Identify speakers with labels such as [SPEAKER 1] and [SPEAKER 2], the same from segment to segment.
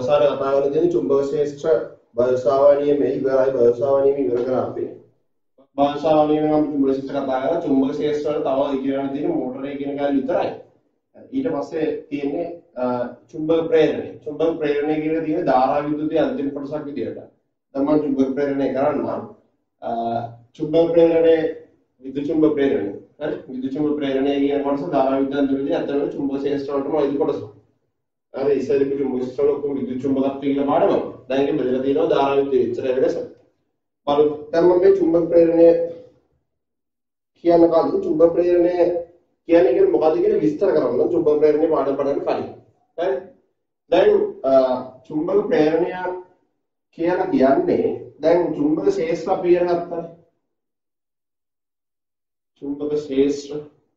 [SPEAKER 1] අවසානයේ කතා කරලා තියෙන චුම්බක ශේෂ්ත්‍ර භාෂාවණීය ඉවරයි භාෂාවණීය ඉවර කරා අපි. භාෂාවණීය නම් චුම්බක ශේෂ්ත්‍ර කතා කරලා චුම්බක ශේෂ්ත්‍ර තව ඉගෙනගෙන තියෙන මෝටරේ කියන කාලේ විතරයි. ඊට පස්සේ තියෙන්නේ චුම්බක ප්‍රේරණය. චුම්බක ප්‍රේරණය කියන තියෙන ධාරා විද්‍යුතයේ අන්තිම කොටසක් විදියට. දැන් මම චුම්බක ප්‍රේරණය කරන්නම්. චුම්බක ප්‍රේරණය විද්‍යුත් චුම්බක ප්‍රේරණය. හරි? විද්‍යුත් චුම්බක ප්‍රේරණය කියන කොටස ධාරා විද්‍යුතයේ අන්තිම චුම්බක ශේෂ්ත්‍ර වලටම අයිති කොටස. අර ඉස්සෙල්ලා කිව්ව චුම්බක ශේෂ්ත්‍ර වල කොහොමද විද්‍යුත් චුම්බකත්වය කියලා පාඩම. දැන් ඒක බෙදලා තියෙනවා ධාරා විද්‍යුතයේ ඉතර වෙනස. බලමු. දැන් මම මේ චුම්බක ප්‍රේරණය කියන කාලේ චුම්බක ප්‍රේරණය කියන්නේ මොකද්ද කියලා විස්තර කරන්න චුම්බක ප්‍රේරණය පාඩම් පටන් කලින්. හරි? දැන් චුම්බක ප්‍රේරණය කියලා කියන්නේ දැන් චුම්බක ශේෂ්ත්‍ර අපි ඉගෙන ගත්තා. චුම්බක ශේෂ්ත්‍ර.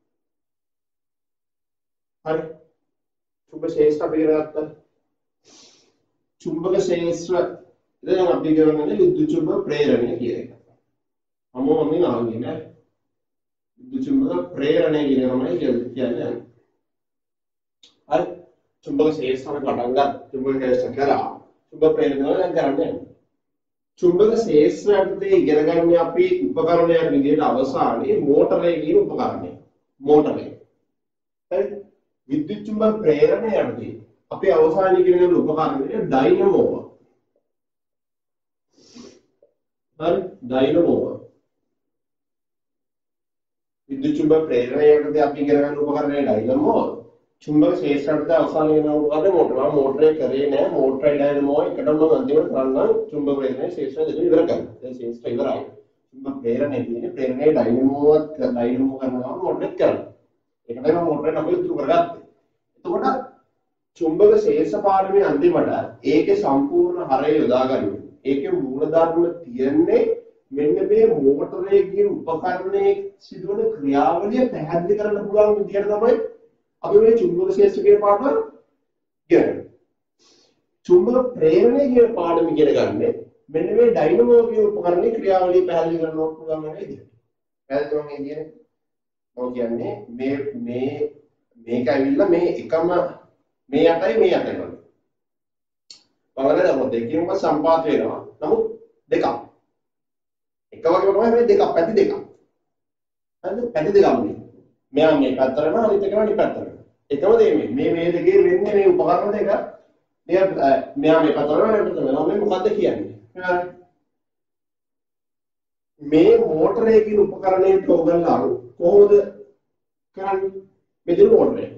[SPEAKER 1] හරි? චුම්බක ශේෂ්ත්‍ර අපි ඉගෙන ගත්තා. චුම්බක ශේෂ්ත්‍ර දැන් අපි කරන්නේ විද්‍යුත් චුම්බක ප්‍රේරණය කියන එක. අමෝම මේ ආන්නේ නෑ. විද්‍යුත් චුම්බක ප්‍රේරණය කියන එකමයි කියන්නේ. හරි? චුම්බක ශේෂ්ත්‍ර පටන් ගන්න. චුම්බක ශේෂ්ත්‍ර කරා. චුම්බක ප්‍රේරණය දැන් කරන්නේ. චුම්බක ශේෂ්ත්‍රයන්ට ඉගෙන ගන්න අපි උපකරණයක් විදිහට අවසානයේ මෝටරේ කියන උපකරණය. මෝටරේ. හරි? විද්‍යුත් චුම්බක ප්‍රේරණයන්ට අපි අවසානයේ ඉගෙන ගන්න උපකරණය ඩයිනමෝව. හරි? ඩයිනමෝව. විද්‍යුත් චුම්බක ප්‍රේරණයකට අපි ඉගෙන ගන්න උපකරණය ඩයිනමෝව. චුම්බක ශේෂ්ත්‍රයට අවසානයේ වෙන උපකරණය මෝටර. මෝටරේ කරේ නෑ මෝටරයි ඩයිනමෝව එකටම අන්තිමට කරන්න චුම්බක ප්‍රේරණය ශේෂ්ත්‍රය දෙක ඉවර කරනවා. දැන් ශේෂ්ත්‍රය ඉවරයි. චුම්බක ප්‍රේරණය කියන්නේ ප්‍රේරණයේ ඩයිනමෝව කරනවා මෝටරෙත් කරනවා. ඒක තමයි මෝටරේ අපි උතුරු කරගත්තේ. එතකොට චුම්බක ශේෂ්ත්‍ර පාඩමේ අන්තිමට ඒකේ සම්පූර්ණ හරය යොදා ගන්න. ඒකේ මූලධර්ම තියෙන්නේ මෙන්න මේ මෝටරේ කියන උපකරණයේ සිදුවන ක්‍රියාවලිය පැහැදිලි කරන්න පුළුවන් විදිහට තමයි අපි මේ චුම්බක ශේෂ්ත්‍ර කියන පාඩම ඉගෙන ගන්න. චුම්බක ප්‍රේරණය කියන පාඩම ඉගෙන ගන්න මෙන්න මේ ඩයිනමෝ කියන උපකරණයේ ක්‍රියාවලිය පැහැදිලි කරන්න පුළුවන් වෙන විදිහට. පැහැදිලි වුණේ කියන්නේ ඔය කියන්නේ මේක ඇවිල්ලා මේ එකම මේ යටයි මේ යටයි වගේ. බලන්න දෙකකින්ම සම්පාත වෙනවා. නමුත් දෙකක්. එක වගේම තමයි මේ දෙකක් පැති දෙකක්. හරිද? පැති දෙකක් නේ. මෙයා මේ පැත්තට යනවා අනිත් එක අනිත් පැත්තට යනවා. එකම දේ මේ දෙකේ වෙන්නේ මේ උපකරණ දෙක. මෙයා මේ පැත්තට යනවා මේ මොකද්ද කියන්නේ? මේ මෝටරේ කියන උපකරණයට උගන්ලා කොහොමද කරන්නේ? මෙතන මෝටරේ.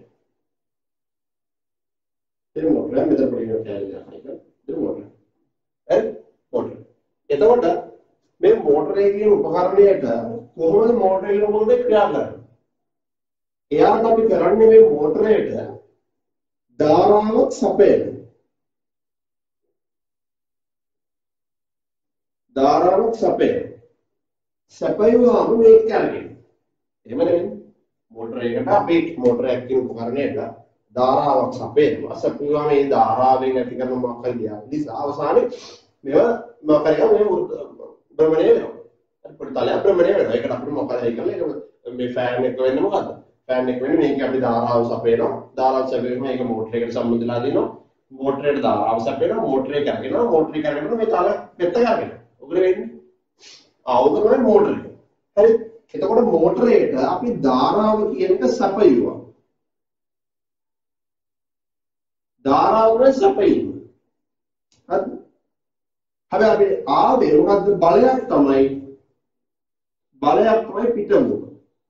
[SPEAKER 1] මෙතන මෝටරේ මෙතන පොඩි කැලේ ගන්න. මෙතන මෝටරේ. හරි? මෝටරේ. එතකොට මේ මෝටරේ කියන උපකරණයට කොහොමද මෝටරේ කියන උපකරණය ක්‍රියා කරන්නේ? එයාට අපි කරන්නේ මේ මෝටරේට ධාරාවක් සපයන. ධාරාවක් සපයන. සපයුවාම මේක කරගෙන. එහෙම නෙමෙයි. මෝටරයකට අපි මෝටරයක් කියන උපකරණයට ධාරාවක් සපයනවා. සපයුවාම මේ ධාරාවෙන් ඇති කරන මොකක්ද නිසා අවසානයේ මේවා මොකක්ද මේ භ්‍රමණය වෙනවා. පොඩි තලයක් භ්‍රමණය වෙනවා. ඒකට අපිට මොකක්ද කියලා ඒක මේ ෆෑන් එක වෙන්නේ මොකද්ද? ෆෑන් එක වෙන්නේ මේක අපි ධාරාව සපයනවා. ධාරාව සපයුවාම මේක මෝටරයකට සම්බන්ධලා දෙනවා. මෝටරේට ධාරාව සපයනවා. මෝටරේ කරගෙනවා. මෝටරේ කරගෙන මේ තල පෙත්ත කරගෙන. ඔකට වෙන්නේ. ඔක තමයි මෝටරේ. හරි? එතකොට මෝටරේට අපි ධාරාව කියන එක සපයුවා. ධාරාව වල සපයීම. හරිද? හැබැයි අපි ආවේ මොකද්ද බලයක් තමයි පිටමුව.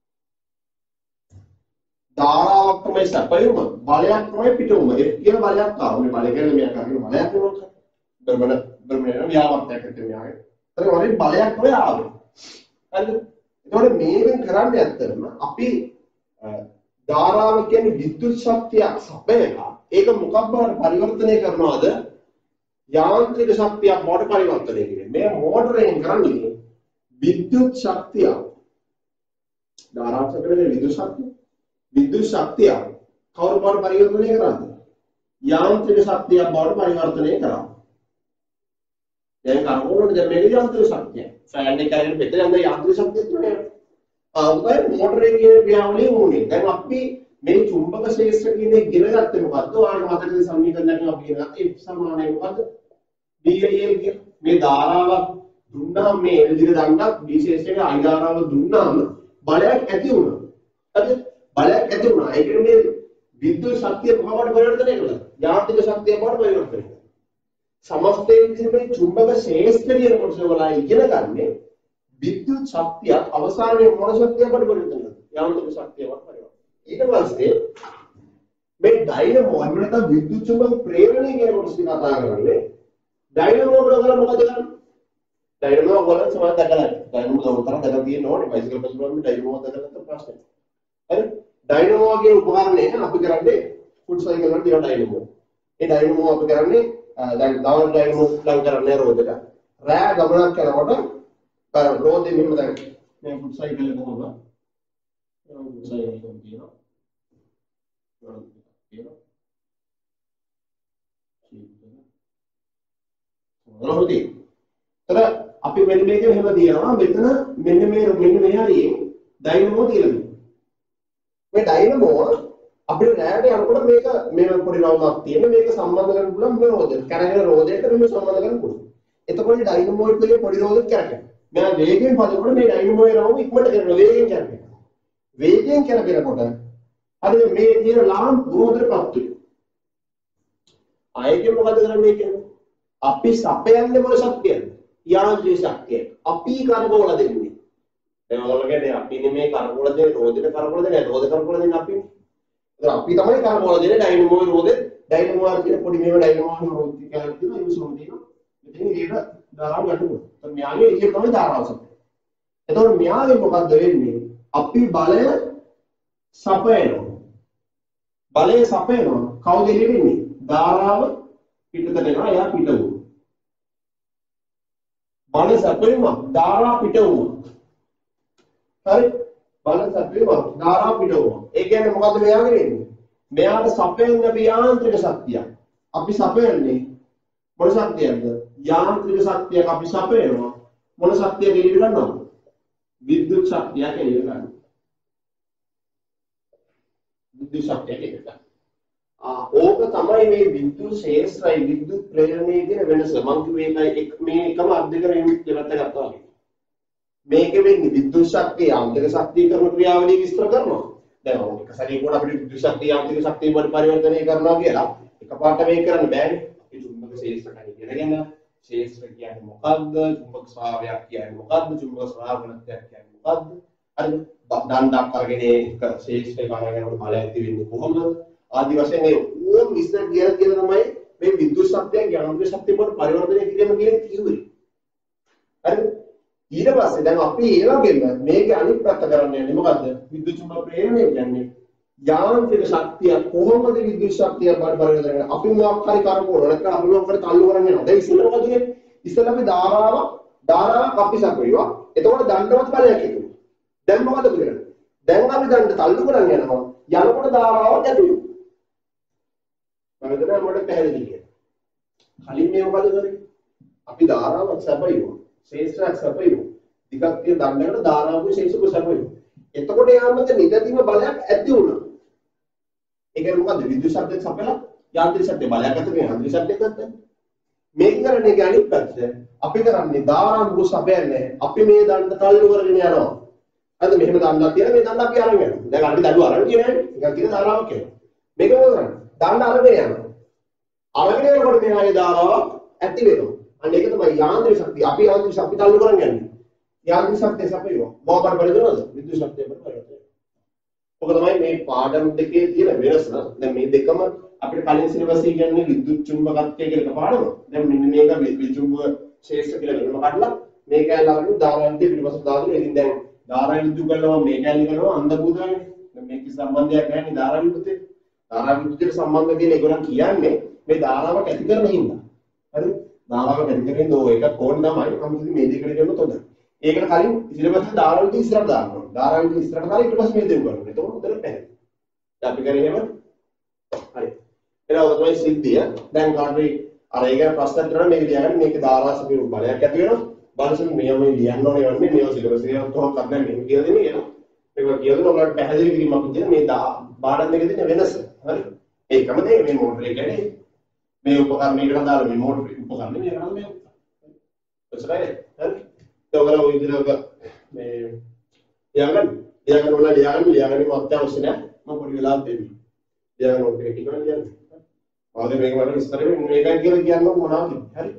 [SPEAKER 1] ධාරාවක් තමයි සපයුම බලයක් තමයි පිටමුව. ඒ කියන බලයක් ආව මේ බලය කියන්නේ මෙයා කරගෙන බලයක් නෙවෙයි. බර්මන ව්‍යාවර්තයක් තියෙනවා. ඒතර වලින් බලයක් තමයි ආවේ. හරිද? එතකොට මේවෙන් කරන්නේ ඇත්තටම අපි ධාරාව කියන්නේ විද්‍යුත් ශක්තියක් සපයලා ඒක මොකක් බවට පරිවර්තනය කරනවද? යාන්ත්‍රික ශක්තියක් බවට පරිවර්තනය කිරීම. මේ මෝටරයෙන් කරන්නේ විද්‍යුත් ශක්තිය. ධාරාව සපයන විද්‍යුත් ශක්තිය කවුරු බවට පරිවර්තනය කරන්නේ? යාන්ත්‍රික ශක්තියක් බවට පරිවර්තනය කරනවා. දැන් කරකවන දැන් මේක යාන්ත්‍රික ශක්තිය. ෆෑන් එක කරගෙන මෙතන යන යාන්ත්‍රික ශක්තිය තුනේ. උගයි මෝටරේ කියන ක්‍රියාවලිය වුණේ. දැන් අපි මේ චුම්බක ශේෂ්ත්‍ර කියන්නේ ඉගෙන ගත්තේ මොකද්ද? ඔයාලට මතකද සමීකරණයක් අපි ඉගෙන ගත්තා F සමානයි මොකද්ද? BL කියන මේ ධාරාවක් දුන්නාම මේ L දිග දණ්ඩක් B ශේෂ්ත්‍රයේ I ධාරාව දුන්නාම බලයක් ඇති වුණා. හරිද? බලයක් ඇති වුණා. ඒ කියන්නේ මේ විද්‍යුත් ශක්තිය කොහොමද පරිවර්තනය කරන්නේ? යාන්ත්‍රික ශක්තිය කොහොමද පරිවර්තනය කරන්නේ? සමස්තයෙන් මේ චුම්බක ශේෂ්ත්‍ර කියන කොටස වල ඉගෙන ගන්නේ විද්‍යුත් ශක්තිය අවසානයේ මොන ශක්තියක් පරිවර්තනය කරනවද? යාන්ත්‍රික ශක්තියක් පරිවර්තනය. ඊට පස්සේ මේ ඩයිනමෝ එහෙම නැත්නම් විද්‍යුත් චුම්බක ප්‍රේරණය කියන කොටස කතා කරන්නේ. ඩයිනමෝ වල මොකද කරන්නේ? ඩයිනමෝ වල සමාන දැකලා. ඩයිනමෝ උතර දැකලා තියෙන ඕනේ. බයිසිකල් පොසිබල් ඩයිනමෝ දැකලා නැත්නම් ප්‍රශ්නයක්. හරි? ඩයිනමෝ වගේ උපකරණය අපි කරන්නේ ෆුඩ් සයිකල් වල තියෙන ඩයිනමෝ. ඒ ඩයිනමෝ අපි කරන්නේ දැන් දවල් ඩයිනමෝ ප්ලග් කරන්නේ රෝදෙට. රෑ ගමනක් කරනකොට රෝදේ මෙහෙම දැන් මේ ෆුඩ් සයිකල් එක කොහොමද? ෆුඩ් සයිකල් එක කියනවා. රෝදේ. තර අපි මෙන්න මේක මෙහෙම දියනවා. මෙතන මෙන්න මේ හරියේ ඩයිනමෝ තියලා තියෙනවා. මේ ඩයිනමෝ අපිට රෑට යනකොට මේක මේ පොඩි රවුමක් තියෙන මේක සම්බන්ධ කරන්න පුළුවන් මේ රෝදෙට. කරගෙන රෝදයට මෙහෙම සම්බන්ධ කරන්න පුළුවන්. එතකොට ඩයිනමෝ එකේ පොඩි රෝදෙට කරගෙන. මම වේගයෙන් පදනකොට මේ ඩයිනමෝ එකේ රවුම ඉක්මනට කරනවා වේගයෙන් කරගෙන. වේගයෙන් කරගෙනකොට අර මේ තියෙන ලාම්පු රෝදෙටපත් වෙනවා. ආයෙත් මොකද කරන්නේ කියන්නේ? අපි සපයන්නේ මොන ශක්තියද? යාන්ත්‍රික ශක්තිය. අපි කරකවල දෙන්නේ. දැන් ඔයාලා කියන්නේ අපි නෙමේ කරකවල දෙන්නේ රෝදෙට කරකවල දෙන්නේ රෝද කරකවල දෙන්නේ අපි. ඒත් අපි තමයි කරකවල දෙන්නේ ඩයිනමෝ රෝදෙ ඩයිනමෝ වල තියෙන පොඩි මේව ඩයිනමෝ රෝද කියලා තියෙනවා යුසුම තියෙනවා. ඉතින් ඒක ධාරාව ගන්නවා. તો මෙයාගේ ඒක තමයි ධාරාව ශක්තිය. එතකොට මෙයාගේ මොකද්ද වෙන්නේ? අපි බලය සපයනවා. බලය සපයනවා. කවුද එළියෙන්නේ? ධාරාව පිටතට යනවා එයා පිට වුණා. බල සැපෙම ධාරා පිට වුණා. හරි? බල සැපෙම ධාරා පිට වුණා. ඒ කියන්නේ මොකද්ද මෙයාගේ වෙන්නේ? මෙයාට සපයන්න අපි යාන්ත්‍රික ශක්තියක්. අපි සපයන්නේ මොන ශක්තියක්ද? යාන්ත්‍රික ශක්තියක් අපි සපයනවා. මොන ශක්තියක එළියට ගන්නවද? විද්‍යුත් ශක්තියක් එළියට ගන්නවා. විද්‍යුත් ශක්තියක් එළියට ගන්නවා. ඕක තමයි මේ විද්‍යුත් ශේෂ්ත්‍රයි විද්‍යුත් ප්‍රේරණය කියන වෙනස. මම කිව්වේ මේකයි මේ එකම අධ්‍යයනයෙන් දෙවත්ත ගත්තා වගේ. මේකෙ වෙන්නේ විද්‍යුත් ශක්තිය යාන්ත්‍රික ශක්තිය කරන ක්‍රියාවලිය විස්තර කරනවා. දැන් ඔය එක සැරේ කොට අපිට විද්‍යුත් ශක්තිය යාන්ත්‍රික ශක්තිය වලට පරිවර්තනය කරනවා කියලා එකපාරට මේක කරන්න බෑනේ. අපි චුම්බක ශේෂ්ත්‍රය ඉගෙනගෙන ශේෂ්ත්‍ර කියන්නේ මොකද්ද? චුම්බක ස්වභාවයක් කියන්නේ මොකද්ද? චුම්බක ස්වභාවණත්වයක් කියන්නේ මොකද්ද? හරිද? දණ්ඩක් අරගෙන ඒක ශේෂ්ත්‍රය ගණනකට බලය ඇති වෙන්නේ කොහොමද? ආදි වශයෙන් ඒ ඕම් විස්තර කියලා තමයි මේ විද්‍යුත් ශක්තිය යාන්ත්‍රික ශක්තිය වලට පරිවර්තනය කිරීම කියන තියුවේ. හරිද? ඊට පස්සේ දැන් අපි ඒ වගේම මේකේ අනිත් පැත්ත කරන්න යන්නේ මොකද්ද? විද්‍යුත් චුම්බක ප්‍රේරණය කියන්නේ යාන්ත්‍රික ශක්තිය කොහොමද විද්‍යුත් ශක්තිය පරිවර්තනය කරන්නේ? අපි මොකක් හරි කරකවන නැත්නම් අපි මොකක් හරි තල්ලු කරන්නේ නැහැ. දැන් ඉස්සෙල්ලා මොකද කියන්නේ? ඉස්සෙල්ලා අපි ධාරාවක් අපි සපයුවා. එතකොට දණ්ඩවත් බලයක් හිතුවා. දැන් මොකද කරන්නේ? දැන් අපි දණ්ඩ තල්ලු කරන් යනවා. යනකොට ධාරාවක් ඇති වෙනවා. මම හිතනවා මොකටද පැහැදිලි කියලා. කලින් මේ මොකද කරේ? අපි ධාරාවක් සපයුවා. ශේෂ්ත්‍රයක් සපයුවා. ටිකක් තියෙන දණ්ඩකට ධාරාවක ශේෂ්ත්‍රක සපයුවා. එතකොට යාමක නිදතිම බලයක් ඇති වුණා. ඒ කියන්නේ මොකද්ද? විද්‍යුත් ශක්තියක් සපයලා යාන්ත්‍රික ශක්තිය බලයක් ඇති වෙන යාන්ත්‍රික ශක්තියක් ගත්තා. මේක කරන්නේ ගණිත පැත්ත. අපි කරන්නේ ධාරාවක සපයන්නේ. අපි මේ දණ්ඩ තල්ලු කරගෙන යනවා. අද මෙහෙම දණ්ඩක් තියෙන මේ දණ්ඩ අපි අරන් යනවා. දැන් අපි දඩුව අරන් කියන්නේ නිකන් තියෙන ධාරාවක් කියලා. මේක මොකද කරන්නේ? දණ්ඩ අරගෙන යනවා. අරගෙන යනකොට මෙයාගේ ධාරාවක් ඇති වෙනවා. අන්න ඒක තමයි යාන්ත්‍රික ශක්තිය. අපි යාන්ත්‍රික ශක්තිය තල්ලු කරන් යන්නේ. යාන්ත්‍රික ශක්තිය සපයනවා. මොකක්ද බලනවද? විද්‍යුත් ශක්තිය බලනවා. ඔක තමයි මේ පාඩම් දෙකේ තියෙන වෙනස. දැන් මේ දෙකම අපිට කලින් සිලබස් එකේ කියන්නේ විද්‍යුත් චුම්බකත්වය කියලා එක පාඩම. දැන් මෙන්න මේක විද්‍යුත් චුම්බක ශේෂ්ත්‍ර කියලා වෙනම කඩලා මේ කැලේ අරගෙන ධාරාන්තිය පිටිපස්ස දාගෙන ඉතින් දැන් ධාරා විද්‍යුත් ගන්නවා මේ කැලේ කරනවා අන්ධ භූතයනේ. දැන් මේක සම්බන්ධයක් නැහැ නේ ධාරා විද්‍යුතේ. ධාරා විද්‍යුතේ සම්බන්ධ කියලා ඒගොල්ලන් කියන්නේ මේ ධාරාවක් ඇති කරන හින්දා. හරි? ධාරාවක් ඇති කරගෙන ඕ එකක් ඕන තමයි. අපි මේ දෙකට කරනොත් හොඳයි. ඒකට කලින් සිලබස් එක ධාරා විද්‍යුත් ඉස්සරහට දානවා. ධාරා විද්‍යුත් ඉස්සරහට දාලා ඊට පස්සේ මේ දෙව කරනවා. එතකොට හොඳට පැහැදිලි. දැන් අපි කරේ එහෙම. හරි. එනවා තමයි සිද්ධිය. දැන් කාටරි අර ඒක ප්‍රශ්න කරනවා මේක ලියගන්න මේක ධාරා සපිරු බලයක් ඇති වෙනවා. බලසම් මෙයම ලියන්න ඕනේ වන්නේ මේව සිලබස් එකේ කොහොමද කරන්නේ මේක කියලා දෙන්නේ. මේක කියලා ඔයාලට පැහැදිලි කිරීමක් විදියට මේ බාඩන් දෙකේ තියෙන වෙනස. හරි. ඒකම දේ මේ මෝටර් එක කියන්නේ මේ උපකරණයකට දාලා මේ මෝටර් උපකරණය මේක නම් මේ ඔච්චරයි. හරි. ඒක ඔය විදිහට මේ ලියාගන්න වල ලියාගන්න මත් අවශ්‍ය නැහැ. මම පොඩි වෙලාවක් දෙමි. ලියාගන්න ඕනේ කියලා කියන්නේ. ආද මේක වල විස්තර මේකයි කියලා කියන්න මොනවද? හරි.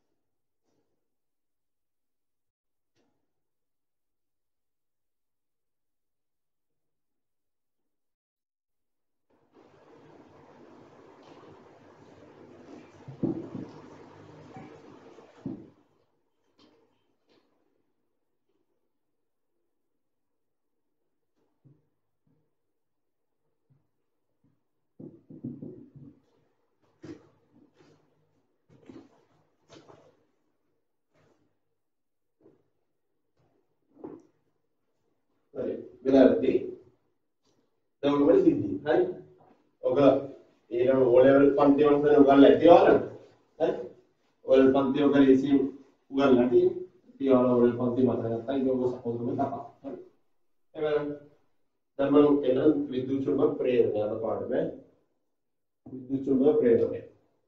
[SPEAKER 1] වෙලාවදී දැන් ඔය සිද්ධි හරි ඔක ඊළඟ O level පන්ති වල උගන්ලා ඇතිවලු හරි ඔය පන්ති ඔක ඉසි උගන්ලා තියෙනවා ඔය පන්ති මත ගත්තා ඒක ඔක සපෝස් කරලා තපා හරි එහෙනම් දැන් මම එන විද්‍යුත් චුම්බක ප්‍රේරණය යන පාඩමේ විද්‍යුත් චුම්බක ප්‍රේරණය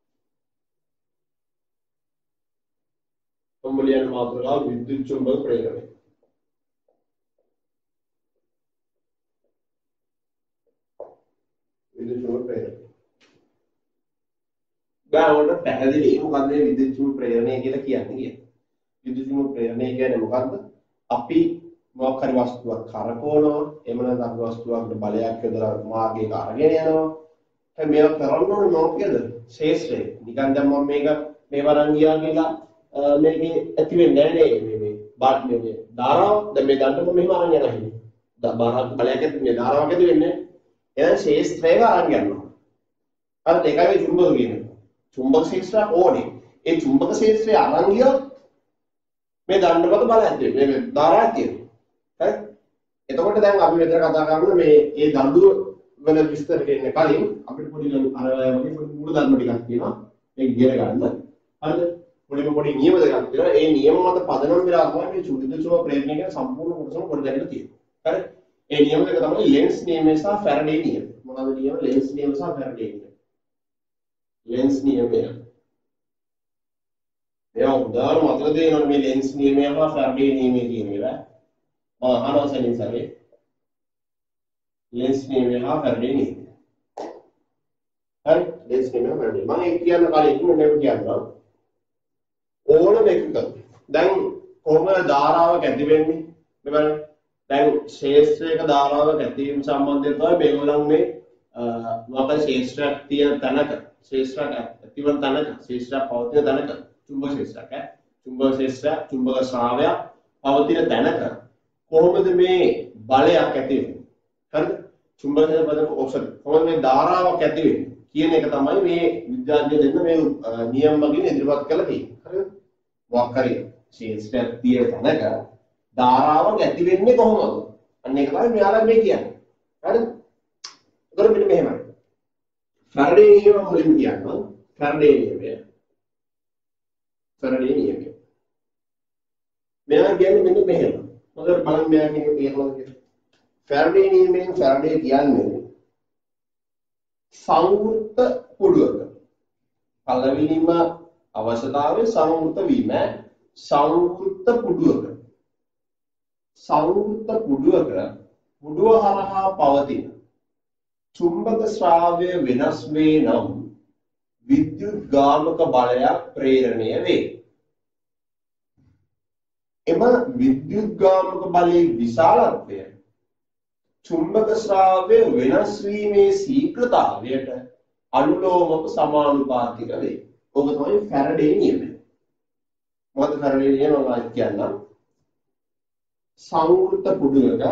[SPEAKER 1] කොම්බලියන් මාත්‍රාව විද්‍යුත් චුම්බක ප්‍රේරණය විද්‍යුත් චුම්බක ප්‍රේරණය ගාවොට පැහැදිලි මොකක්ද මේ විද්‍යුත් චුම්බක ප්‍රේරණය කියලා කියන්නේ විද්‍යුත් චුම්බක ප්‍රේරණය කියන්නේ මොකක්ද අපි මොකක් හරි වස්තුවක් කරකවනවා එහෙම නැත්නම් වස්තුවකට බලයක් යොදලා මාර්ගයක අරගෙන යනවා හැබැයි මේක කරන්න ඕනේ මොකද ශේෂ්ත්‍රය නිකන් දැන් මම මේක මේ වරන් ගියා කියලා මේකේ ඇති වෙන්නේ නැහැ නේ මේ බාට් මේ ධාරාව දැන් මේ දඬුම මෙහෙම අරන් යනවා හිමි බාරක් බලයක් ඇති මේ ධාරාවක් ඇති වෙන්නේ එහෙනම් ශේෂ්ත්‍රයක අරන් යනවා අර ඒකයි මේ චුම්බක කියන්නේ චුම්බක ශේෂ්ත්‍රය ඕනේ ඒ චුම්බක ශේෂ්ත්‍රය අරන් ගියොත් මේ දඬුමක බලයක් තියෙන්නේ මේ ධාරාවක් තියෙනවා හරි එතකොට දැන් අපි මෙතන කතා කරන්නේ මේ ඒ දඬුව වල විස්තර දෙන්න කලින් අපිට පොඩි අර වගේ පොඩි මූල ධර්ම ටිකක් තියෙනවා මේක ඉගෙන ගන්න හරිද පොඩි නියම දෙකක් තියෙනවා ඒ නියම මත පදනම් වෙලා තමයි මේ චුම්බක ප්‍රේරණය කියන සම්පූර්ණ කොටසම කොට දැනගෙන තියෙන්නේ හරි ඒ නියම දෙක තමයි ලෙන්ස් නියමය සහ ෆැරඩේ නියම මොනවද නියම ලෙන්ස් නියම සහ ෆැරඩේ නියම ලෙන්ස් නියමය එයා උදාහරණ මතක තියෙනවා මේ ලෙන්ස් නියමය සහ ෆැරඩේ නියමය කියන ඒවා අනවසලින් සරේ ලෙන්ස් නියමය හා ෆැරඩේ නියමය හරි ලෙන්ස් නියමය ෆැරඩේ මම ඒක කියන්න කලින් මේක කියන්නම් ඕනම එකක දැන් කොහොමද ධාරාවක් ඇති වෙන්නේ මේ බලන්න දැන් ශේෂ්ත්‍රයක ධාරාවක් ඇතිවීම සම්බන්ධයෙන් තමයි මේගොල්ලන් මේ මොකද ශේෂ්ත්‍රයක් තියෙන තැනක ශේෂ්ත්‍රයක් ඇතිවන තැනක ශේෂ්ත්‍රයක් පවතින තැනක චුම්බක ශේෂ්ත්‍රයක් චුම්බක ශේෂ්ත්‍රය චුම්බක ශ්‍රාවයක් පවතින තැනක කොහොමද මේ බලයක් ඇති වෙන්නේ හරිද චුම්බකයේ බලක ඔක්සල් කොහොමද මේ ධාරාවක් ඇති වෙන්නේ කියන එක තමයි මේ විද්‍යාඥයෝ දෙන්න මේ නියම වගේ ඉදිරිපත් කරලා තියෙන්නේ හරිද මොකක් හරි ශේෂ්ත්‍රයක් තියෙන තැනක ධාරාවක් ඇති වෙන්නේ කොහොමද අන්න ඒක තමයි මෙයාලා මේ කියන්නේ හරිද ඒතර මෙන්න මෙහෙමයි ෆැරඩේ නියම මුලින්ම කියනවා ෆැරඩේ නියමය මෙයා කියන්නේ මෙන්න මෙහෙම මොකද බලන්න මෙයා කියන්නේ තේරෙනවද කියලා ෆැරඩේ නියමයෙන් ෆැරඩේ කියන්නේ සංවෘත පුඩුවක පළවෙනිම අවශ්‍යතාවය සංවෘත වීම සංවෘත පුඩුවක පුඩුව හරහා පවතින චුම්බක ශ්‍රාවය වෙනස් වේ නම් විද්‍යුත් ගාමක බලයක් ප්‍රේරණය වේ. එම විද්‍යුත් ගාමක බලයේ විශාලත්වය චුම්බක ශ්‍රාවය වෙනස් වීමේ ශීඝ්‍රතාවයට අනුලෝමව සමානුපාතික වේ. ඔබ තමයි ෆැරඩේ නියමය. මොකද ෆැරඩේ නියමය මම කියන්නම්. සංවෘත පුඩුවක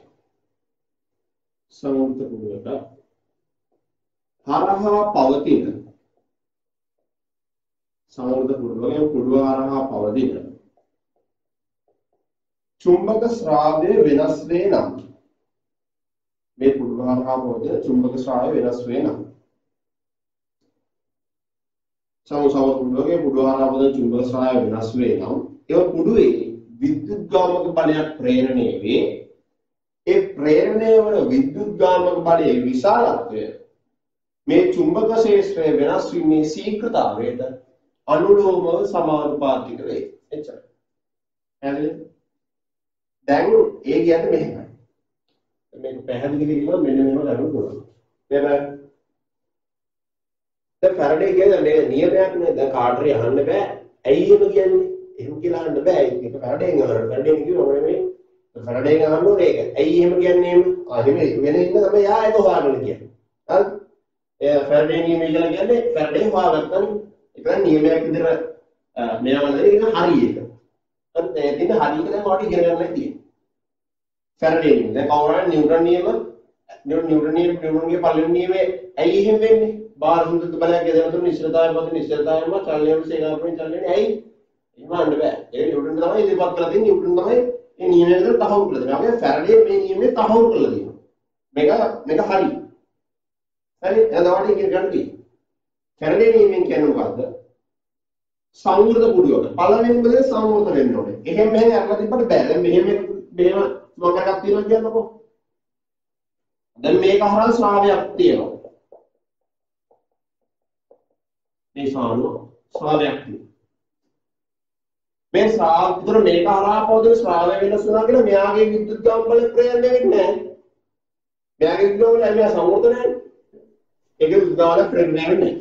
[SPEAKER 1] හරහා පවතින සංවෘත පුඩුව හරහා පවතින චුම්බක ශ්‍රාවය වෙනස් වේ නම් මේ පුඩුව හරහා පවතින චුම්බක ශ්‍රාවය වෙනස් වේ නම් සංවෘත පුඩුවගේ පුඩුව හරහා පවතින චුම්බක ශ්‍රාවය වෙනස් වේ නම් ඒ පුඩුවේ විද්‍යුත් ගාමක බලයක් ප්‍රේරණය වේ ඒ ප්‍රේරණය වන විද්‍යුත්ගාමක බලයේ විශාලත්වය මේ චුම්බක ක්ෂේත්‍රයේ වෙනස් වීමේ ශීඝ්‍රතාවයට අනුලෝමව සමානුපාතික වේ. එච්චරයි. හරිද? දැන් ඒ කියන්නේ මෙහෙමයි. මේක පැහැදිලි කිරීම මෙන්න මෙහෙම ගන්න පුළුවන්. දැන් ෆැරඩේ කියන්නේ මේ නියමයක් නේ. දැන් කාටරි අහන්න බෑ. ඇයි එහෙම කියන්නේ? එහෙම කියලා අහන්න බෑ. ඒක ෆැරඩේගෙන් අහන්න. ෆැරඩේගෙන් කිව්වම නෙමෙයි. ෆැරඩේගෙන් අහන්න ඕනේ ඒක. ඇයි එහෙම කියන්නේ එහෙම? එහෙම වෙන ඉන්න තමයි යා ඒක හොයාගන්න කියන්නේ. හරි? ඒ ෆැරඩේ නියමය කියලා කියන්නේ ෆැරඩේ හොයාගත්තනේ. ඒක නම් නියමයක් විදිහට මෙයා වලදී ඒක හරි ඒක. හරි ඒ දෙන්න හරි කියලා මොකටද ඉගෙන ගන්නයි තියෙන්නේ. ෆැරඩේ නියම. දැන් කවුරුහරි නිව්ටන් නියම නිව්ටන්ගේ පළවෙනි නියමේ ඇයි එහෙම වෙන්නේ? බාහිර සුදුසු බලයක් යදෙනතුරු නිශ්චලතාවය පොත නිශ්චලතාවයම චලනයේ සේනාපුරින් චලනයේ ඇයි? එහෙම අහන්න බෑ. ඒක නිව්ටන් තමයි ඉදිරිපත් කරලා තියෙන්නේ. නිව්ටන් තමයි මේ නියමය විතර තහවුරු කරලා දෙනවා. අපි ෆැරඩේ මේ නියමය තහවුරු කරලා දෙනවා. මේක හරි. හරි එතකොට ඉගෙන ගන්න තියෙන්නේ. ෆැරඩේ නියමයෙන් කියන්නේ මොකද්ද? සංවෘත පුඩුවක පළවෙනිම දේ සංවෘත වෙන්න ඕනේ. එහෙම මෙහෙම අරලා තිබ්බට බෑ. දැන් මෙහෙම මොකක්ද තියෙනවා කියන්නකෝ. දැන් මේක හරහා ශ්‍රාවයක් තියෙනවා. මේ ශ්‍රාවයක් තියෙනවා. මේ ශ්‍රාවතර මේක හරහා පොදු ශ්‍රාවය වෙනස් වෙනවා කියලා මෙයාගේ විද්‍යුත්ගාම බල ප්‍රයෝජන වෙන්නේ නැහැ. මෙයාගේ විද්‍යුත්ගාම බල එයා සංවෘත නැහැ. ඒක විද්‍යුත්ගාම ප්‍රයෝජන වෙන්නේ නැහැ.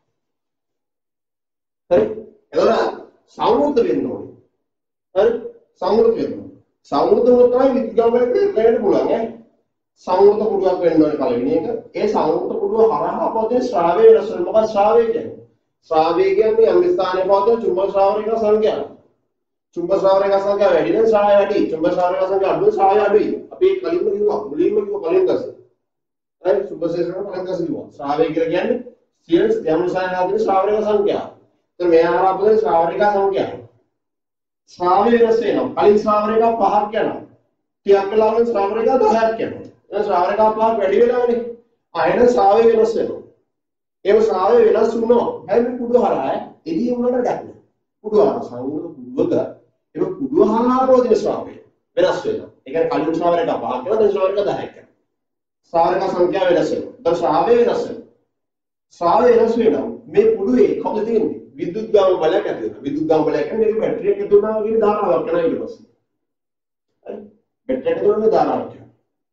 [SPEAKER 1] හරි? එතකොට සංවෘත වෙන්න ඕනේ. හරි? සංවෘත වෙන්න ඕනේ. සංවෘත වුණොත් තමයි විද්‍යුත්ගාම බල ප්‍රයෝජන වෙන්න පුළුවන් ඈ. සංවෘත පුඩුවක් වෙන්න ඕනේ පළවෙනි එක. ඒ සංවෘත පුඩුව හරහා පොදු ශ්‍රාවය වෙනස් වෙනවා. මොකක්ද ශ්‍රාවය කියන්නේ? ශ්‍රාවය කියන්නේ යම් ස්ථානයක පවතින චුම්බක ශ්‍රාවකයක සංඛ්‍යාව. චුම්බක ශ්‍රාවකයක සංඛ්‍යාව වැඩි නම් ශ්‍රාවය වැඩි. චුම්බක ශ්‍රාවකයක සංඛ්‍යාව අඩු නම් ශ්‍රාවය අඩුයි. අපි කලින්ම කිව්වා මුලින්ම කලින් දැස්සේ. හරි චුම්බක ශ්‍රාවකයක කලින් දැස්සේ කිව්වා. ශ්‍රාවය කියලා කියන්නේ සියලු යම් ස්ථානයක ශ්‍රාවකයක සංඛ්‍යාව. එතන මෙයා හරහා පොදු ශ්‍රාවකයක සංඛ්‍යාව. ශ්‍රාවය වෙනස් වෙනවා. කලින් ශ්‍රාවකයක 5ක් යනවා. ටිකක් වෙලා වල ශ්‍රාවකයක 10ක් යනවා. දැන් ශ්‍රාවකයක 5ක් වැඩි වෙනවනේ. ආයෙත් ශ්‍රාවය වෙනස් වෙනවා. ඒව ශ්‍රාවය වෙනස් වුණා. හැබැයි කුඩු හරහා එළිය වුණාට දැක්ක. කුඩු හරහා සංවෘත කුඩුවක ඒක කුඩු හරහා පොදින ශ්‍රාවය වෙනස් වෙනවා. ඒ කියන්නේ කලින් ශ්‍රාවයක 5ක් කරනවා දැන් ශ්‍රාවයක 10ක් කරනවා. ශ්‍රාවක සංඛ්‍යාව වෙනස් වෙනවා. දැන් ශ්‍රාවය වෙනස් වෙනවා. ශ්‍රාවය වෙනස් වෙනවා. මේ කුඩුවේ කොහොමද තියෙන්නේ? විද්‍යුත්ගාම බලයක් ඇති වෙනවා. විද්‍යුත්ගාම බලයක් කියන්නේ මේක බැටරි එකක දුන්නා වගේ ධාරාවක් යනවා ඊට පස්සේ. හරි? බැටරි එකක දුන්නා ධාරාවක් යනවා.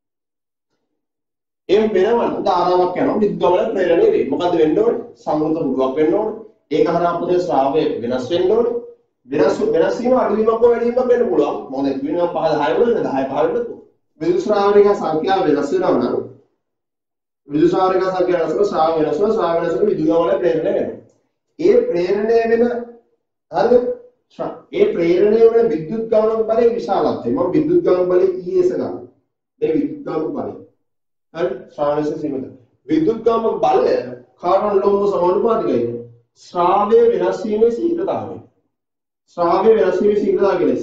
[SPEAKER 1] එහෙම වෙනවනම් ධාරාවක් යනවා විද්‍යුත්ගාම වල ප්‍රේරණය වෙයි. මොකද්ද වෙන්න ඕනේ? සංවෘත පුඩුවක් වෙන්න ඕනේ. ඒක හරහා අපේ ශ්‍රාවය වෙනස් වෙන්න ඕනේ. වෙනස් වීම අඩුවීමක් හෝ වැඩිවීමක් වෙන්න පුළුවන්. මොකද කියනවා 5 10 වල 10 15 වල විද්‍යුත් ශ්‍රාවණික සංඛ්‍යාව වෙනස් වෙනවා නම් විද්‍යුත් ශ්‍රාවණික සංඛ්‍යාව වෙනස් වෙනවා ශ්‍රාවය වෙනස් වෙනවා ශ්‍රාවය වෙනස් වෙනවා විද්‍යුත්ගාම වල ප්‍රේරණය වෙනවා. ඒ ප්‍රේරණය වෙන හරිද? ඒ ප්‍රේරණය වෙන විද්‍යුත්ගාම බලයේ විශාලත්වය. මම විද්‍යුත්ගාම බලයේ ES ගන්නවා. මේ විද්‍යුත්ගාම බලය. හරි? ශ්‍රාවණික සීමිත. විද්‍යුත්ගාම බලය කාර්බන් ලෝහ සමානුපාතිකයි. ශ්‍රාවය වෙනස් වීමේ ශීඝ්‍රතාවය. ශ්‍රාවය වෙනස් වීමේ ශීඝ්‍රතාවය කියන්නේ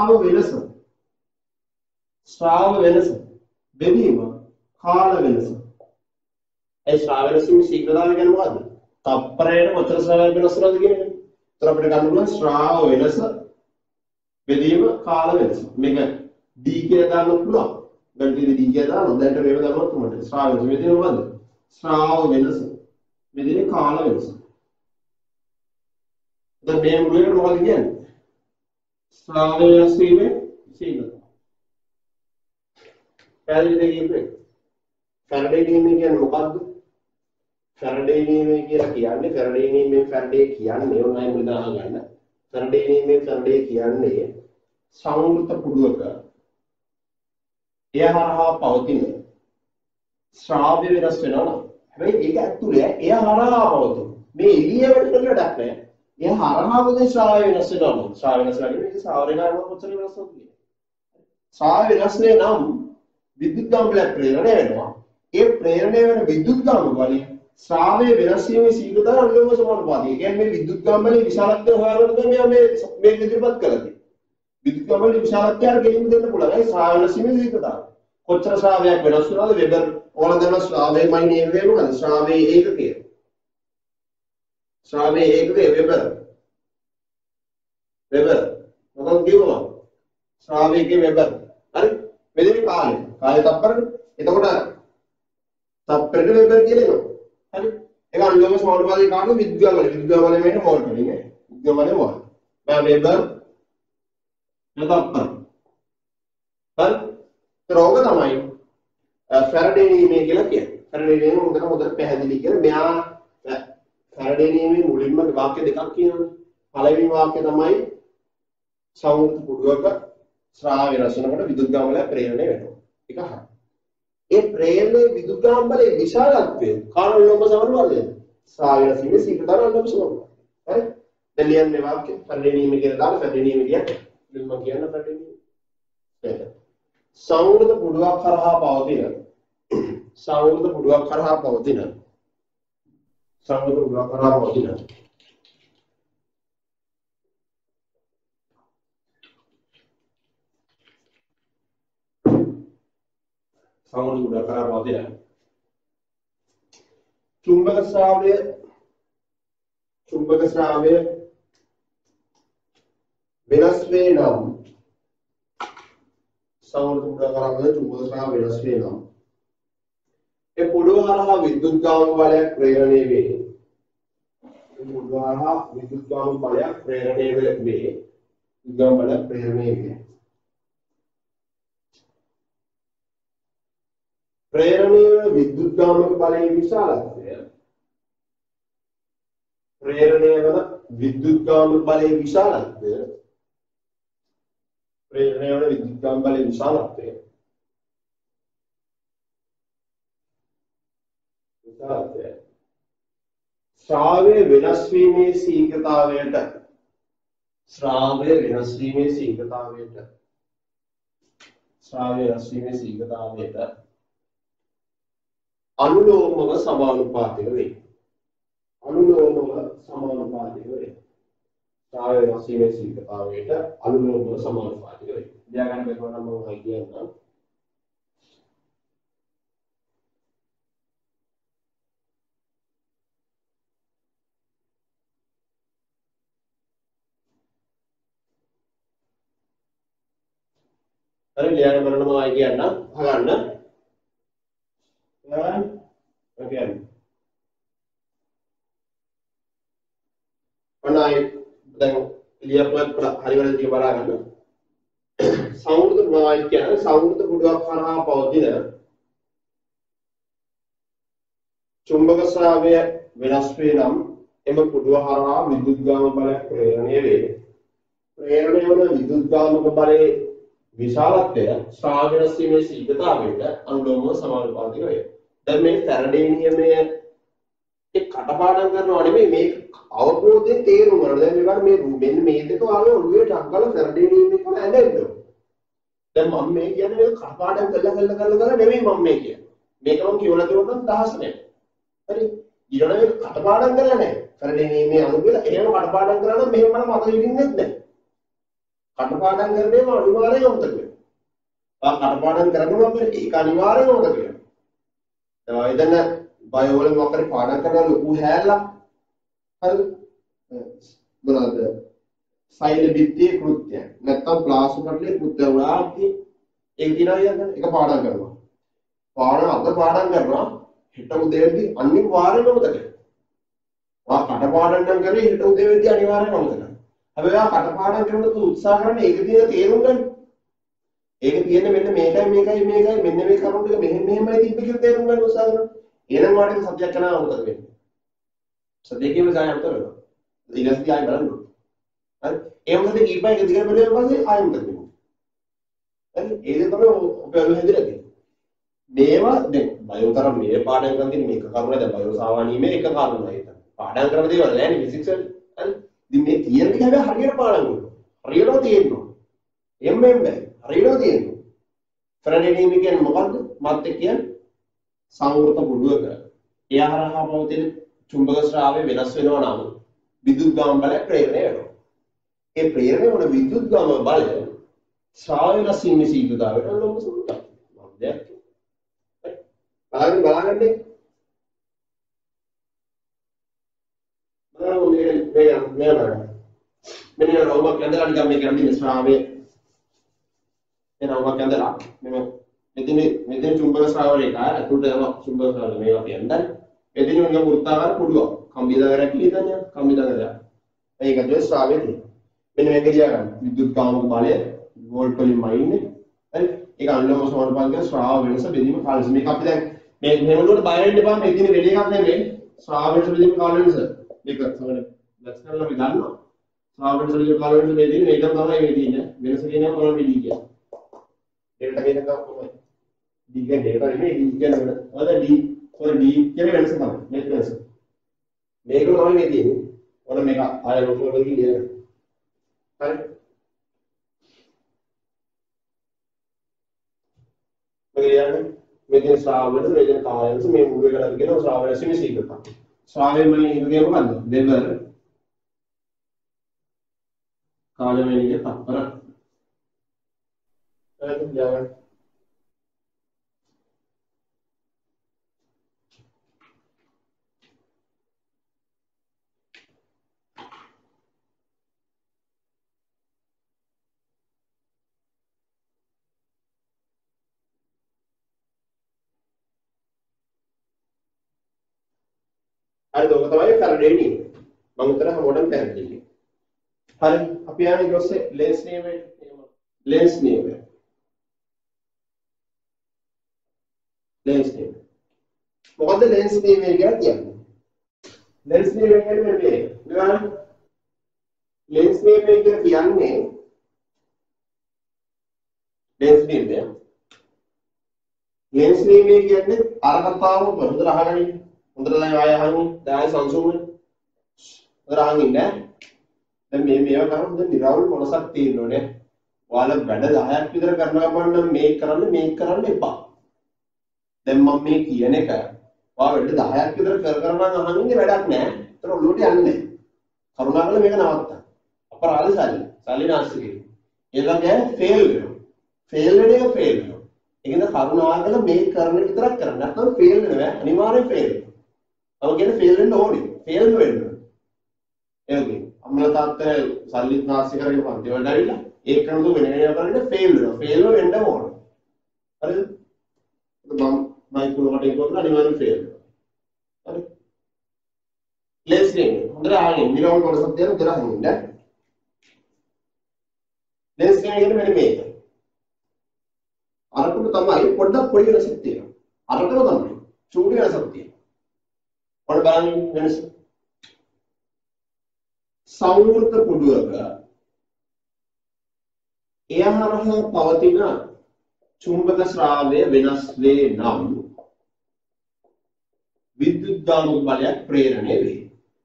[SPEAKER 1] ශ්‍රාව වෙනස බෙදීම කාල වෙනස. ඒ ශ්‍රාව වෙනස් වීමේ ශීඝ්‍රතාවය කියන්නේ මොකද්ද? තප්පරයට කොතර ශ්‍රාවයක් වෙනස් වෙනවද කියන්නේ. ඒතර අපිට ගන්න පුළුවන් ශ්‍රාව වෙනස බෙදීම කාල වෙනස. මේක D කියලා දාන්න පුළුවන්. දැන් D කියලා දානවා. දැන්ට මේව දානවා කොහොමද? ශ්‍රාව වෙනස බෙදීම මොකද්ද? ශ්‍රාව වෙනස බෙදීම කාල වෙනස. දැන් මේ මුලේට මොකද කියන්නේ? ශ්‍රාවය වෙනස් වීමේ ශීඝ්‍රතාවය. පැහැදිලිද කියන්නේ? ෆැරඩේ නියමය කියන්නේ මොකද්ද? ෆැරඩේ නියමය කියලා කියන්නේ ෆැරඩේ නියමයෙන් ෆැරඩේ කියන්නේ ඕනෑම විදිහට අහගන්න. ෆැරඩේ නියමයෙන් ෆැරඩේ කියන්නේ සංවෘත පුඩුවක එය හරහා පවතින ශ්‍රාව්‍ය වෙනස් වෙනවා. හැබැයි ඒක ඇතුලේ එය හරහා පවතින මේ එළිය වලට වැඩක් නැහැ. එය හරහා පොදේ ශ්‍රාව්‍ය වෙනස් වෙනවා. ශ්‍රාව්‍ය වෙනස් වෙනවා කියන්නේ ශ්‍රාව්‍ය ගානම කොච්චර වෙනස් වෙනවද කියන්නේ. ශ්‍රාව්‍ය වෙනස් වෙනම් විද්‍යුත්ගාම බල ප්‍රේරණය වෙනවා. ඒ ප්‍රේරණය වෙන විද්‍යුත්ගාම බලය ශ්‍රාවය වෙනස් වීමේ ශීඝ්‍රතාවය අනුලෝම සමානුපාතිකයි. ඒ කියන්නේ මේ විද්‍යුත්ගාම බලයේ විශාලත්වය හොයාගන්න තමයි මේ ඉදිරිපත් කරන්නේ. විද්‍යුත්ගාම බලයේ විශාලත්වය අර ගෙලින් දෙන්න පුළුවන්. ඒ ශ්‍රාවය වෙනස් වීමේ ශීඝ්‍රතාවය. කොච්චර ශ්‍රාවයක් වෙනස් වෙනවද? වෙබර් ඕන දෙන ශ්‍රාවය මයින් ඒකේ මොකද? ශ්‍රාවයේ ඒකකය. ශ්‍රාවයේ ඒකකය වෙබර්. මොකක්ද කියනවා? ශ්‍රාවයේ වෙබර්. හරි? මෙතන කාලය කාය තප්පරනේ. එතකොට තප්පරෙට වෙබර් කියලා එනවා. හරි. ඒක අනුලෝම සමානුපාතයේ කාටද විද්‍යාව වල. විද්‍යාව වල මේක මෝල් වලින් නේ. විද්‍යාව වල මෝල්. බෑ වෙබර් තප්පර. හරි. රෝග තමයි ෆැරඩේ නියමය කියලා කියන්නේ. ෆැරඩේ නියමය හොඳට පැහැදිලි කියලා. මෙයා ෆැරඩේ නියමයේ මුලින්ම වාක්‍ය දෙකක් කියනවානේ. පළවෙනි වාක්‍ය තමයි සෞඛ්‍ය පුඩුවක ස්‍රාව වෙනස් වෙනකොට විදුලි ගාම වල ප්‍රේරණය වෙනවා. ඒක හරියි. ඒ ප්‍රේරණයේ විදුලි ගාම වලේ විශාලත්වය කාර්ය ලෝභ සමනුවර්ගය. ස්‍රාව වෙනස් වීමේ සීඝ්‍රතාවය ලෝභ සමනුවර්ගය. හරි? දැන් ලියන්න මේ වාක්‍ය ෆැරඩේ නියමය කියලා දාලා ෆැරඩේ නියමය කියන්නේ. මම කියන්න ෆැරඩේ නියමය. සෞඛ්‍ය පුඩුවක් කරහා පවතින සෞඛ්‍ය පුඩුවක් කරහා පවතින සෞඛ්‍ය පුඩුවක් කරහා පවතින සෞඛ්‍ය පුඩුවක් කරහා පවතින චුම්බක ශ්‍රාවය වෙනස් වේ නම් සෞඛ්‍ය පුඩුවක් කරහා පවතින චුම්බක ශ්‍රාවය වෙනස් වේ නම් ඒ පුඩුව හරහා විද්‍යුත් ගාම බලයක් ප්‍රේරණය වේ. ඒ පුඩුව හරහා විද්‍යුත් ගාම බලයක් ප්‍රේරණය වේ. විද්‍යුත් ගාම බලයක් ප්‍රේරණය වේ. ප්‍රේරණීය විද්‍යුත් ගාමක බලයේ විශාලත්වය. ප්‍රේරණය වන විද්‍යුත් ගාම බලයේ විශාලත්වය. ප්‍රේරණය වන විද්‍යුත් ගාම බලයේ විශාලත්වය. ශ්‍රාවය වෙනස් වීමේ ශීඝ්‍රතාවයට අනුලෝමව සමානුපාතික වේ. ශ්‍රාවය වෙනස් වීමේ ශීඝ්‍රතාවයට අනුලෝමව සමානුපාතික වේ. ලියා ගන්න බැරුව නම් මම කියන්නම්. හරි ලියන්න බලන්න මම ආයි කියන්න අහගන්න. ඔකේ. අනයි දැන් ලියපුවත් හරි වැරදි ටික බලා ගන්න. සෞඛ්‍ය ප්‍රවාහය කියන්නේ සෞඛ්‍ය පුඩුවක් කරහා පවතින චුම්බක ශ්‍රාවය වෙනස් වේ නම් එම පුඩුව හරහා විද්‍යුත් ගාම බලයක් ප්‍රේරණය වේ. ප්‍රේරණය වන විද්‍යුත් ගාමක බලයේ විශාලත්වය ශ්‍රාව වෙනස් වීමේ ශීඝ්‍රතාවයට අනුලෝමව සමානුපාතික වේ. දැන් මේ ෆැරඩේ නියමය කටපාඩම් කරනවා නෙමෙයි මේක අවබෝධයෙන් තේරුම් ගන්න. දැන් මේක මෙන්න මේ දෙක ආවේ ඔළුවේ ටක් ගාලා ෆැරඩේ නියමය කොහොම ඇදෙන්නේ. දැන් මම මේ කියන්නේ මේක කටපාඩම් කරලා නෙමෙයි මම මේ කියන්නේ. මේක මම කියවලා තිබුණා නම් දහස් නෑ. හරි. ඊළඟ මේක කටපාඩම් කරලා නෑ. ෆැරඩේ නියමය අනුගල එහෙම කටපාඩම් කරා නම් මෙහෙම මම මතක හිටින්නේ නැහැ. කටපාඩම් කරන්නේ අනිවාර්යයෙන්ම අමතක වෙනවා. කටපාඩම් කරනවා කියන්නේ ඒක අනිවාර්යයෙන්ම අමතක වෙනවා. එතන බයෝ වල මොකක් හරි පාඩම් කරලා ලොකු හැලක් හරිද? මොනවාද? සෛල බිත්තියේ කෘත්‍ය. නැත්තම් ප්ලාස්ටික් කටලේ කෘත්‍ය උනාති. ඒක දිනා යන්න ඒක පාඩම් කරනවා. පාඩම් කරනවා හිත උදේදී අනිවාර්යයෙන්ම අමතක වෙනවා. කටපාඩම් නම් කරේ හිත උදේදී අනිවාර්යයෙන්ම අමතක වෙනවා. හැබැයි කටපාඩම් කරනකොට උත්සාහ කරන්නේ ඒක දිහා තේරුම් ගන්න. ඒක තියෙන්නේ මෙන්න මේකයි මෙන්න මේ කරුණු ටික මෙහෙමයි තිබ්බ කියලා තේරුම් ගන්න උත්සාහ කරනවා. එහෙනම් වාටේ සබ්ජෙක්ට් කරනවා අමතක වෙන්නේ. සබ්ජෙක්ට් එකේ ගාන අමතක වෙනවා. ඊළඟට ආයෙ බලන්න. හරි. ඒ මොකද කීපය එක දිගට බලලා පස්සේ ආයෙ අමතක වෙනවා. හරි. ඒක තමයි ඔබ හැදිලා තියෙන්නේ. මේවා දැන් බයෝ තරම් මේ පාඩම් කරන් තියෙන මේක කරුණ දැන් බයෝ සාමාන්‍යීමේ එක කරුණයි ඒක. පාඩම් කරන දේවල් නෑනේ ෆිසික්ස් වල. හරි. ඉතින් මේ තියෙන ටික හැබැයි හරියට පාඩම් කරනවා. හරියටම තියෙනවා. එම්එම් බෑ. හරියටම තියෙනවා. ෆැරඩේ නියමය කියන්නේ මොකද්ද? මත් එක්ක කියන්නේ සංවෘත පුඩුවක එය හරහා පවතින චුම්බක ශ්‍රාවය වෙනස් වෙනවා නම් විද්‍යුත් ගාම බලය ප්‍රේරණය වෙනවා. ඒ ප්‍රේරණය වන විද්‍යුත් ගාම බලය ශ්‍රාවය වෙනස් වීමේ ශීඝ්‍රතාවයට අනුලෝම සමානුපාතිකයි. බලන්නේ මෙන්න රෝමක් ඇඳලා නිකන් මේ කරන්නේ ශ්‍රාවය එන රෝමක් ඇඳලා මෙන්න මෙතන චුම්බක ශ්‍රාවණය එකයි අතුලට යනවා චුම්බක ශ්‍රාවණය මේවා කියන්නේ. මෙතන නිකන් වෘත්තාකාර කුඩුවක්. කම්බිදාගරයක් කියන්නේ කම්බිදාගරයක්. ඒකට ශ්‍රාවය තියෙනවා. මෙන්න මේක දිහා ගන්න. විද්‍යුත් කාමක බලය වෝල්ට් වලින් මයින්නේ. හරි. ඒක අනුලෝම සමානුපාතික ශ්‍රාව වෙනස බෙදීම කාලස. මේක අපි දැන් මේ මෙහෙමලුවට බය වෙන්න එපා. මේ තියෙන වෙන එකක් නෙමෙයි. ශ්‍රාව වෙනස බෙදීම කාල වෙනස. මේක සමහර ලක්ෂණ අපි දන්නවා. ශ්‍රාව වෙනස බෙදීම කාල වෙනස මේ තියෙන මේක තමයි මේ තියෙන්නේ. වෙනස කියන්නේ මොනවද මේ දී කියන්නේ. ඒකට කියනකම් කොහොමද? දී කියන්නේ ඒක නෙමෙයි දී කියන්නේ. අද දී කියන්නේ වෙනස තමයි. මේක වෙනස. මේක තමයි මේ තියෙන්නේ. ඔන්න මේක ආය ලොකුවට කියන්නේ. හරි. මෙතන ශ්‍රාවණ වේදන කායස මේ මුල එකට කියන ශ්‍රාවණ සිවිසීකත. ශ්‍රාවයෙන් මම ඉන්නේ මොකද්ද? දෙවර කාලවේනික තත්පර. හරිද? යාවන. හරිද? ඔක තමයි ෆැරඩේ නියම. මම උතර හැමෝටම පැහැදිලි. හරි. අපි යන්නේ ඊට පස්සේ ලෙන්ස් නියමයට. ලෙන්ස් නියමය. ලෙන්ස් නියමය. මොකද්ද ලෙන්ස් නියමය කියලා කියන්නේ? ලෙන්ස් නියමය කියන්නේ මේ. නේද? ලෙන්ස් නියමය කියන්නේ ලෙන්ස් නියමය. ලෙන්ස් නියමය කියන්නේ අර කතාව හොඳට අහගන්න. හොඳට දැන් ආය අහන්නේ. දැන් ආය සංසුන්නේ. හොඳට අහන් ඉන්න. දැන් මේවා කරමුද නිරවුල් මොනසක් තියෙනවනේ. ඔයාලා වැඩ 10ක් විතර කරන ගමන් නම් මේක කරන්න එපා. දැන් මම මේ කියන එක ඔයා වැඩ 10ක් විතර කර නම් අහන්නේ වැඩක් නෑ. ඒතර ඔළුවට යන්නේ. කරුණාකරලා මේක නවත්තන්න. අපරාධ සල්ලි නාස්තිකේ. ඒලගේ ෆේල් වෙනවා. ෆේල් වෙන එක ෆේල් වෙනවා. ඒකෙන්ද කරුණාකරලා මේ කරන විතරක් කරන්න. නැත්නම් ෆේල් වෙනවා. අනිවාර්යෙන් ෆේල් වෙනවා. අව කියන්නේ ෆේල් වෙන්න ඕනේ. ෆේල් වෙන්න. ඒකේ අම්මලා තාත්තලා සල්ලිත් නාස්ති කරගෙන පන්ති වලට ඇවිල්ලා ඒක කරනකොට වෙන වෙනම කරන්නේ ෆේල් වෙනවා. ෆේල් වෙන්න ඕනේ. හරිද? මම කුලකට ඒකවල අනිවාර්යෙන් ෆේල් වෙනවා. හරි? ලෙන්ස් නේ. හොඳට ආගෙන මිරවුල් කොටසක් දෙන්න හොඳට අහන්න. ලෙන්ස් කියන්නේ මෙන්න මේක. අරකට තමයි පොඩ්ඩක් පොඩි වෙනසක් තියෙනවා. අරකට තමයි චූටි වෙනසක් තියෙනවා. ඔන්න බලන්න වෙනස. සෞරවෘත්ත කුඩුවක එයහරහා පවතින චුම්බක ශ්‍රාවය වෙනස් වේ නම් විද්‍යුත්ගාමක බලයක් ප්‍රේරණය වේ.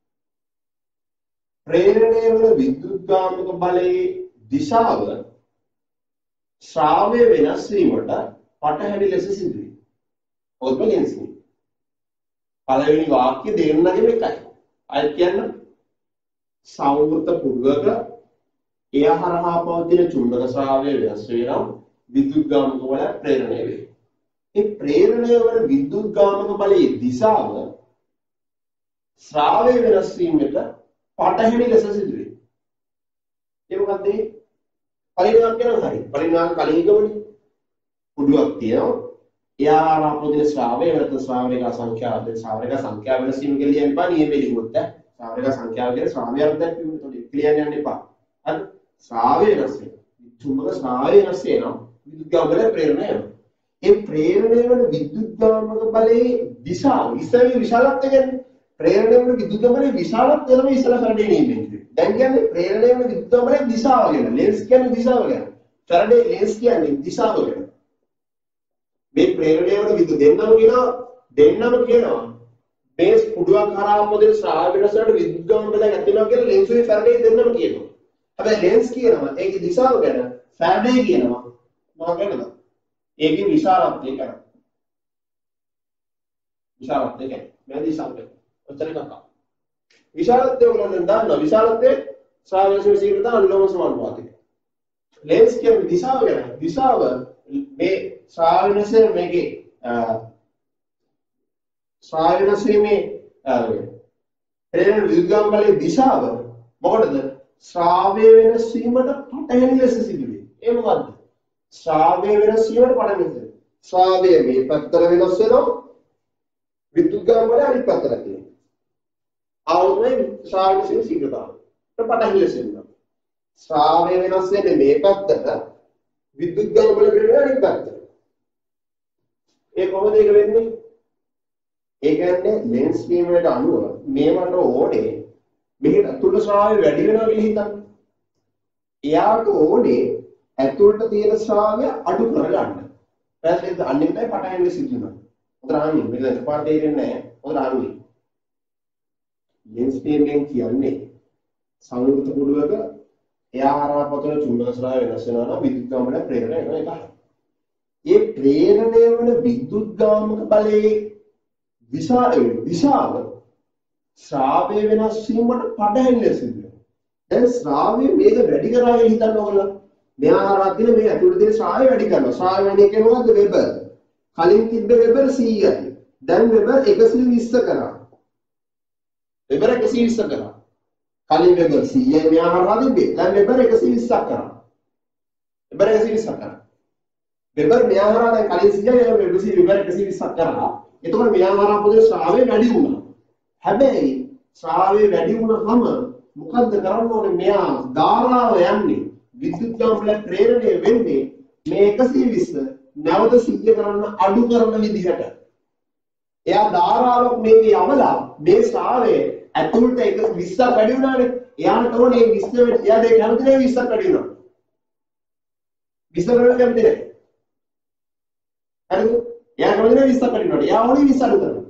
[SPEAKER 1] ප්‍රේරණය වන විද්‍යුත්ගාමක බලයේ දිශාව ශ්‍රාවය වෙනස් වීමට පටහැනි ලෙස සිදුවේ. ඔබ ලෙන්ස් නේ. පළවෙනි වාක්‍ය දෙන්නගෙම එකයි. අය කියන්නේ සෞරවෘත්ත කුඩුවක එයහරහා පවතින චුම්බක ශ්‍රාවය වෙනස් වේ නම් විද්‍යුත්ගාමක බලය ප්‍රේරණය වේ. මේ ප්‍රේරණය වන විද්‍යුත්ගාමක බලයේ දිශාව ශ්‍රාවය වෙනස් වීමට පටහැනි ලෙස සිදුවේ. ඒ මොකක්ද? පරිණාම කියනවා හරි. පරිණාම කලින් ගමනේ කුඩුවක් තියෙනවා. එයහරහා පවතින ශ්‍රාවය නැත්නම් ශ්‍රාවනික සංඛ්‍යාව වෙනස් වීම කියලා කියන්න බෑ. නියමෙ ලියුවොත් ශ්‍රාවනික සංඛ්‍යාව කියන්නේ ශ්‍රාව්‍ය අර්ථයක් කියනවා. ඒක කියන්න යන්න එපා. හරි? ශ්‍රාවය වෙනස් වෙනවා. චුම්බක ශ්‍රාවය වෙනස් වෙනවා. විද්‍යුත්ගාමක බලය ප්‍රේරණය වෙනවා. ඒ ප්‍රේරණය වන විද්‍යුත්ගාමක බලයේ දිශාව ඉස්සෙල්ලා විශාලත්වය කියන්නේ ප්‍රේරණය වන විද්‍යුත්ගාමක බලයේ විශාලත්වය තමයි ඉස්සෙල්ලා ෆැරඩේ නියමයෙන්. දැන් කියන්නේ ප්‍රේරණය වන විද්‍යුත්ගාමක බලයේ දිශාව ගැන. ලෙන්ස් කියන්නේ දිශාව ගැන. ෆැරඩේ ලෙන්ස් කියන්නේ දිශාව ගැන. මේ ප්‍රේරණය වන විද්‍යුත් දෙන්නම කියනවා බේස් කුඩුවක් කරා මොදෙල් ශ්‍රාව්‍ය වෙනස වලට විද්‍යුත්ගාමක බලයක් ඇති වෙනවා කියලා ලෙන්ස් උයි ෆැරඩේ දෙන්නම කියනවා. හැබැයි ලෙන්ස් කියනවා ඒකේ දිශාව ගැන ෆැරඩේ කියනවා මොකක්ද ගැනද? ඒකේ විශාලත්වය ගැන. විශාලත්වය ගැන. මේ දිශාවට. ඔච්චර එකක්. විශාලත්වය ඔයගොල්ලෝ දන්නවා. විශාලත්වය ශ්‍රාව්‍ය සීගත අනුලෝම සමානුපාතික. ලෙන්ස් කියන්නේ දිශාව ගැන. දිශාව මේ ශ්‍රාව්‍ය වෙනස මේකේ ශ්‍රාව්‍ය වෙනස මේ ප්‍රේරණ විද්‍යුත්ගාමක බලයේ දිශාව මොකටද? ශ්‍රාව්‍ය වෙනස් වීමට පටහැනි ලෙස සිදුවේ. ඒ මොකද්ද? ශ්‍රාව්‍ය වෙනස් වීමට පටහැනි ලෙස. ශ්‍රාවය මේ පැත්තට වෙනස් වෙනවා. විද්‍යුත් ගාමවල අනිත් පැත්තට තියෙනවා. ආවොත් ශ්‍රාවයේ ශීඝ්‍රතාවය. පටන් ඉස්සෙල්ලා. ශ්‍රාවය වෙනස් වෙන්නේ මේ පැත්තට විද්‍යුත් ගාමවල වෙන්නේ අනිත් පැත්තට. ඒ කොහොමද ඒක වෙන්නේ? ඒ කියන්නේ ලෙන්ස් බීම් වලට අනුව මේවට ඕනේ මෙහෙට අතුල ශ්‍රාවය වැඩි වෙනවා කියලා හිතන්න. එයාට ඕනේ ඇතුළට තියෙන ශ්‍රාවය අඩු කරගන්න. ඊට අනිත් පැත්තේ පටහැන්න සිද්ධ වෙනවා. උදාහරණයක් මෙතන එකපාර තේරෙන්නේ නැහැ. උදාහරණයක්. ලෙන්ස් බීම් කියන්නේ සංවෘත කුඩුවක එයා හරහා පතන චුම්බක ශ්‍රාවය වෙනස් වෙනවා නම් විද්‍යුත් ගාමන ප්‍රේරණය වෙනවා ඒකයි. ඒ ප්‍රේරණය වන විද්‍යුත් ගාමක බලයේ විසාව ශ්‍රාවය වෙනස් වීමට පටහැන්න සිද්ධ වෙනවා. දැන් ශ්‍රාවය මේක වැඩි කරා කියලා හිතන්න ඕගොල්ලෝ. මෙහා හරහා තියෙන මේ ඇතුළේ තියෙන ශ්‍රාවය වැඩි කරනවා. ශ්‍රාවය වැඩි කරනවා වෙබර්. කලින් තිබ්බ වෙබර් 100යි. දැන් වෙබර් 120 කරා. වෙබර් 120 කරා. කලින් වෙබර් 100යි මෙහා හරහා තිබ්බේ. දැන් වෙබර් 120ක් කරා. වෙබර් 120ක් කරා. වෙබර් මෙහා හරහා දැන් කලින් 100යි වෙබර් 120ක් කරා. එතකොට මෙහා හරහා පොදේ ශ්‍රාවය වැඩි වුණා. හැබැයි ශ්‍රාවය වැඩි වුණාම මොකද්ද කරන්න ඕනේ? මෙයා ධාරාව යන්නේ විද්‍යුත් ගාමවල ප්‍රේරණය වෙන්නේ මේ 120 නැවත 100 කරන්න අඩු කරන විදිහට. එයා ධාරාවක් මේක යවලා මේ ශ්‍රාවය ඇතුළට 20ක් වැඩි වුණානේ. එයාට ඕනේ 20 වෙන්න. එයා දෙක කැමති නැහැ 20ක් වැඩි වුණා. 20 කරන්න කැමති නැහැ. හරිද? එයා කැමති නැහැ 20ක් වැඩි වුණාට. එයා ඕනේ 20 අඩු කරන්න.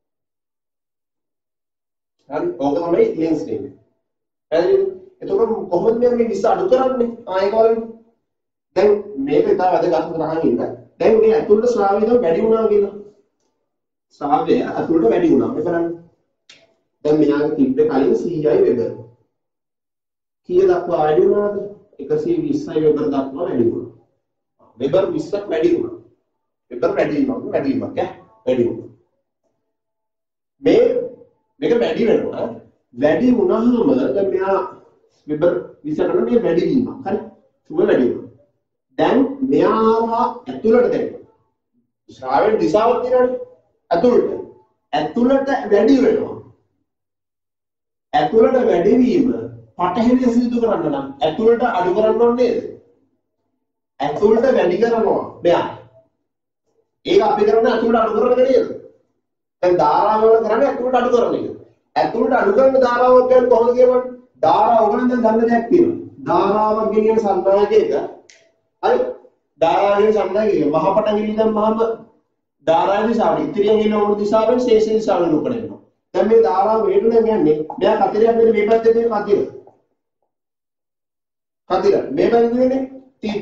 [SPEAKER 1] හරි ඕක තමයි ලෙන්ස් නේ. හරිද? එතකොට කොහොමද මේ 20 අඩු කරන්නේ? ඒක වලින් දැන් මේක ඉතාල වැදගත් කරහන් ඉන්න. දැන් මේ ඇතුළට ශ්‍රාවය තමයි වැඩි වුණා කියලා. ශ්‍රාවය ඇතුළට වැඩි වුණා. මේ බලන්න. දැන් මෙයාගේ තිබ්බේ කලින් 100යි වෙබර්. කීය දක්වා වැඩි වුණාද? 120යි වෙබර් දක්වා වැඩි වුණා. වෙබර් 20ක් වැඩි වුණා. වෙබර් වැඩි වීමක් වැඩි වුණා. මේක වැඩි වෙනවා. වැඩි වුණාම දැන් මෙයා වෙබර් 20කට මේ වැඩි වීමක්. හරි? සුව වැඩි වෙනවා. දැන් මෙයා ඇතුළට දැන් ශ්‍රාවයෙන් දිශාවක් තියෙනවානේ. ඇතුළට වැඩි වෙනවා. ඇතුළට වැඩි වීම පටහැනිය සිදු කරන්න නම් ඇතුළට අඩු කරන්න ඕනේ නේද? ඇතුළට වැඩි කරනවා මෙයා. ඒක අපි කරන්නේ ඇතුළට අඩු කරන එක නේද? දැන් ධාරාව වල කරන්නේ ඇතුළට අඩු කරන එක. ඇතුළට අඩු කරන ධාරාවක් ගැන කොහොමද කියවන්නේ? ධාරාව ඔයගොල්ලෝ දැන් දන්න දෙයක් තියෙනවා. ධාරාවක් ගෙනියන සංනායකයක හරි ධාරාවේ සංනායකයක මහ පටන් ගිලින්දම් ධාරාවේ දිශාවට ඉතිරියෙන් එන ඕන දිශාවෙන් ශේෂ දිශාවට රූපණය වෙනවා. දැන් මේ ධාරාව වේගන යන්නේ මෙයා කතරයක් වෙන මේ පැත්තේ තියෙන කතිර. මේ පැත්තේ තියෙන්නේ තී.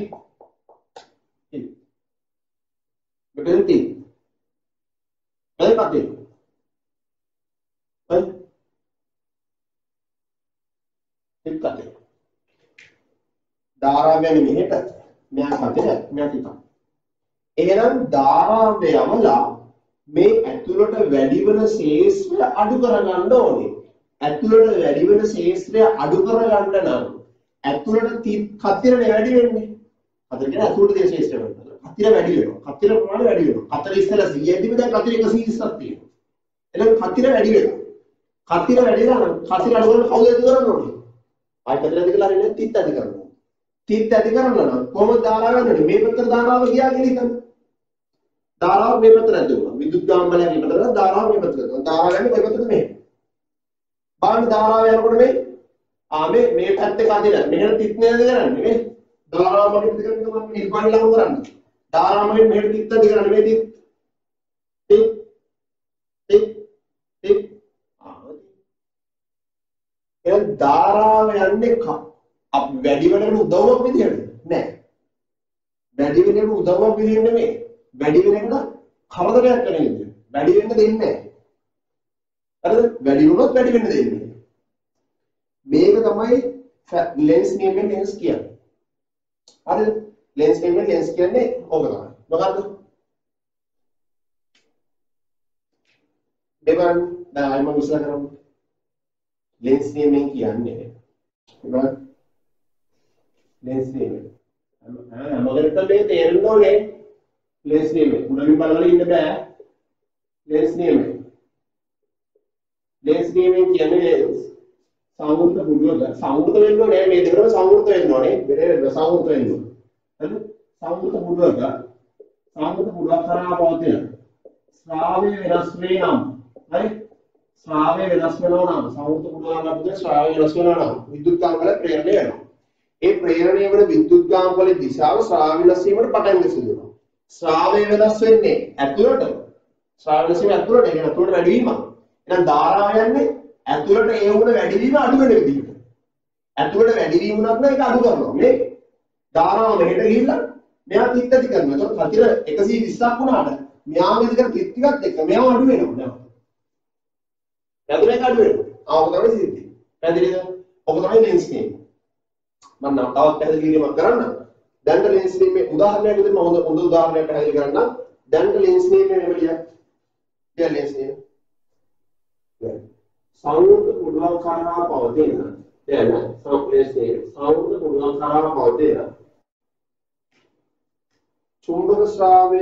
[SPEAKER 1] මෙතන තී. ඒ කතිර. හරි. ඒ කතිර. ධාරාව යන්නේ මෙහෙට. මෙයා කතිර මෙයා තී. එහෙනම් ධාරාව යවලා මේ ඇතුළට වැඩි වෙන ශේෂ්ත්‍රය අඩු කරගන්න ඕනේ. ඇතුළට වැඩි වෙන ශේෂ්ත්‍රය අඩු කරගන්න නම් ඇතුළට කතිරනේ වැඩි වෙන්නේ. කතිර කියන්නේ ඇතුළට තියෙන ශේෂ්ත්‍රය වෙනවා. කතිර වැඩි වෙනවා. කතිර ප්‍රමාණය වැඩි වෙනවා. කතිර ඉස්සෙල්ලා 100 ඉඳිම දැන් කතිර 120ක් තියෙනවා. එහෙනම් කතිර වැඩි වෙනවා. කතිර වැඩි වෙනවා නම් කතිර අඩු කරන්න කවුද ඇති කරන්න ඕනේ? ආයි කතිර ඇති කරලා හරිනේ තිත් ඇති කරනවා. තිත් ඇති කරන්න නම් කොහොමද ධාරාව ගන්නන්නේ? මේ පැත්තට ධාරාව ගියා කියලා හිතන්න. ධාරාව මේ පැත්තට ඇද වුණා. විදුලි ගාම්බලයක් මේ පැත්තට ධාරාව මේ පැත්තට. ධාරාව යන්නේ මේ පැත්තට මෙහෙ. බලන්න ධාරාව යනකොට මේ පැත්තේ කදින. මෙහෙට තිත් නේද කරන්නේ නේ? ධාරාව මගෙන් පිට කරන්නේ මම නිර්මාණ ලඟ කරන්නේ. ධාරාව මගෙන් මෙහෙට තිත් ඇද කරන්නේ මේ තිත්. ඒ ධාරාව යන්නේ අපි වැඩි වෙනකට උදව්වක් විදියට නෑ. වැඩි වෙනකට උදව්වක් විදියට නෙමෙයි. වැඩි වෙනකට කරදරයක් වෙන විදියට. වැඩි වෙන්න දෙන්නේ නැහැ. හරිද? වැඩි වුණොත් වැඩි වෙන්න දෙන්නේ. මේක තමයි ලෙන්ස් නියමයෙන් ලෙන්ස් කියන්නේ. හරිද? ලෙන්ස් නියමයෙන් ලෙන්ස් කියන්නේ ඕක තමයි. මොකද්ද? දෙවන් දැන් මම විශ්ල කරමු. ලෙන්ස් නියමයෙන් කියන්නේ මොකක්ද? ලෙන්ස් නියමයෙන්. මොකද මේ තේරෙන්න ඕනේ ලෙන්ස් නියමය. මුලින් බලවල ඉන්න බෑ. ලෙන්ස් නියමය. ලෙන්ස් නියමය කියන්නේ සංවෘත පුඩුවක සංවෘත වෙන්න ඕනේ මේ දෙකම සංවෘත වෙන්න ඕනේ. බෙරේ සංවෘත වෙන්න ඕනේ. හරිද? සංවෘත පුඩුවක සංවෘත පුඩුවක් කරා පවතින ශ්‍රාවය වෙනස් වේ නම් හරි? ශ්‍රාවය වෙනස් වෙනවා නම් සංවෘත පුඩුවක් අපිට ශ්‍රාවය වෙනස් වෙනවා නම් විදුලිකාංග වල ප්‍රේරණය වෙනවා. ඒ ප්‍රේරණය වන විදුලිකාංග වල දිශාව ශ්‍රාවය වෙනස් වීමට පටන් ගන්නවා. ශ්‍රාවය වෙනස් වෙන්නේ ඇතුළට ශ්‍රාවය වෙනස් වීම ඇතුළට ඒ කියන්නේ ඇතුළට වැඩි වීමක්. එහෙනම් ධාරාව යන්නේ ඇතුළට ඒ වුණ වැඩි වීම අඩු වෙන විදිහට. ඇතුළට වැඩි වීම උනත් නම් ඒක අඩු කරනවා. මේ ධාරාව මෙහෙට ගිහිල්ලා මෙයා තිත් ඇති කරනවා. ඒතකොට සතිර 120ක් වුණාට මෙයා මෙදික තිත් ටිකත් එක්ක මෙයා අඩු වෙනවා නේද? ඇතුළේ අඩු වෙනවා. ආවක තමයි සිද්ධි. පැහැදිලිද? ඔක තමයි ලෙන්ස් නේ. මම නම් තවත් පැහැදිලි කිරීමක් කරන්න. දැන් ලෙන්ස් නේ උදාහරණයක් විදිහට මම හොඳ උදාහරණයක් පැහැදිලි කරන්න. දැන් ලෙන්ස් නේ මෙහෙම ලියන්න. දැන් ලෙන්ස් නේ සංවෘත පුඩුවක් කරා පවතින දැන් සම්ප්‍රේෂණයේ සංවෘත පුඩුවක් කරා පවතින චුම්බක ශ්‍රාවය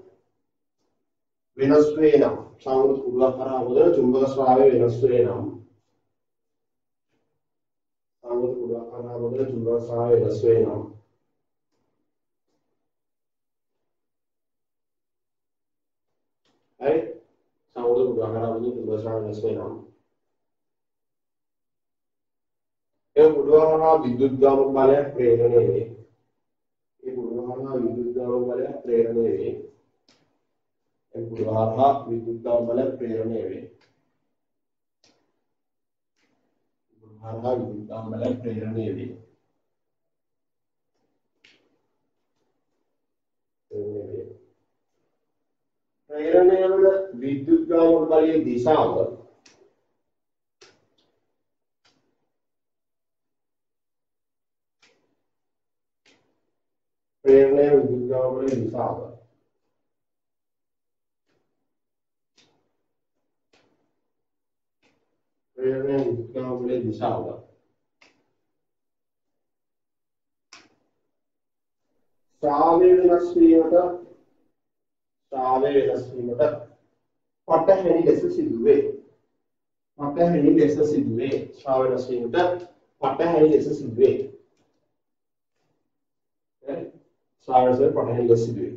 [SPEAKER 1] වෙනස් වේ නම් සංවෘත පුඩුවක් කරා පවතින චුම්බක ශ්‍රාවය වෙනස් වේ නම් සංවෘත පුඩුවක් කරා පවතින චුම්බක ශ්‍රාවය වෙනස් වේ නම් හරි සංවෘත පුඩුවක් කරා පවතින චුම්බක ශ්‍රාවය වෙනස් වේ නම් ඒ පුඩුවහරහා විදුලිකාංග බලය ප්‍රේරණය වේ. ඒ පුඩුවහරහා විදුලිකාංග බලය ප්‍රේරණය වේ. ඒ පුඩුවහරහා විදුලිකාංග බලය ප්‍රේරණය වේ. පුඩුවහරහා විදුලිකාංග බලය ප්‍රේරණය වේ. ප්‍රේරණය වල විදුලිකාංග බලයේ දිශාව ප්‍රේරණය විදුලිකාංග බලයේ දිශාව ප්‍රේරණය විදුලිකාංග බලයේ දිශාව ශ්‍රාවය වෙනස් වීමට පටහැනි ලෙස සිදුවේ. පටහැනි ලෙස සිදුවේ. ශ්‍රාවය වෙනස් වීමට පටහැනි ලෙස සිදුවේ. ශ්‍රාවය පටහැනි ලෙස සිදුවේ.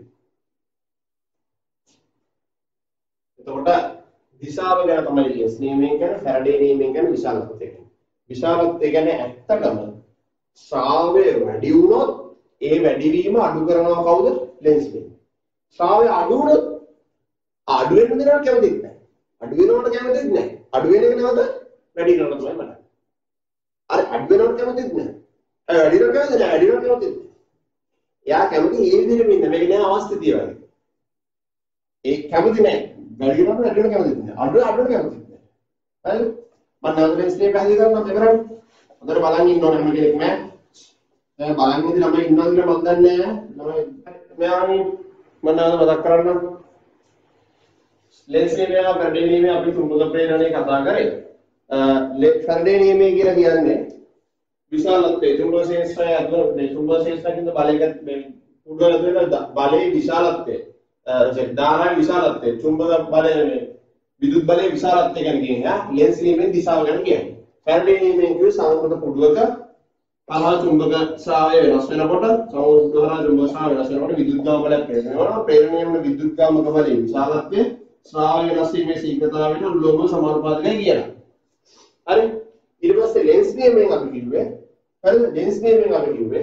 [SPEAKER 1] එතකොට දිශාව ගැන තමයි ලෙන්ස් නියමයෙන් කියන්නේ ෆැරඩේ නියමයෙන් කියන්නේ විශාලත්වය කියන්නේ. විශාලත්වය කියන්නේ ඇත්තටම ශ්‍රාවය වැඩි වුණොත් ඒ වැඩිවීම අඩු කරනවා කවුද? ලෙන්ස් නේ. ශ්‍රාවය අඩු වුණොත් අඩු වෙන දෙයක් කැමතිත් නැහැ. අඩු වෙනවට කැමතිත් නැහැ. අඩු වෙන එක නැවත වැඩි කරනවා තමයි බලන්නේ. අර අඩු වෙනවට කැමතිත් නැහැ. වැඩි වෙනවට කැමතිත් නැහැ. වැඩි වෙනවට කැමතිත් නැහැ. එයා කැමති ඒ විදිහටම ඉන්න. මේක නෑ අවස්ථිතිය වගේ. ඒ කැමති නෑ. වැඩි වෙනවට වැඩි වෙනවට කැමතිත් නැහැ. අඩුවට කැමතිත් නැහැ. හරිද? මම නැවත ලෙන්ස් නේ පැහැදිලි කරනවා දෙකරන්නේ. හොඳට බලන් ඉන්න ඕනේ හැම කෙනෙක්ම. දැන් බලන් ඉඳි ළමයි ඉන්නවද කියලා මම දන්නේ නැහැ. ළමයි මම මතක් කරන්න ලෙන්ස් නියමය ෆැරඩේ නියමය අපි චුම්බක ප්‍රේරණය කතා කරේ. ෆැරඩේ නියමය කියලා කියන්නේ විශාලත්වය චුම්බක ශේෂ්ත්‍රය අතුර මේ චුම්බක ශේෂ්ත්‍රකින්ද බලයක මේ පුඩුව ඇතුළේ බලයේ විශාලත්වය ධාරාවේ විශාලත්වය චුම්බක බලය මේ විදුලි බලයේ විශාලත්වය ගැන කියන්නේ ලෙන්ස් නියමයෙන් දිශාව ගැන කියන්නේ. ෆැරඩේ නියමයෙන් කිව්වේ සංවෘත පුඩුවක පළා චුම්බක ශ්‍රාවය වෙනස් වෙනකොට සංවෘතහරා චුම්බක ශ්‍රාවය වෙනස් වෙනකොට විදුලිකාංග බලය ප්‍රේරණය වෙනවා. ප්‍රේරණය වන විදුලිකාංග බලයේ විශාලත්වය ශ්‍රාවය වෙනස් වීමේ ශීඝ්‍රතාවයට ලෝභ සමානුපාතිකයි කියලා. හරි? ඊට පස්සේ ලෙන්ස් නියමයෙන් අපි කිව්වේ හරිද? ලෙන්ස් නියමයෙන් අපි කිව්වේ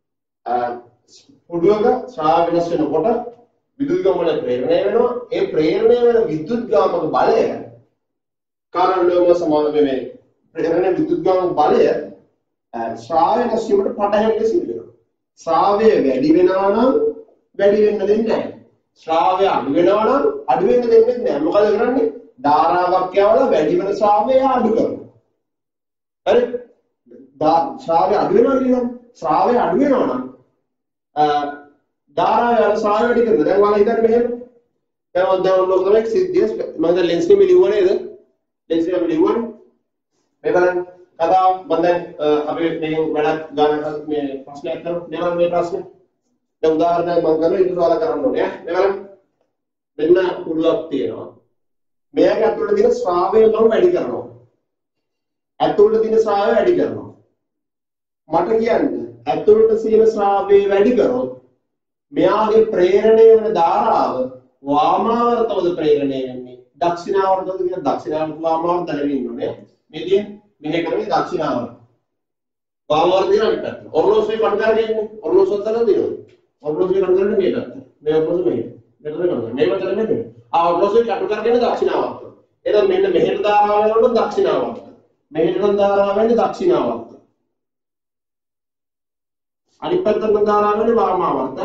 [SPEAKER 1] පුඩුවක ශ්‍රාවය වෙනස් වෙනකොට විදුලිකාංග බලය ප්‍රේරණය වෙනවා. ඒ ප්‍රේරණය වෙන විදුලිකාංග බලය කාරණ ලෝභ සමානුපාතිකයි ප්‍රේරණය විදුලිකාංග බලය ශ්‍රාවය වෙනස් වීමට පටහැනිව සිදු වෙනවා. ශ්‍රාවය වැඩි වෙනවා නම් වැඩි වෙන්න දෙන්නේ නැහැ. ශ්‍රාවය අඩු වෙනවා නම් අඩු වෙන්න දෙන්නේ නැහැ. මොකද කරන්නේ? ධාරාවක් යවලා වැඩි වෙන ශ්‍රාවය අඩු කරනවා. හරි? ශ්‍රාවය අඩු වෙනවා කියන්නේ ශ්‍රාවය අඩු වෙනවා නම් ධාරාව යන ශ්‍රාවය වැඩි කරනවා. දැන් ඔයාලා හිතන්න මෙහෙම. දැන් ඔන්න ඔක තමයි සිද්ධිය. මම දැන් ලෙන්ස් එකේ ලියුවා නේද? ලෙන්ස් එකේ ලියුවානේ. මේ බලන්න. කතාව මම දැන් අපි මේ වැඩක් ගන්න මේ ප්‍රශ්නයක් කරමු. නේද මේ ප්‍රශ්නේ? දැන් උදාහරණයක් මම කරනවා ඊට සවාල කරන්න ඕනේ ඈ. මේ බලන්න. මෙන්න කුඩුවක් තියෙනවා. මෙයාගේ ඇතුළේ තියෙන ශ්‍රාවය මම වැඩි කරනවා. ඇතුළේ තියෙන ශ්‍රාවය වැඩි කරනවා. මට කියන්න ඇතුළට තියෙන ශ්‍රාවය වැඩි කරොත් මෙයාගේ ප්‍රේරණය වෙන ධාරාව වාමාවර්තවද ප්‍රේරණය වෙන්නේ දක්ෂිනාවර්තවද කියලා දක්ෂිනාවර්ත වාමාවර්ත දැනගෙන ඉන්නෝනේ. මේ තියෙන්නේ මෙහෙ කරන්නේ දක්ෂිනාවර්ත. වාමාවර්ත කියන අනිත් පැත්ත. ඔර්ලෝසුවේ කඩ කරගෙන ඉන්නේ. ඔර්ලෝසුව අතර දිනනවා. ඔර්ලෝසුවේ කඩ කරන්නේ මේ පැත්ත. මේ ඔර්ලෝසුව මෙහෙ. මෙතන කරනවා. මේ පැත්තට මෙහෙ. ඔර්ලෝසුවේ කඩ කරගෙන දක්ෂිනාවර්ත. එහෙනම් මෙන්න මෙහෙට ධාරාව යනකොට දක්ෂිනාවර්ත. මෙහෙට ධාරාව වෙන්නේ දක්ෂිනාවර්ත. අනිත් පැත්තට ධාරාව වෙන්නේ වාමාවර්ත.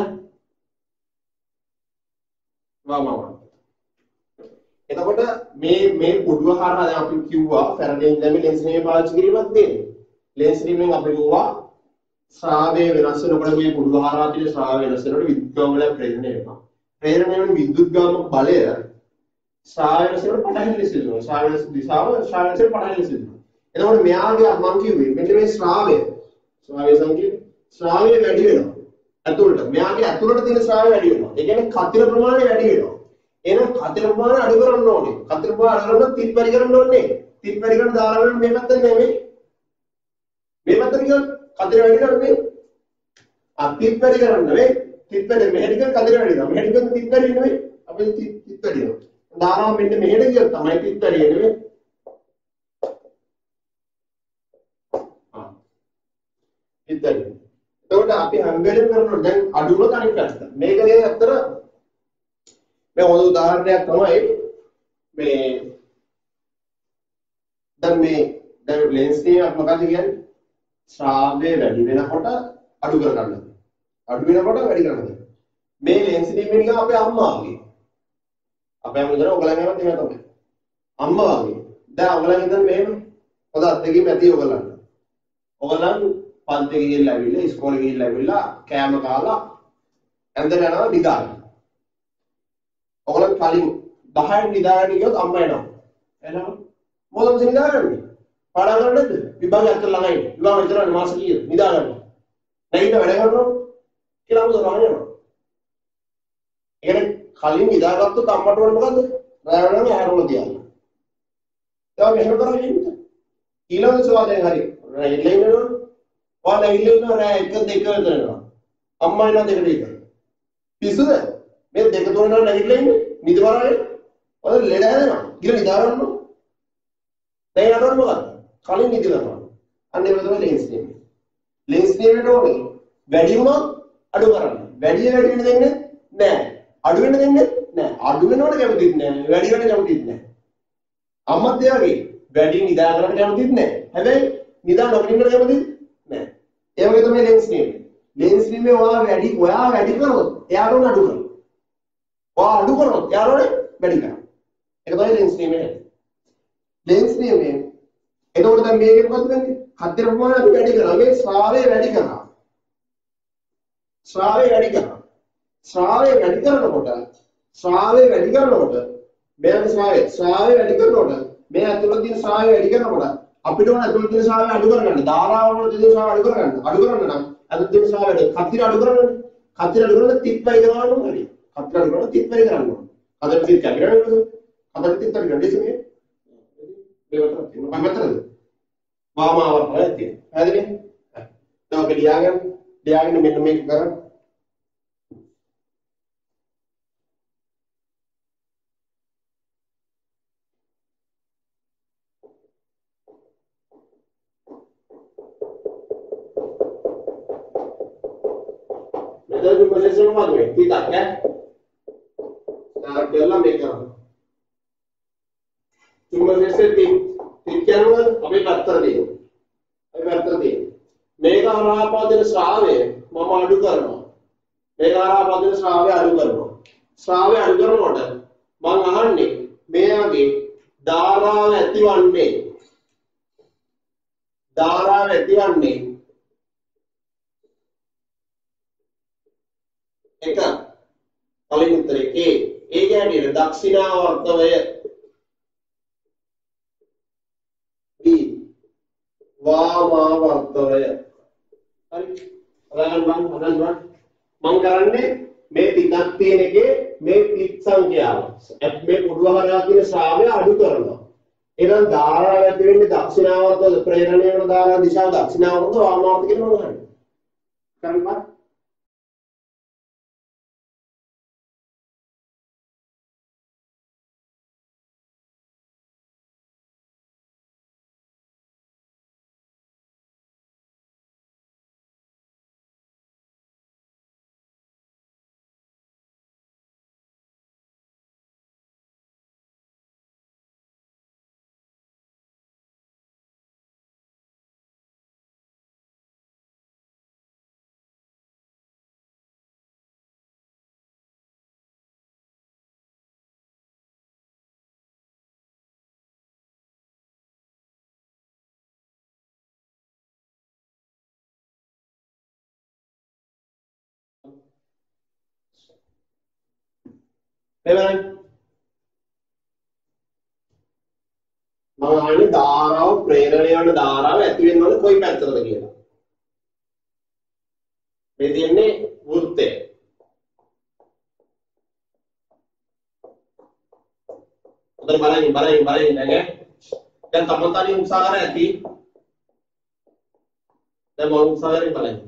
[SPEAKER 1] වාමාවර්ත. එතකොට මේ කුඩුව හරහා දැන් අපි කිව්වා ෆැරඩේ ඉඳන් ලෙන්ස් රීම පාවිච්චි කිරීමක් තියෙනවා. ලෙන්ස් රීමෙන් අපි කිව්වා ශ්‍රාවය වෙනස් වෙනකොට මේ කුඩුව හරහා තියෙන ශ්‍රාවය වෙනස් වෙනකොට විද්‍යුත් ගාමවල ප්‍රේරණය වෙනවා. ප්‍රේරණය වෙන විද්‍යුත් ගාමක බලය ශ්‍රාවය වෙනස් වෙනකොට පටහැනි ලෙස වෙනවා. ශ්‍රාවය වෙනස් දිශාව ශ්‍රාවය වෙනස් පටහැනි ලෙස වෙනවා. එතකොට මෙයාගේ මම කිව්වේ මෙන්න මේ ශ්‍රාවය සංකීර්ණ ශ්‍රාවය වැඩි වෙනවා. ඇතුළට මෙයාගේ ඇතුළට තියෙන ශ්‍රාවය වැඩි වෙනවා. ඒ කියන්නේ කතිර ප්‍රමාණය වැඩි වෙනවා. එහෙනම් කතිර ප්‍රමාණය අඩු කරන්න ඕනේ. කතිර ප්‍රමාණය අඩු කරන්න තිත් වැඩි කරන්න ඕනේ. තිත් වැඩි කරන ධාරාවෙන් මේ පැත්තට නෙමෙයි. මේ පැත්තට ගියොත් කතිර වැඩි කරන්නේ. තිත් වැඩි කරන්න නෙමෙයි. තිත් වැඩි මෙහෙට ගියොත් කතිර වැඩි වෙනවා. මෙහෙට ගියොත් තිත් වැඩි නෙමෙයි. අපි තිත් වැඩි වෙනවා. ධාරාව මෙන්න මෙහෙට ගියොත් තමයි තිත් වැඩි වෙන්නේ. තිත් වැඩි. එතකොට අපි හැම වෙලෙම කරනවා දැන් අඩුවම අනිත් පැත්ත. මේකනේ ඇත්තට මේ හොඳ උදාහරණයක් තමයි මේ දැන් ලෙන්ස් එකක් මොකද කියන්නේ ශ්‍රාව්‍ය වැඩි වෙනකොට අඩු කර ගන්නවා. අඩු වෙනකොට වැඩි කරනවා. මේ ලෙන්ස් එකේ නිකන් අපේ අම්මා වගේ. අපේ අම්මා කියන ඔයගලන්ගේම තියෙනවා තමයි. අම්මා වගේ. දැන් ඔයගලන් හිතන්න මෙහෙම පොද අත් දෙකේ මැදි ඔයගලන්. ඔයගලන් පන්තියේ ගිහිල්ලා ඇවිල්ලා ඉස්කෝලේ ගිහිල්ලා ඇවිල්ලා කෑම කාලා ඇඳට යනවා නිදාගන්න. ඔයගොල්ලෝ කලින් 10න් නිදාගන්න ගියොත් අම්මා එනවා. එනවා. මොකද නිදාගන්නේ? පාඩම් කරන්නේ නැද්ද? විභාගයක් කරලා ළඟයි. විභාග විතරනේ මාස කීයද? නිදාගන්න. නැගිට වැඩ කරනවා කියලා අමුද රහනවා. ඒ කියන්නේ කලින් නිදාගත්තොත් අම්මට වල මොකද්ද? රැ වෙනම හැරවල තියන්න. ඒක මෙහෙම කරගෙන ඉන්න. ඊළඟ සවාදයෙන් හරි. රැ ඉල්ලෙන්නෝ. ඔයාලා ඉල්ලෙන්නෝ රැ 1 2 වෙනවා. අම්මා එනවා දෙකට විතර. පිස්සුද? මේ දෙක තුන නම් නැගිටලා ඉන්නේ. නිදිවරානේ. ඔය ලෙඩ හැදෙනවා. කියලා නිදා ගන්නවා. දැන් යනකොට මොකද? කලින් නිදි කරනවා. අන්න ඒක තමයි ලෙන්ස් නේ. ලෙන්ස් නේ ඕනේ. වැඩි වුණොත් අඩු කරන්න. වැඩි වෙන්න දෙන්නේ නැහැ. අඩු වෙන්න දෙන්නේ නැහැ. අඩු වෙනවට කැමතිත් නැහැ. වැඩි වෙන්න කැමතිත් නැහැ. අම්මත් ඒ වගේ වැඩි නිදා කරන්න කැමතිත් නැහැ. හැබැයි නිදා නොකර ඉන්න කැමතිත් නැහැ. ඒ වගේ තමයි ලෙන්ස් නේ. ලෙන්ස් නේ ඔයා වැඩි කරොත් එයාට උන අඩු කරනවා. ඔයා අඩු කරොත් එයාට වැඩි කරනවා. ඒක තමයි ලෙන්ස් නේ. ලෙන්ස් නේ එතකොට දැන් මේකේ මොකද වෙන්නේ? කතර ප්‍රමාණය වැඩි කරනවා. මේ ශ්‍රාවය වැඩි කරනවා. ශ්‍රාවය වැඩි කරනවා. ශ්‍රාවය වැඩි කරනකොට මෙයාගේ ශ්‍රාවය වැඩි කරනකොට මේ ඇතුළත තියෙන ශ්‍රාවය වැඩි කරනකොට අපිට ඕන ඇතුළත තියෙන ශ්‍රාවය අඩු කරගන්න. ධාරාව වල තියෙන ශ්‍රාවය අඩු කරගන්න. අඩු කරන්න නම් ඇතුළත තියෙන ශ්‍රාවය වැඩි. කතර අඩු කරන්න. කතර අඩු කරලා තිත් වැඩි කරනවා නම් හරි. කතර අඩු කරලා තිත් වැඩි කරන්න ඕන. කතර තිත් කැපිරෙන්නේ නේද? කතර තිත් වැඩි කරන්නේ මේ වලට තියෙනවා. මම වාමාවර්තය තියෙනවා. හරිද? දැන් අපි ලියාගෙන මෙන්න මේක කරා. මෙතන ප්‍රොසෙස් එක මොකද මේ? ටිකක් ඈ. ස්ටාර්ට් කරලා මේක කරනවා. චුම්බකයේ තිත් කියනවා අපේ පැත්තට දෙනවා. අපි පැත්තට දෙනවා. මේක හරහා පවතින ශ්‍රාවය මම අඩු කරනවා. මේක හරහා පවතින ශ්‍රාවය අඩු කරනවා. ශ්‍රාවය අඩු කරනකොට මම අහන්නේ මෙයාගේ ධාරාව ඇතිවන්නේ එක කලින් උත්තරේ ඒ කියන්නේ දක්ෂිනාවර්තවය වාමාවර්තවය. හරි. හදන්න මම කරන්නේ මේ තිතක් තියෙන එකේ මේ තිත් සංඛ්‍යාව මේ කුඩුව හරහා තියෙන ශ්‍රාවය අඩු කරනවා. එහෙනම් ධාරාව ඇති වෙන්නේ දක්ෂිනාවර්ත ප්‍රේරණය වෙන ධාරා දිශාව දක්ෂිනාවර්ත වාමාවර්ත කියන මොනවද? කරන්න. එවනම් මම අහන්නේ ධාරාව ප්‍රේරණය වන ධාරාව ඇති වෙනවද කොයි පැත්තටද කියලා. මේ තියෙන්නේ වෘත්තය. උදේ බලන්න නේද? දැන් තමන්තරි උත්සාහ කර ඇති. දැන් මම උත්සාහ කරේ බලන්න.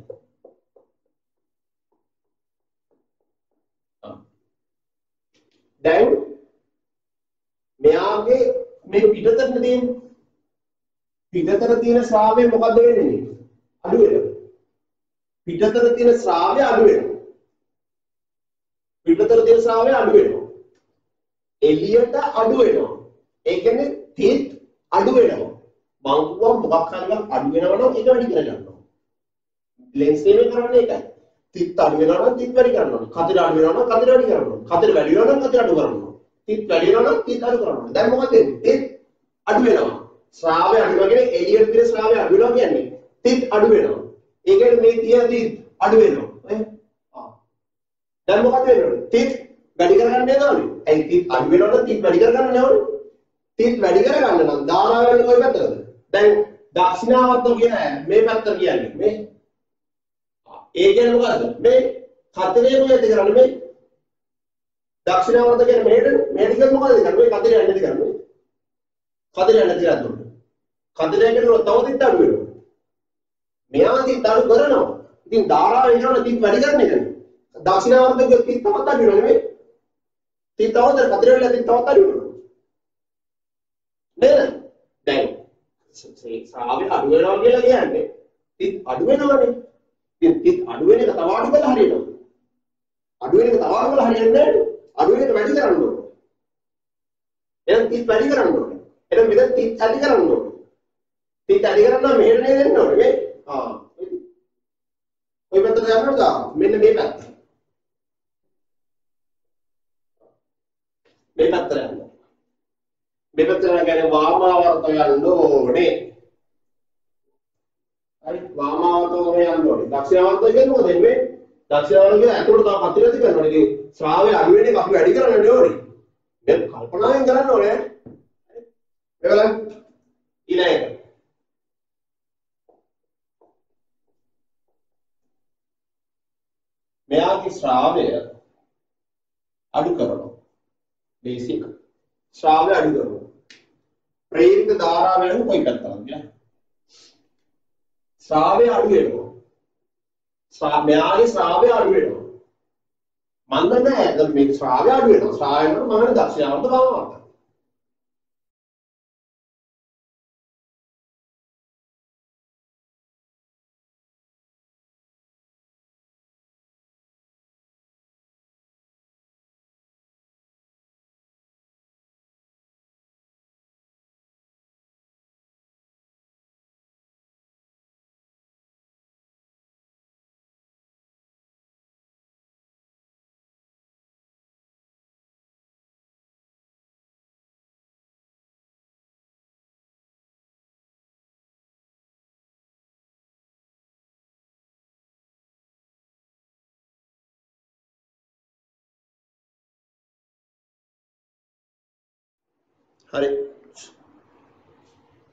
[SPEAKER 1] දැන් මෙයාගේ මේ පිටතට තියෙන ශ්‍රාවය මොකද වෙන්නේ? අඩු වෙනවා. පිටතට තියෙන ශ්‍රාවය අඩු වෙනවා. පිටතට තියෙන ශ්‍රාවය අඩු වෙනවා. එළියට අඩු වෙනවා. ඒ කියන්නේ තිත් අඩු වෙනවා. මං කිව්වා මොකක් හරි අඩු වෙනවා නම් ඒක වැඩි කරගන්නවා. ලෙන්ස් එකේ කරන්නේ ඒකයි. තිත් අඩු වෙනවා නම් තිත් වැඩි කරනවා. කතර අඩු වෙනවා නම් කතර වැඩි කරනවා. කතර වැඩි වෙනවා නම් කතර අඩු කරනවා. තිත් වැඩි වෙනවා නම් තිත් අඩු කරනවා. දැන් මොකද වෙන්නේ? තිත් අඩු වෙනවා. ශ්‍රාවය අඩු වෙනවා කියන්නේ එළියට තියෙන ශ්‍රාවය අඩු වෙනවා කියන්නේ තිත් අඩු වෙනවා. ඒ කියන්නේ මේ තියෙන තිත් අඩු වෙනවා. දැන් මොකද වෙන්නේ? තිත් වැඩි කරගන්න නේදෝනේ. ඇයි තිත් අඩු වෙනවද තිත් වැඩි කරගන්න නෑවනේ. තිත් වැඩි කරගන්න නම් ධාරාව වෙන්නේ කොයි පැත්තටද? දැන් දක්ෂිනාවර්ත කියන මේ පැත්තට කියන්නේ මේ. ඒ කියන්නේ මොකද්ද? මේ කතරේ මොකද කරන්නේ මේ? දක්ෂිනාවර්ත කියන්නේ මේක මොකද කරන්නේ? මේ කතරේ යන්නේ කරන්නේ. කතරේ යන්නේ කරන්නේ. කතරේ කියනකොට තව තිත් අඩු වෙනවා. මෙයා තිත් අඩු කරනවා. ඉතින් ධාරාව වෙනවනේ තිත් වැඩි කරන්නේ නැහැ. දක්ෂිනාවර්ත කිය තිත් තවත් අඩු වෙනවා නෙමෙයි. තිත් තවත් කතරේ වෙලා තිත් තවත් අඩු වෙනවා. නේද? දැන් ශ්‍රාවය අඩු වෙනවා කියලා කියන්නේ තිත් අඩු වෙනවනේ. ඉතින් තිත් අඩු වෙන එක තව අඩු කරලා හරියනවා. අඩු වෙන එක තව අඩු කරලා හරියන්නේ නැහැ. අඩු වෙන එක වැඩි කරන්න ඕනේ. එහෙනම් තිත් වැඩි කරන්න ඕනේ. එහෙනම් මෙතන තිත් වැඩි කරන්න ඕනේ. තිත් වැඩි කරනවා මෙහෙර නේද එන්න ඕනේ මේ. ඔය පැත්තට යන්නද? මෙන්න මේ පැත්ත. මේ පැත්තට යන්න. මේ පැත්තට යන වාමාවර්ත යන්න ඕනේ. හරි වාමාවර්ත යන්න ඕනේ. දක්ෂිනාවර්ත කියන්නේ මොකද මේ? දක්ෂිනාවර්ත කියන්නේ අතට තව කතරති කරනවා. ඉතින් ශ්‍රාවය අඩු වෙන එක අපි වැඩි කරන්න ඕනේ. මේ කල්පනාවෙන් කරන්න ඕනේ. හරි බලන්න. ඊළඟ මෙයාගේ ශ්‍රාවය අඩු කරනවා. බේසික් ශ්‍රාවය අඩු කරනවා. ප්‍රේරිත ධාරාව වෙන කොයි පැත්තටද කියලා? ශ්‍රාවය අඩු වෙනවා. මෙයාගේ ශ්‍රාවය අඩු වෙනවා. මන්ද නෑ. දැන් මේ ශ්‍රාවය අඩු වෙනවා. ශ්‍රාවය වෙනවා මම දක්ෂිනාවර්ත වාමාවර්ත. හරි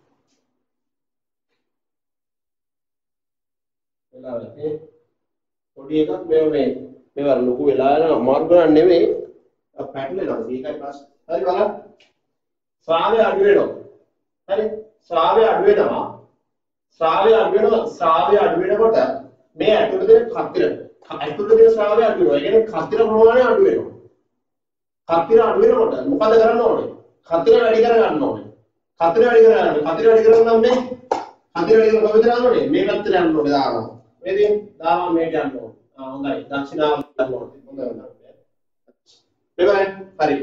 [SPEAKER 1] වෙලාවට පොඩි එකක් මේවා ලොකු වෙලා යන අමාරු ගන්න නෙවෙයි පැටලෙනවා ඒකයි ප්‍රශ්නේ. හරි බලන්න. ශ්‍රාවය අඩු වෙනවා. හරි ශ්‍රාවය අඩු වෙනවා. ශ්‍රාවය අඩු වෙනකොට මේ ඇතුළත තියෙන ශ්‍රාවය අඩු වෙනවා. ඒ කියන්නේ කතිර ප්‍රමාණය අඩු වෙනවා. කතිර අඩු වෙනකොට මොකද කරන්න ඕනේ? කතිර වැඩි කර ගන්න ඕනේ. කතිර වැඩි කරගන්න නම් මේ කතිර වැඩි කරන කොහෙද යන්න ඕනේ? මේ පැත්තට යන්න ඕනේ දානවා. මේක දානවා මේට යන්න ඕනේ. හොඳයි. දක්ෂිනාව යන්න ඕනේ. හොඳයි. හරි.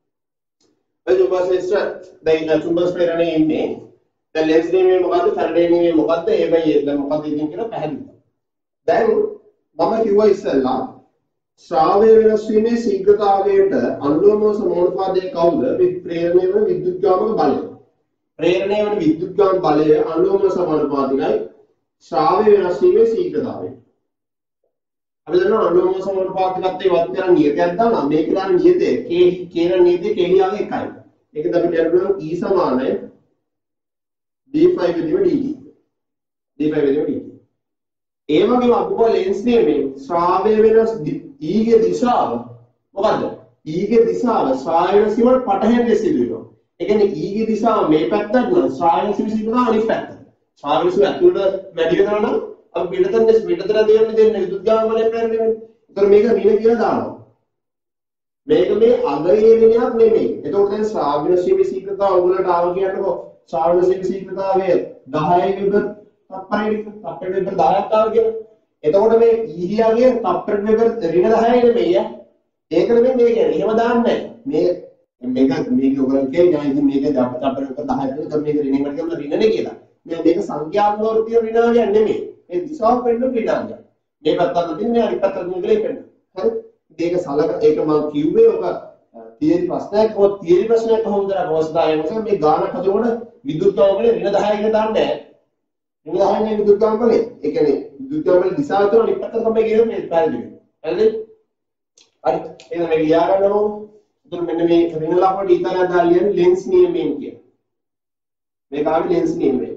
[SPEAKER 1] चुंबक දැන් චුම්බක ප්‍රේරණයේ ඉන්නේ. දැන් ලෙන්ස් නියමයේ මොකද්ද? ෆැරඩේ නියමයේ මොකද්ද? ඒ දැන් මොකද්ද ඉතින් කියලා පැහැදිලිද? දැන් මම කිව්වා ඉස්සෙල්ලා ශ්‍රාවය වෙනස් වීමේ ශීඝ්‍රතාවයට අනුලෝම සමානුපාතය කවුද? ප්‍රේරණය වන විද්‍යුත්ගාමක බලය. ප්‍රේරණය වන විද්‍යුත්ගාමක බලය අනුලෝම සමානුපාතිකයි ශ්‍රාවය වෙනස් වීමේ ශීඝ්‍රතාවය. අපි දන්නවා අනුලෝම සමානුපාතිකත්වයේ වත් කරන නියතයක් දානවා. මේක දාන නියතය k කියන නියතය k යාගේ එකයි. ඒක තමයි කියනවා E සමානයි d5 විදිහට dt. d5 විදිහට dt. ඒ වගේම අපෝ ලෙන්ස් නියමයේ ශ්‍රාවය වෙනස් E ගේ දිශාව මොකද්ද? E ගේ දිශාව ශ්‍රාවය වෙනස් වීමට පටහැන්නේ සිදු වෙනවා. ඒ කියන්නේ E ගේ දිශාව මේ පැත්තට නම් ශ්‍රාවය වෙනස් වීම සිදු වෙනවා අනිත් පැත්තට. ශ්‍රාවය වෙනස් වීම ඇතුළට වැඩි වෙනවා නම් අපි පිටතට දෙන්නේ විදුත්ගාම වලින් ප්‍රේරණය වෙන්නේ. ඒතර මේක ඍණ කියලා දානවා. මේක මේ අගයේ ඍණයක් නෙමෙයි. එතකොට දැන් ශ්‍රාවය වෙනස් වීමේ ශීඝ්‍රතාව ඔයගොල්ලන්ට ආව කියන්නකො ශ්‍රාවය වෙනස් වීමේ ශීඝ්‍රතාවය 10 වෙබර් තප්පරයකට වෙබර් 10ක් ආව කියලා. එතකොට මේ ඊඩියාගේ තප්පරයකට වෙබර් ඍණ 10 නෙමෙයි. ඒක නෙමෙයි මේ කියන්නේ. එහෙම දාන්නේ නැහැ. මේක ඔයගොල්ලෝ කියන්නේ ඉතින් මේක තප්පරයකට 10ක් කියලා මේක ඍණයකට කියනවා ඍණනේ කියලා. මේක සංඛ්‍යාත්මකව තියෙන ඍණාවලියක් නෙමෙයි. මේ දිශාව පෙන්නන ඍණාවලියක්. මේ පැත්තට තියෙන මේ අනිත් පැත්තට තියෙන කියලා පෙන්නන. හරි? මේක සලක ඒක මම කිව්වේ ඔක තියරි ප්‍රශ්නයක් හෝ තියරි ප්‍රශ්නයක් කොහොමද අවස්ථාවේ මොකද මේ ගානක් හදනකොට විදුත්ගාම වල ඍණ 10 කියලා දාන්නේ නැහැ. ඍණ 10 නේ විදුත්ගාම වලේ. ඒ කියන්නේ විදුත්ගාම වල දිශාව තුන අනිත් පැත්තට තමයි කියන්නේ මේ පැහැදිලි. හරිද? හරි. එහෙනම් මේක ලියා ගන්න ඕන. එතකොට මෙන්න මේ ඍණ ලකුණ ඊතන දාලා ලියන්නේ ලෙන්ස් නියමයෙන් කියන. මේක ආවේ ලෙන්ස් නියමයෙන්.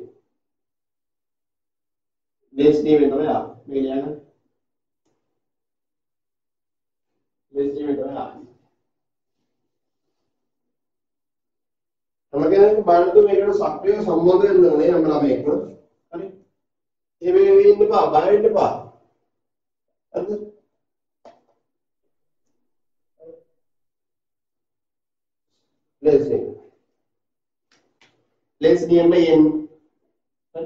[SPEAKER 1] ලෙන්ස් නියමයෙන් තමයි ආවේ. මේක ලියා ගන්න. ලෙන්ස් නියමයෙන් තමයි ආවේ. තමගෙන බලනකොට මේකට සක්‍රිය සම්බන්ධ වෙන්න ඕනේ නම් ළමයෙක්. හරි. එහෙම වෙන්න එපා, බය වෙන්න එපා. හරිද? ලෙන්ස් නියමයෙන්. හරි.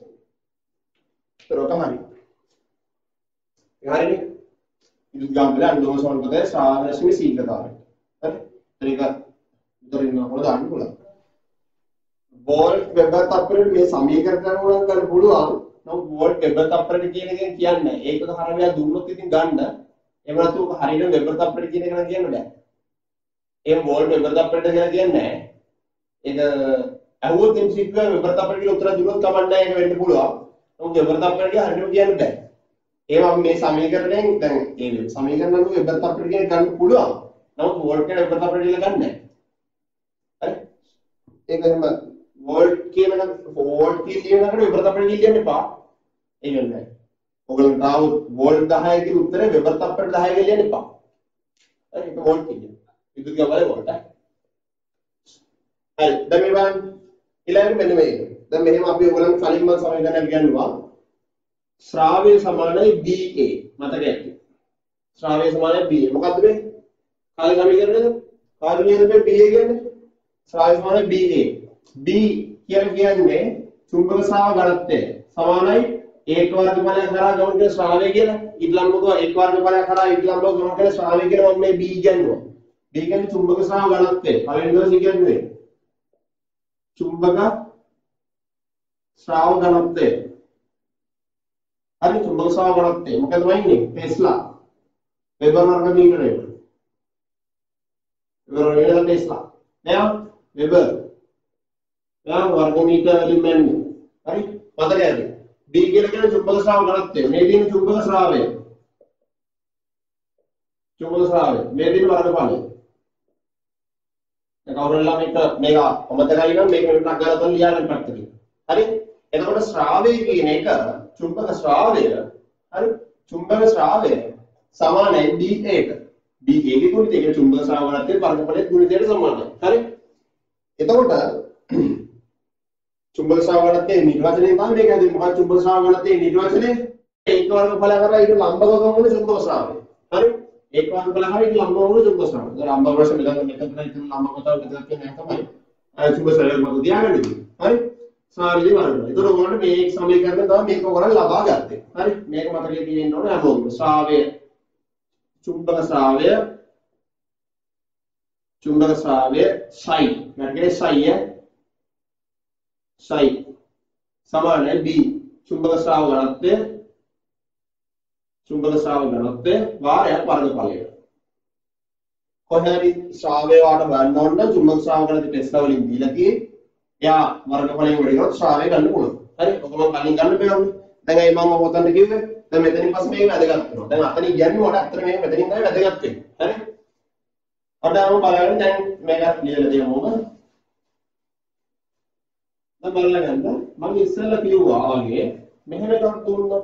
[SPEAKER 1] ඒක හරි. හරිනේ. විදුත්ගාම වල අනුලෝම සමානුපාතය ශ්‍රාවය වෙනස් වීමේ ශීඝ්‍රතාවය. හරි. ඒක උතරින්න ඕන දාන්න පුළුවන්. වෝල්ට් වෙබර් තප්පරයට මේ සමීකරණ ගණන් කරන්න පුළුවන්. නමුත් වෝල්ට් වෙබර් තප්පරයට කියන එකෙන් කියන්නේ ඒකක හරවලා දුන්නොත් ඉතින් ගන්න. එහෙම නැත්නම් ඔක හරියට වෙබර් තප්පරයට කියන එක නම් කියන්න බෑ. ඒ වෝල්ට් වෙබර් තප්පරයට කියලා කියන්නේ නැහැ. ඒක අහුවොත් ඉතින් සික්කා වෙබර් තප්පරයට කියලා උත්තර දුන්නොත් කමක් නැහැ ඒක වෙන්න පුළුවන්. නමුත් වෙබර් තප්පරයට හරියට කියන්න බෑ. ඒ වගේ මේ සමීකරණයෙන් දැන් ඒ සමීකරණ අනුව වෙබර් තප්පරයට කියන ගන්න පුළුවන්. නමුත් වෝල්ට් එක වෙබර් තප්පරයට කියලා ගන්න නැහැ. හරි? ඒක එහෙම වෝල්ට් කියන එක වෝල්ට් කියන එකට වෙබර් තප්පරයට කියන්න එපා. ඒ වෙන්නේ. ඔයගොල්ලෝ තාම වෝල්ට් 10 කියන උත්තරේ වෙබර් තප්පරයට 10 කියලා කියන්න එපා. හරි ඒක වෝල්ට් කියන්නේ. විදුලිය වල වෝල්ට්. හරි දැන් මේ බලන්න ඊළඟට මෙන්න මේක. දැන් මෙහෙම අපි ඔයගොල්ලන් කලින් මම සමීකරණයක් ගන්නවා. ශ්‍රාවය සමානයි BA මතක ඇති. ශ්‍රාවය සමානයි BA. මොකද්ද මේ? කාලේ සමීකරණයද? කාලේ නේද මේ BA කියන්නේ? ශ්‍රාවය සමානයි BA. B කියන්නේ චුම්බක ශ්‍රාව ඝනත්වය සමානයි ඒක වර්ග ඵලයක් කරා ගමන් කරන ශ්‍රාවය කියලා. ඊළඟට ඒක වර්ග ඵලයක් කරා ඊළඟට ගමන් කරන ශ්‍රාවය කියලා මම මේ B කියනවා. B කියන්නේ චුම්බක ශ්‍රාව ඝනත්වය. පළවෙනි දවසේ කියන්නේ චුම්බක ශ්‍රාව ඝනත්වය. හරි චුම්බක ශ්‍රාව ඝනත්වය මොකද වෙන්නේ? ටෙස්ලා වෙබර් වර්ග මීටරයට. වෙබර් වර්ග ටෙස්ලා. නෑ වෙබර් යා වර්ග මීටර වලින් මෙන්නේ. හරි මතක ඇති. B කියලා කියන්නේ චුම්බක ශ්‍රාව ඝනත්වය. මේ දින චුම්බක ශ්‍රාවය. චුම්බක ශ්‍රාවය. මේ දින වර්ගඵලය. දැන් කවුරුල්ලා මේක අමතකයි නම් මේක වෙනට අගලතන ලියාගන්න පැත්තකින්. හරි? එතකොට ශ්‍රාවය කියන එක චුම්බක ශ්‍රාවය හරි චුම්බක ශ්‍රාවය සමානයි D8ට. D8 ගුණිතය කියන්නේ චුම්බක ශ්‍රාවකත්වයේ වර්ගඵලයේ ගුණිතයට සමානයි. හරි? එතකොට චුම්බක ශ්‍රාවකත්වයේ නිර්වචනය තමයි මේක හැදුවේ. මොකක්ද චුම්බක ශ්‍රාවකත්වයේ නිර්වචනය? ඒක වර්ගඵල කරලා ඊට ලම්බකකම වුණ චුම්බක ශ්‍රාවකය. හරි? ඒක වර්ගඵල කරලා ඊට ලම්බකකම වුණ චුම්බක ශ්‍රාවකය. ඒක ලම්බක වශයෙන් මෙතන ඉතින් ලම්බකතාව විතර කියන්නේ තමයි. චුම්බක ශ්‍රාවකය මත තියාගන්නේ. හරි? සාරිලි වර්ගය. ඒතර ඔයගොල්ලෝ මේ සමීකරණය තමයි මේක ඔයගොල්ලෝ ලබා ගත්තේ. හරි? මේක මතකයේ තියෙන්න ඕනේ හැමෝම. ශ්‍රාවය චුම්බක ශ්‍රාවය සයි. නැත්නම් සයි සමානයි B. චුම්බක ශ්‍රාවක ඝනත්වය වාරයක් වර්ගඵලය. කොහේරි ශ්‍රාවය වාට ගන්න ඕන නම් චුම්බක ශ්‍රාවක ඝනත්වය ටෙස්ට් වලින් දීලා තියෙන්නේ. එයා වර්ගඵලයෙන් වැඩි කරොත් ශ්‍රාවය ගන්න පුළුවන්. හරි? ඔක මම කලින් ගන්න බෑවනේ. දැන් අයි මම ඔතනට කිව්වේ. දැන් මෙතනින් පස්සේ මේක වැදගත් වෙනවා. දැන් අතනින් කියන්නේ මට අතර මේක මෙතනින් තමයි වැදගත් වෙන්නේ. හරි? අඩාම බලන්න දැන් මේක ලියලා දෙමු මම. දැන් බලලා ගන්න. මම ඉස්සෙල්ලා කිව්වා වගේ මෙහෙම එකක් දුන්නොත්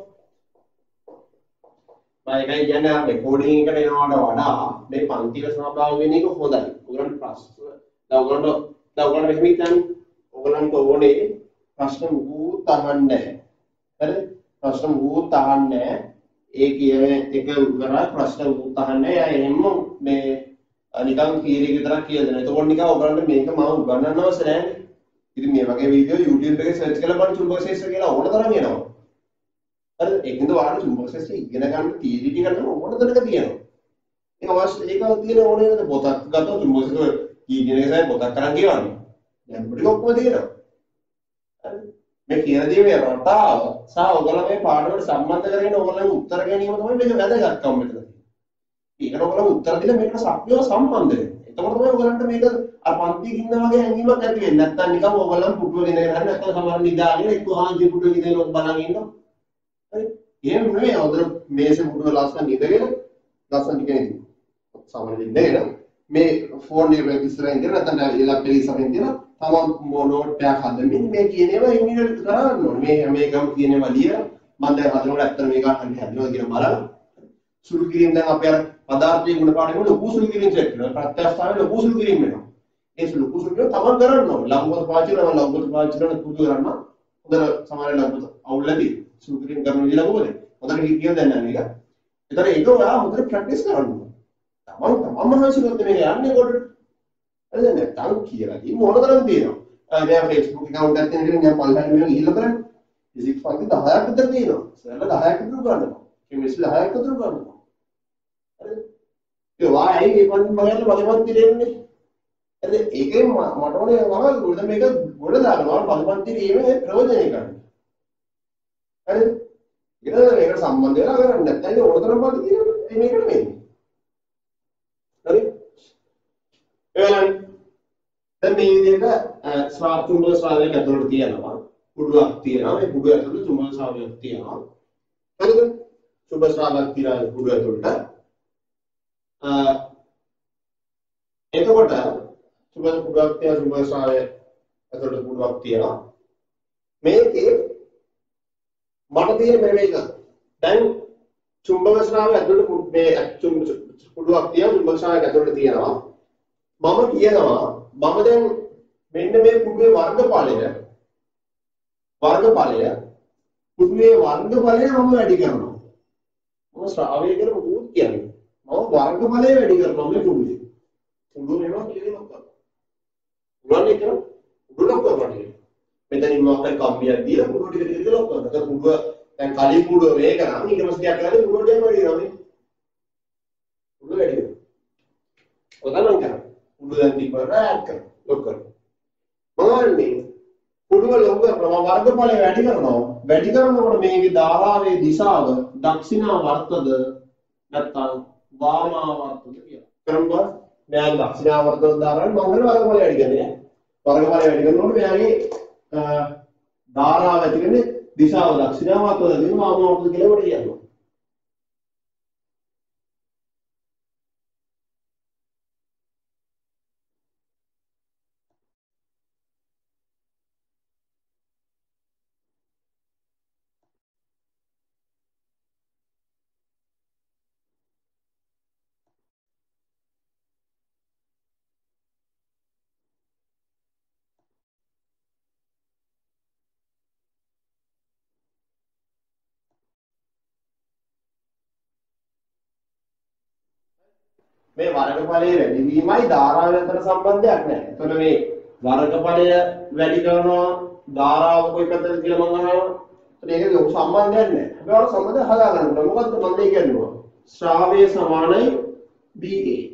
[SPEAKER 1] මම එකයි කියන්නේ රෙකෝඩින් එකට එනවට වඩා මේ පන්තිල සහභාගී වෙන එක හොඳයි. ඔයගොල්ලන්ට ප්‍රශ්න දැන් ඔයගොල්ලන්ට මෙහෙම හිතන්නේ. ඔයගොල්ලන්ට ඕනේ ප්‍රශ්න මුකුත් අහන්නේ නැහැ. හරි? ප්‍රශ්න මුකුත් අහන්නේ නැහැ. ඒ කියන එක ඉවරයි ප්‍රශ්න මුකුත් අහන්නේ නැහැ. එහෙම මේ නිකන් තියරි විතරක් කියලා දෙනවා. එතකොට නිකන් ඔයගොල්ලන්ට මේක මම උගන්වන්න අවශ්‍ය නැහැ. ඉතින් මේ වගේ වීඩියෝ YouTube එකේ සර්ච් කරලා බලන්න චුම්බක ශාස්ත්‍ර කියලා ඕන තරම් එනවා. හරිද? ඒකෙන්ද ඔයාලට චුම්බක ශාස්ත්‍රය ඉගෙන ගන්න තියරි ටික ගන්න ඕන තරක තියෙනවා. ඒක අවශ්‍ය ඒක තියෙන ඕනේ නේද පොතක් ගත්තොත් චුම්බක ශාස්ත්‍රය කීගෙන එකයි පොතක් කරන් කියවන්නේ. දැන් පොඩි ඔක්කොම තියෙනවා. හරිද? මේ කියන දේ මේ රටාව සහ ඔයගොල්ලෝ මේ පාඩමට සම්බන්ධ කරගෙන ඔයගොල්ලන්ගේ උත්තර ගැනීම තමයි මේක වැදගත්කම මෙතන. ඒකට ඔයගොල්ලෝ උත්තර දීලා මේකට සක්‍රියව සම්බන්ධ වෙන්න. එතකොට තමයි ඔයගොල්ලන්ට මේක අර පන්තියේ ඉන්න වගේ හැඟීමක් ඇති වෙන්නේ. නැත්නම් නිකන් ඔයගොල්ලන් පුටුව ගෙනගෙන හරි නැත්නම් සමහර නිදාගෙන එක්ක හාන්සි පුටුව ගෙනගෙන ඔබ බලන් ඉන්නවා. හරි? එහෙම නෙවෙයි. උදේ මේසේ පුටුව ලස්සන නිදගෙන ලස්සන ටිකේ සාමාන්‍යයෙන් ඉඳගෙන මේ ෆෝන් එක ඉස්සරහින් ඉඳලා නැත්නම් ලැප්ටොප් ඉස්සරහින් ඉඳලා තමන් නෝට් එකක් හදමින් මේ කියන ඒවා ඉංග්‍රීසියට කරන්න ඕනේ. මේකම කියන ඒවා ලියලා මම දැන් හදනකොට ඇත්තට මේක හදනවා කියලා බලලා සුළු කිරීම දැන් අපි අර පදාර්ථයේ ගුණ පාඩමේ ලොකු සුළු කිරීම සෙට් කරනවා. ප්‍රත්‍යක්ෂතාවයේ ලොකු සුළු කිරීම වෙනවා. ඒ ලොකු සුළු කිරීම තමන් කරන්න ඕනේ. ලඝුපත පාවිච්චි කරන පුදු කරන්න. හොඳට සමහර ලඝුපත අවුල්ලාදී සුළු කිරීම කරන විදිහ ලඝුපත. හොඳට කියන දැන් නෑ මේක. ඒතර ඒක ඔයා හොඳට ප්‍රැක්ටිස් කරන්න ඕනේ. තමන්ම හංසිනොත් මේක යන්නේ කොට. හරිද නැත්නම් කියලා දී මොන තරම් තියෙනවා. දැන් Facebook account එකක් තියෙන කෙනෙක් මම පල්ලෙහාට මේක ගිහිල්ලා බලන්න. ෆිසික්ස් පන්ති 10ක් විතර තියෙනවා. සරල 10ක් විතර ගන්නවා. කෙමිස්ට්‍රි 10ක් විතර ගන්නවා. හරිද? ඒ වායි මේ පන්ති මගල බලපන්ති දෙන්නේ. හරිද? ඒකෙන් මට ඕනේ මම ගොඩ මේක ගොඩ දානවා බලපන්ති දීමේ ප්‍රයෝජනය ගන්න. හරිද? ඒකට සම්බන්ධ වෙලා කරන්නේ නැත්නම් ඕන තරම් පන්ති තියෙනවා. මේකට වෙන්නේ. හරි? එහෙනම් දැන් මේ විදිහට චුම්බක ශ්‍රාවකයක් ඇතුළට තියෙනවා. කුඩුවක් තියෙනවා. මේ කුඩුව ඇතුළේ චුම්බක ශ්‍රාවකයක් තියෙනවා. හරිද? චුම්බක ශ්‍රාවකයක් තියෙනවා කුඩුව ඇතුළට. එතකොට චුම්බක කුඩුවක් තියෙනවා චුම්බක ශ්‍රාවකයක් ඇතුළට කුඩුවක් තියෙනවා. මේකේ මට තියෙන මේක දැන් චුම්බක ශ්‍රාවකයක් ඇතුළට මේ කුඩුවක් තියෙනවා චුම්බක ශ්‍රාවකයක් ඇතුළට තියෙනවා. මම කියනවා මම දැන් මෙන්න මේ කුඩුවේ වර්ගඵලය කුඩුවේ වර්ගඵලය මම වැඩි කරනවා. මම ශ්‍රාවය කියලා මොකද කියන්නේ? මම වර්ගඵලය වැඩි කරනවා මේ කුඩුවේ. කුඩුව වෙනවා කියලා මොකක්ද? උගන්නේ කියලා කුඩුව ලොක් කරනවා. මෙතනින් මම කම්බියක් දීලා කුඩුව ටික ටික ලොක් කරනවා. ඒක කුඩුව දැන් කලින් කුඩුව මේක නම් ඊට පස්සේ ටිකක් කරලා කුඩුව ටික වැඩි කරනවා මේ. කුඩුව වැඩි කරනවා. ඔතන කරා. කුඩුව දැන් ටිකක් ඇඩ් කරනවා. ලොක් කරනවා. මොනවන්නේ කුඩුව ලොක් කරනවා වර්ගඵලය වැඩි කරනවා. වැඩි කරනකොට මේකේ ධාරාවේ දිශාව දක්ෂිනාවර්තද නැත්නම් වාමාවර්තද කියලා. කරමුකෝ. මෙයාගේ දක්ෂිනාවර්තද ධාරාවේ මම කරන වර්ගඵලය වැඩි කරන්නේ. වර්ගඵලය වැඩි කරනකොට මෙයාගේ ධාරාව ඇති වෙන්නේ දිශාව දක්ෂිනාවර්තද දින වාමාවර්තද කියලා කොට කියනවා. මේ වර්ගඵලයේ වැඩිවීමයි ධාරාව අතර සම්බන්ධයක් නැහැ. එතකොට මේ වර්ගඵලය වැඩි කරනවා ධාරාව කොයි පැත්තද කියලා මම අහනවා. ඒකේ ලොකු සම්බන්ධයක් නැහැ. හැබැයි ඔයාලා සම්බන්ධය හදාගන්න ඕනේ. මොකද්ද මම මේ කියනවා? ශ්‍රාවය සමානයි BA.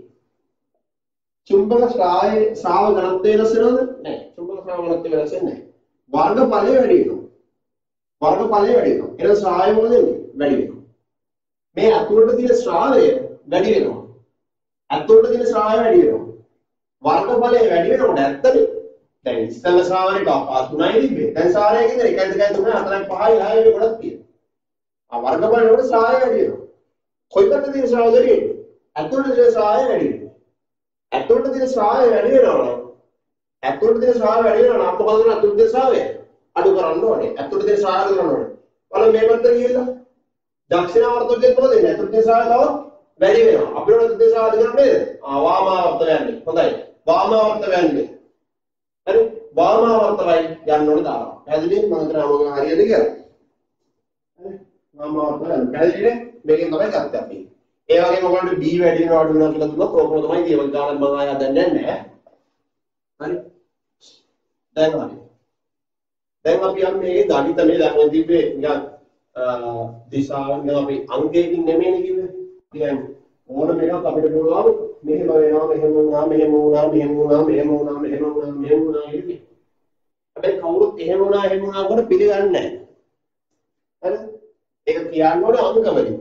[SPEAKER 1] චුම්බක ශ්‍රාව ඝනත්වය වෙනස් වෙනවද? නැහැ. චුම්බක ශ්‍රාව ඝනත්වය වෙනස් වෙන්නේ නැහැ. වර්ගඵලය වැඩි වෙනවා. වර්ගඵලය වැඩි වෙනවා. එහෙනම් ශ්‍රාවය මොකද වෙන්නේ? වැඩි වෙනවා. මේ අතුරට තියෙන ශ්‍රාවය වැඩි වෙනවා. අතුරට තියෙන ශ්‍රාවය වැඩි වෙනවා. වර්ගඵලය වැඩි වෙනකොට ඇත්තද? දැන් ඉස්සෙල්ලා ශ්‍රාවණයට 3යි තිබ්බේ. දැන් ශ්‍රාවණය කියන්නේ 1 2 3 4 5 6 වෙන ගොඩක් තියෙනවා. වර්ගඵලය වල ශ්‍රාවය වැඩි වෙනවා. කොයි පැත්තේ තියෙන ශ්‍රාවය වැඩි වෙන්නේ? අතුරට තියෙන ශ්‍රාවය වැඩි වෙනවා. අතුරට තියෙන ශ්‍රාවය වැඩි වෙනවා. අතුරට තියෙන ශ්‍රාවය වැඩි වෙනවා. අප මොකද කරන්නේ? අතුරට තියෙන ශ්‍රාවය අඩු කරන්න ඕනේ. අතුරට තියෙන ශ්‍රාවය අඩු කරන්න ඕනේ. බලන්න මේ පැත්තට ගිහිල්ලා දක්ෂිණාවර්තකෙත් මොකද වෙන්නේ? අතුරට තියෙන ශ්‍රාවය තව වැඩි වෙනවා. අපිට අතුරට තියෙන ශ්‍රාවය අඩු කරන්න නේද? වාමාවර්ත යන්නේ. හොඳයි. වාමාවර්ත යන්නේ. හරි වාමාවර්තවයි යන්න ඕනේ දානවා. පැහැදිලිද? මම හිතනවා මොකක් හරියද කියලා. හරි වාමාවර්ත යන්න. පැහැදිලිද? මේකෙන් තමයි ගත්තේ අපි. ඒ වගේම ඔයගොල්ලන්ට B වැඩි වෙනවා අඩු වෙනවා කියලා දුන්නොත් ඕකම තමයි කියවල ගානක් මම ආය හදන්නේ නැහැ. හරි. දැන් හරි. දැන් අපි යන්නේ මේ ගණිත මේ දැන් ඔය දීපේ නිකන් දිශාවෙන් අපි අංකයකින් නෙමෙයිනේ කිව්වේ. කියන්නේ ඕනම එකක් අපිට පුළුවන් මෙහෙම වෙනවා මෙහෙම වුණා මෙහෙම වුණා මෙහෙම වුණා මෙහෙම වුණා මෙහෙම වුණා මෙහෙම වුණා කියන්නේ. හැබැයි කවුරුත් එහෙම වුණා කොට පිළිගන්නේ නැහැ. හරිද? ඒක කියන්න ඕනේ අංක වලින්.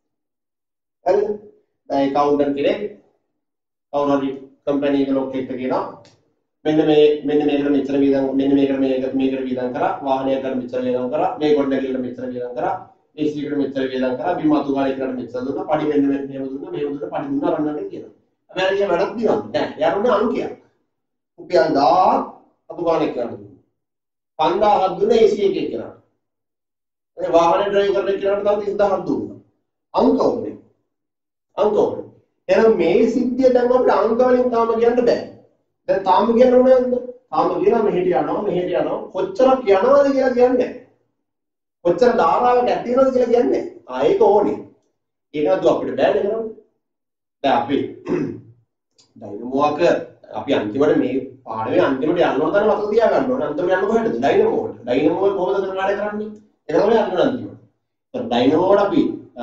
[SPEAKER 1] හරිද? දැන් ඇකවුන්ටන්ට් කෙනෙක් කවුරු හරි කම්පැනි එක ලොක් එකට කියනවා මෙන්න මේකට මෙච්චර වීදම් මෙන්න මේකට වීදම් කරා වාහනයකට මෙච්චර වීදම් කරා මේ ගොඩනැගිල්ලට මෙච්චර වීදම් කරා AC එකට මෙච්චර වීදම් කරා බිම අතු ගාලයකට මෙච්චර දුන්නා පඩි මෙන්න මෙහෙම දුන්නා මෙහෙම දුන්නා පඩි දුන්නා රන්නට කියනවා. හැබැයි ඒක වැඩක් දිනන්නේ නැහැ. යාරුනේ අංකයක්. රුපියල් 1000 අතු ගාලයක් කරන්න දුන්නා. 5000ක් දුන්නා AC එකේ කරා. ඒ වාහනේ ඩ්‍රයිව් කරන කෙනාට තව 30000ක් දුන්නා. අංක ඕනේ. අංක ඕනේ. එහෙනම් මේ සිද්ධිය දැන් අපිට අංක වලින් තාම කියන්න බෑ. දැන් තාම කියන්න ඕනේ නේද? තාම කියනවා මෙහෙට යනවා කොච්චරක් යනවද කියලා කියන්නේ. කොච්චර ධාරාවක් ඇති වෙනවද කියලා කියන්නේ. ඒක ඕනේ. ඒක නේද අපිට බෑනේ කරන්නේ. දැන් අපි ඩයිනමෝක අපි අන්තිමට මේ පාඩමේ අන්තිමට යන්න ඕන තරම් අතට තියා ගන්න ඕනේ. අන්තිමට යන්න කොහෙද? ඩයිනමෝට. ඩයිනමෝ කොහොමද කරන වැඩ කරන්නේ? ඒක තමයි යන්න අන්තිමට. දැන් ඩයිනමෝට අපි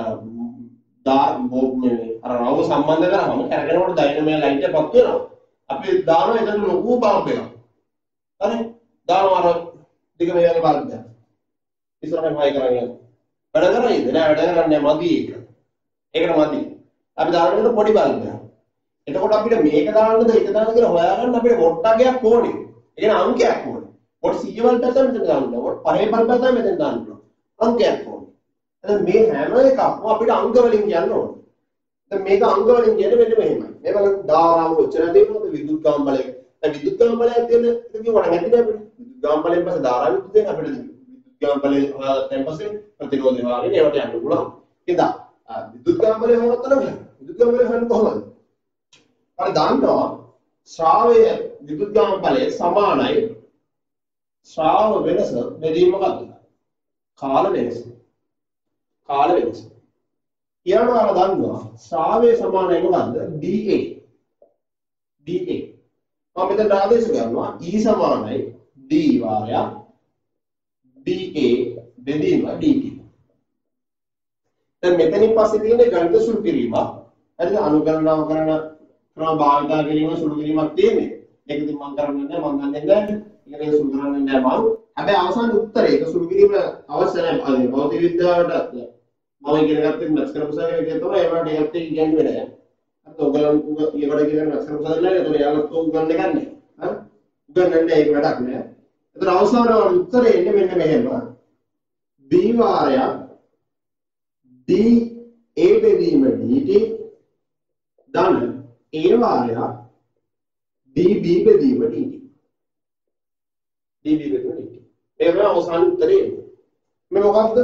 [SPEAKER 1] අර රවුම සම්බන්ධ කරාම කරගෙනකොට ඩයිනමෝ ලයිට් එකක් වෙනවා. අපි දානවා එතන ලොකු බල්බ් එකක්. හරි? දානවා අර දිග මේ වගේ බල්බ් එකක්. ඉස්සරහින් වයි කරගෙන. වැඩ කරන්නේ නෑ වැඩ කරන්නේ මදි ඒක. ඒකට මදි. අපි දානකොට පොඩි බල්බ් එකක්. එතකොට අපිට මේක දාන්නද ඒක දාන්නද කියලා හොයාගන්න අපිට වොට්ටගයක් ඕනේ. ඒ කියන්නේ අංකයක් ඕනේ. වොට් 100 බල්බ් එකක් මෙතන දාන්න ඕනේ. වොට් 5 බල්බ් එකක් මෙතන දාන්න ඕනේ. අංකයක් ඕනේ. එහෙනම් මේ හැම එකක්ම අපිට අංක වලින් කියන්න ඕනේ. දැන් මේක අංක වලින් කියන්නේ මෙන්න මෙහෙමයි. මේ බලන්න ධාරාව කොච්චර තියෙනවද විදුලි ගාම් බලය. දැන් විදුලි ගාම් බලයක් තියෙන එක කියවන නැතිද අපිට? විදුලි ගාම් බලයෙන් පස්සේ ධාරාව විදුලි දෙන්න අපිට විදුලි ගාම් බලය හොයාගත්තන් පස්සේ ප්‍රතිරෝධය වාගේ ඒවට යන්න පුළුවන්. ඉතින් විදුලි ගාම් බලය හොයාගත්තා නම් විදුලි ගාම් බලය හොයන්න කොහොමද? අර දන්නවා ශ්‍රාවය විදුලි ගාම් බලය සමානයි ශ්‍රාව වෙනස බෙදීම මොකක්ද? කාල වෙනස. කාල වෙනස. ඊළඟට අර දන්නවා ශ්‍රාවය සමානයි මොකද්ද? DA. DA. මම මෙතන ආදේශ කරනවා E සමානයි D වාරයක් DA බෙදීම DT. දැන් මෙතනින් පස්සේ තියෙන ගණිත සුළු කිරීමක් හරිද? අනුගණනාව කරන ක්‍රම භාවිතා කිරීම සුළු කිරීමක් තියෙන්නේ. ඒක ඉතින් මම කරන්නේ නැහැ මම දන්නේ නැහැ. ඒක සුළු කරන්නේ නැහැ මම. හැබැයි අවසාන උත්තරේ ඒක සුළු කිරීම අවශ්‍ය නැහැ. භෞතික විද්‍යාවට මම ඉගෙන ගත්තේ මැත්ස් කරපුසාවේ විදිය තමයි ඒවට ඒත් කියන්නේ නැහැ. අර ඔයගොල්ලෝ ඊකට කියන මැත්ස් කරපුසාවේ නැහැ. ඒතකොට යාළුවෝ උගන්වන්න ගන්නෑ. හරි? උගන්වන්නේ ඒක වැඩක් නෑ. ඒතර අවසාන උත්තරේ එන්නේ මෙන්න මෙහෙම. B වාරයක් D A බෙදීම dt ධන A වාරයක් D B බෙදීම dt. D B බෙදීම dt. ඒක අවසාන උත්තරේ. මේ මොකක්ද?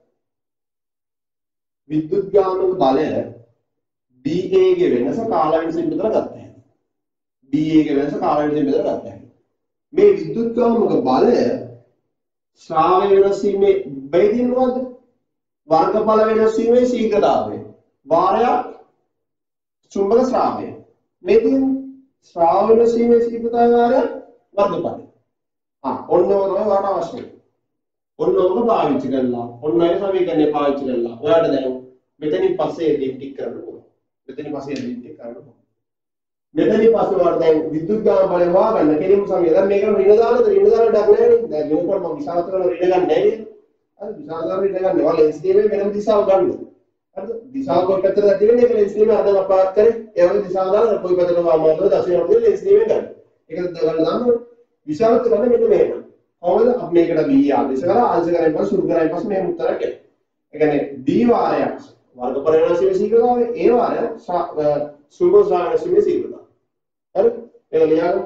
[SPEAKER 1] විද්‍යුත් ගාමක බලය BA ගේ වෙනස කාල වෙනසින් බෙදලා ගත්තා. BA ගේ වෙනස කාල වෙනසින් බෙදලා ගත්තා. මේ විද්‍යුත් ගාමක බලය ශ්‍රාව වෙනස් වීමේ බෙදීම මොකද්ද? වර්ගඵල වෙනස් වීමේ ශීඝ්‍රතාවය. වාරයක් චුම්බක ශ්‍රාවය. මේ තියෙන ශ්‍රාවන සීමේ සීගතාකාරය වර්ගඵලය. ඔන්න ඔය තමයි ඔයාලට අවශ්‍ය වෙන්නේ. ඔන්න ඔක පාවිච්චි කරලා ඔන්න ඔය සමීකරණය පාවිච්චි කරලා ඔයාලට දැන් මෙතනින් පස්සේ ලින්ක් ටික කරන්න පුළුවන්. මෙතනින් පස්සේ ලින්ක් ටික කරන්න පුළුවන්. මෙතනින් පස්සේ ඔයාලට දැන් විද්‍යුත් ගාම බලය හොයාගන්න කෙලින්ම සමීකරණ. දැන් මේක ඍණ දාලාද ඍණ දාලා ඩක් නැහැ නේද? දැන් වෙනකොට මම විශාලතර ඍණ ගන්න නැහැ නේද? හරි විශාලතර ඍණ ගන්න. ඔයාලා ලෙන්ස් දීමේ වෙනම දිශාව ගන්න. හරිද? දිශාව කොයි පැත්තටද තියෙන්නේ? ඒක ලෙන්ස් දීමේ අරගෙන අපාත් කරේ. ඒ වගේ දිශාව දාලා කොයි පැත්තටද වාමාවතර දශමයක් තියෙන්නේ ලෙන්ස් දීමේ ගන්න. ඒක ගන්න දාන්න විශාලතර ගන්න මෙන්න මේක. කොහොමද අපි මේකට b ආදේශ කරලා ආදේශ කරලා පස්සේ සුරු කරලා පස්සේ මෙහෙම උත්තරයක් එනවා. ඒ කියන්නේ d වාරයක් වර්ගඵල වෙනස්වීමේ ශීඝ්‍රතාවය a වාරයක් සුභෝසාන වෙනස්වීමේ ශීඝ්‍රතාවය. හරි? ඒක ලියන්න.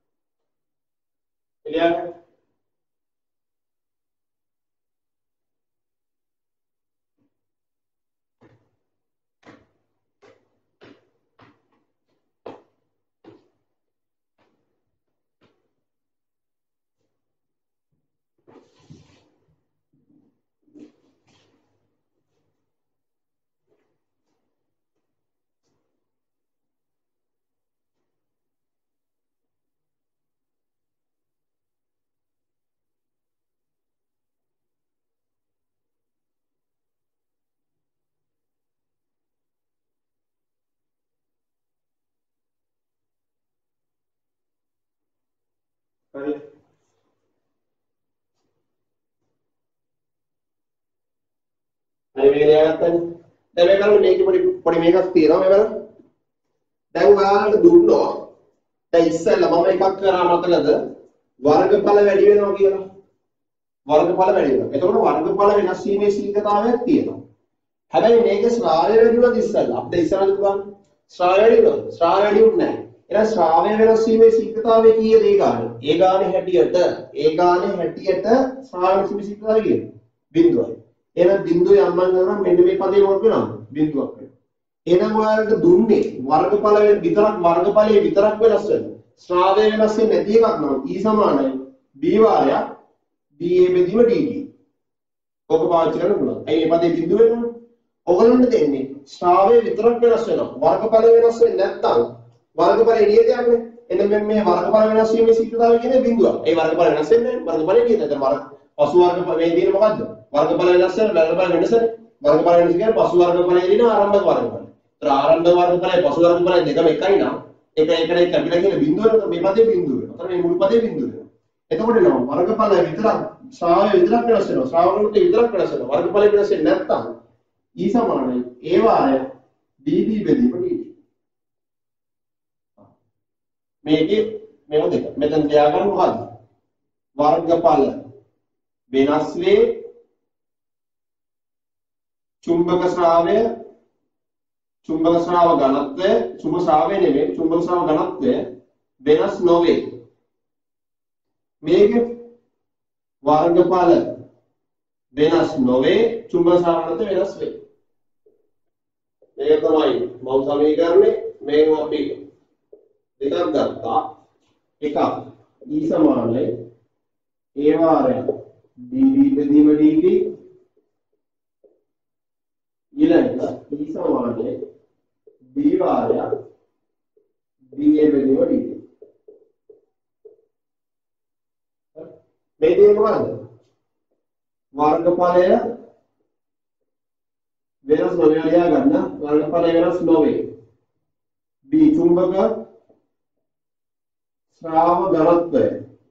[SPEAKER 1] ලියන්න. හරි. හරි මේ ලියාගත්තනේ. දැන් මේ බලන්න මේකේ පොඩි මේකක් තියෙනවා මේ බලන්න. දැන් ඔයාලට දුන්නෝ. දැන් ඉස්සෙල්ලා මම එකක් කරා මතකද? වර්ගඵල වැඩි වෙනවා කියලා. වර්ගඵල වැඩි වෙනවා. එතකොට වර්ගඵල වෙනස් වීමේ ශීඝ්‍රතාවයක් තියෙනවා. හැබැයි මේකේ ශ්‍රාවය වැඩි වුණාද ඉස්සෙල්ලා? අපිට ඉස්සරහට දුන්නා. ශ්‍රාවය වැඩි වුණාද? ශ්‍රාවය වැඩි වුණේ නැහැ. එහෙනම් ශ්‍රාවය වෙනස් වීමේ ශීඝ්‍රතාවය කීයද ඒ ගානේ? ඒ ගානේ හැටියට ශ්‍රාවය වෙනස් වීමේ ශීඝ්‍රතාවය කියන්නේ බිඳුවයි. එහෙනම් බිඳුවේ අම්මන් කරා මෙන්න මේ පදේ මොකද වෙනවද? බිඳුවක් වෙනවා. එහෙනම් ඔයාලට දුන්නේ වර්ගඵලයේ විතරක් වෙනස් වෙනවා. ශ්‍රාවය වෙනස් වෙන්නේ නැති එකක් නම් E සමානයි B වාරයක් dA බෙදීම dt. ඔක පාවිච්චි කරන්න පුළුවන්. ඇයි මේ පදේ බිඳුව වෙනවද? ඔයගොල්ලන්ට දෙන්නේ ශ්‍රාවය විතරක් වෙනස් වෙනවා. වර්ගඵලය වෙනස් වෙන්නේ නැත්නම් වර්ගඵල එළියට යන්නේ. එන්න මේ වර්ගඵල වෙනස් වීමේ ශීඝ්‍රතාවය කියන්නේ බිඳුවක්. ඒ වර්ගඵල වෙනස් වෙන්නේ නැහැ. වර්ගඵල එළියට. දැන් පසු වර්ගඵල මේ තියෙන්නේ මොකද්ද? වර්ගඵල වෙනස් වෙන වර්ගඵල වෙනස. වර්ගඵල වෙනස කියන්නේ පසු වර්ගඵලයේ දින ආරම්භක වර්ගඵල. ඒතර ආරම්භක වර්ගඵලයි පසු වර්ගඵලයි දෙකම එකයි නම් එක කැපිලා කියන බිඳුව වෙනවා. මේ පදේ බිඳුව වෙනවා. අතන මේ මුළු පදේ බිඳුව වෙනවා. එතකොට නෝ වර්ගඵල විතරක් ශ්‍රාවය විතරක් වෙනස් වෙනවා. ශ්‍රාවණයට විතරක් වෙනස් වෙනවා. වර්ගඵල වෙනස් වෙන්නේ නැත්නම් E සමානයි A වාරය dB බෙදීම dt. මේකේ මේව දෙක. මෙතන තියාගන්න මොකද්ද? වර්ගඵල වෙනස් වේ චුම්බක ශ්‍රාවය ඝනත්වය චුම්බක ශ්‍රාවය නෙමෙයි චුම්බක ශ්‍රාව ඝනත්වය වෙනස් නොවේ. මේකේ වර්ගඵල වෙනස් නොවේ චුම්බක ශ්‍රාව ඝනත්වය වෙනස් වේ. මේක තමයි මව් සමීකරණේ. මේක අපි දෙකක් ගත්තා. එකක් E සමානයි A වාරයක් dB බෙදීම dt. ඊළඟට E සමානයි B වාරයක් dA බෙදීම dt. මේ දේ මොකද්ද? වර්ගඵලය වෙනස් නොවේ ලියා ගන්න. වර්ගඵලය වෙනස් නොවේ. B චුම්බක ශ්‍රාව ඝනත්වය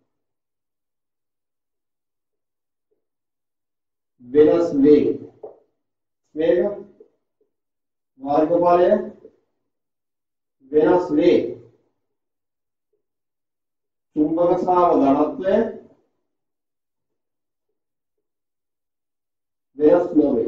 [SPEAKER 1] වෙනස් වේ. මේක වර්ගඵලය වෙනස් වේ චුම්බක ශ්‍රාව ඝනත්වය වෙනස් නොවේ.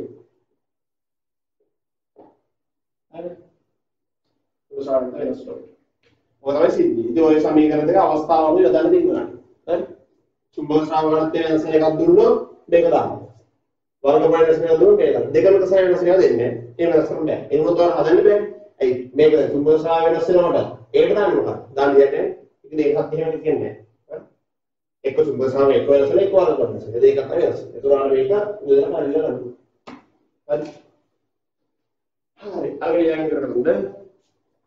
[SPEAKER 1] හරි. උදාහරණ වෙනස් නොවේ. ඔය තමයි සිද්ධිය. ඉතින් ඔය සමීකරණ දෙක අවස්ථාවලු යොදන්න දෙන්නවා. හරි. චුම්බක ශ්‍රාව ඝනත්වය වෙනස් එකක් දුන්නොත් මේක දාන්න. වර්ගඵල වෙනස් එකක් දුන්නොත් මේක දාන්න. දෙකම එක සැරේ වෙනස් එකක් දෙන්නේ. ඒ වෙනස් කරන්න බෑ. ඒ වුණත් ඔයාලා හදන්න බෑ. ඇයි මේක චුම්බක ශ්‍රාව වෙනස් වෙනකොට ඒකට දාන්න මොකක්ද? දාන්න දෙන්නේ. ඉතින් ඒකත් එහෙම කියන්නේ නැහැ. හරි. එක්ක චුම්බක ශ්‍රාව එක වෙනස් වෙන එක වර්ගඵල වෙනස්. ඒ දෙකක් තමයි වෙනස්. ඒතරම් මේක උදාහරණ හරියට ගන්න. හරි. හරි. අරගෙන යන්න කරගන්න.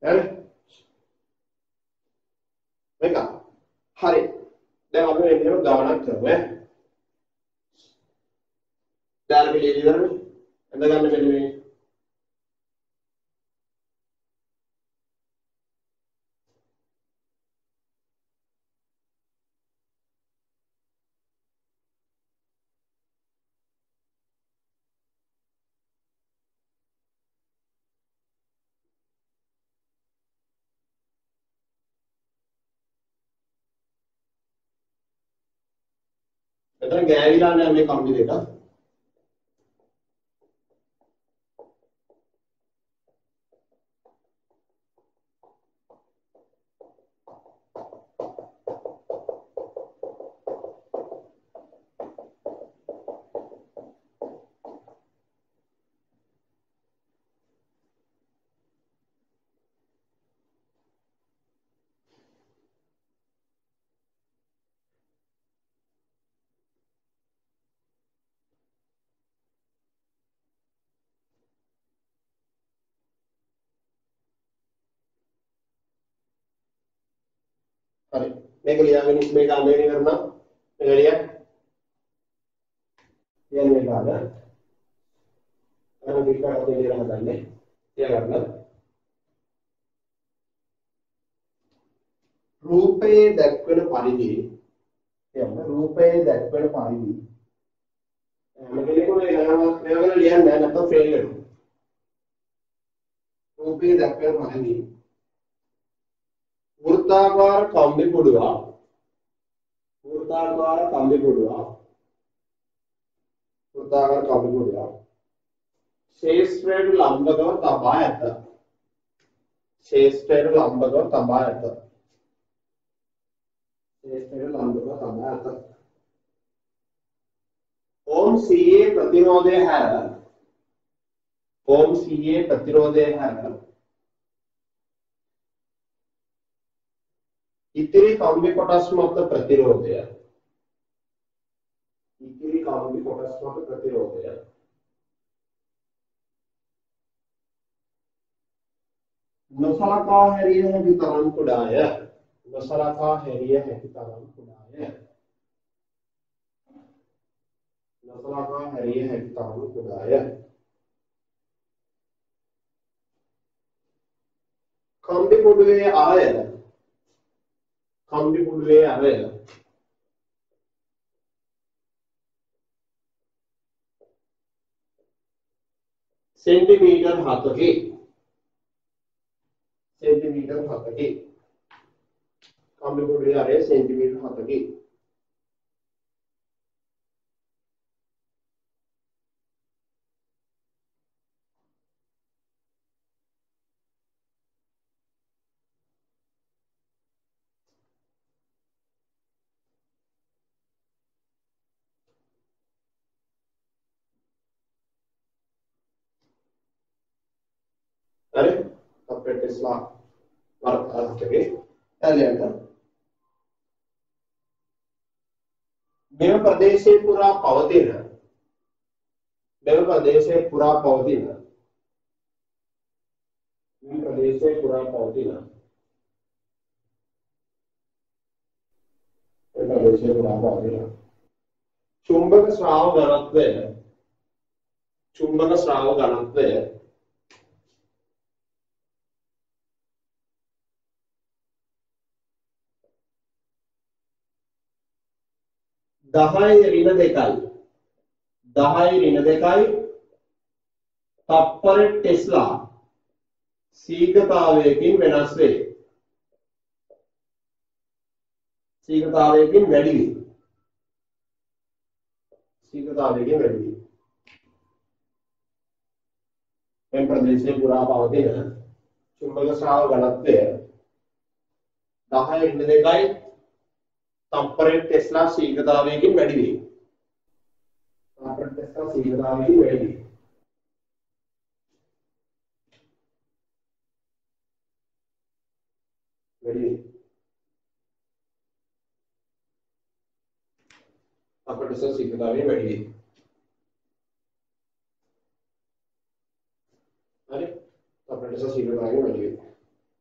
[SPEAKER 1] හරි මේක හරි දැන් අපි මෙන්න ගානක් කරමු ඈ දැන් අපි ලියලා ඉවරනේ එඳ ගන්න මෙන්න මේ මෙතන ගෑවිලා නැහැ මේ කම්බි දෙක හරි මේක ලියාගෙන මේක අඳගෙන කරනවා මේක ලියන්න කියන්නේ මේක ආද අර විකාර දෙවියන් හදන්නේ තියා ගන්න රූපයේ දැක්වෙන පරිදි කියන්න රූපයේ දැක්වෙන පරිදි මේකේ මේක ලියන්න නැත්නම් ෆේල් වෙනවා රූපයේ දැක්වෙන පරිදි වෘත්තාකාර කම්බි පුඩුවා ශේෂ්ත්‍රයට ලම්බකව තබා ඇත ओम सीए प्रतिरोधය හැර ඉතිරි කම්බි කොටස් මත ප්‍රතිරෝධය නොසලකා හැරිය හැකි තරම් කුඩාය කම්බි පුඩුවේ අරය सेंटीमीटर 7 कम्बी पुडुवे अरे सेंटीमीटर 7 अरे අපේ ටෙස්ලා වර්තකේ එළියට මෙම ප්‍රදේශයේ පුරා පවතින චුම්බක ස්‍රාව ඝනත්වය 10 තප්පර ටෙස්ලා ශීඝ්‍රතාවයකින් වෙනස් වේ. ශීඝ්‍රතාවයකින් වැඩි වේ. මේ ප්‍රදේශයේ පුරා පවතින චුම්බක ස්‍රාව ඝනත්වය 10 තප්පර ටෙස්ලා ශීඝ්‍රතාවයකින් වැඩි වේ. අපිට ශීඝ්‍රතාවය වැඩි වේ. හරි අපිට ශීඝ්‍රතාවය වැඩි වේ.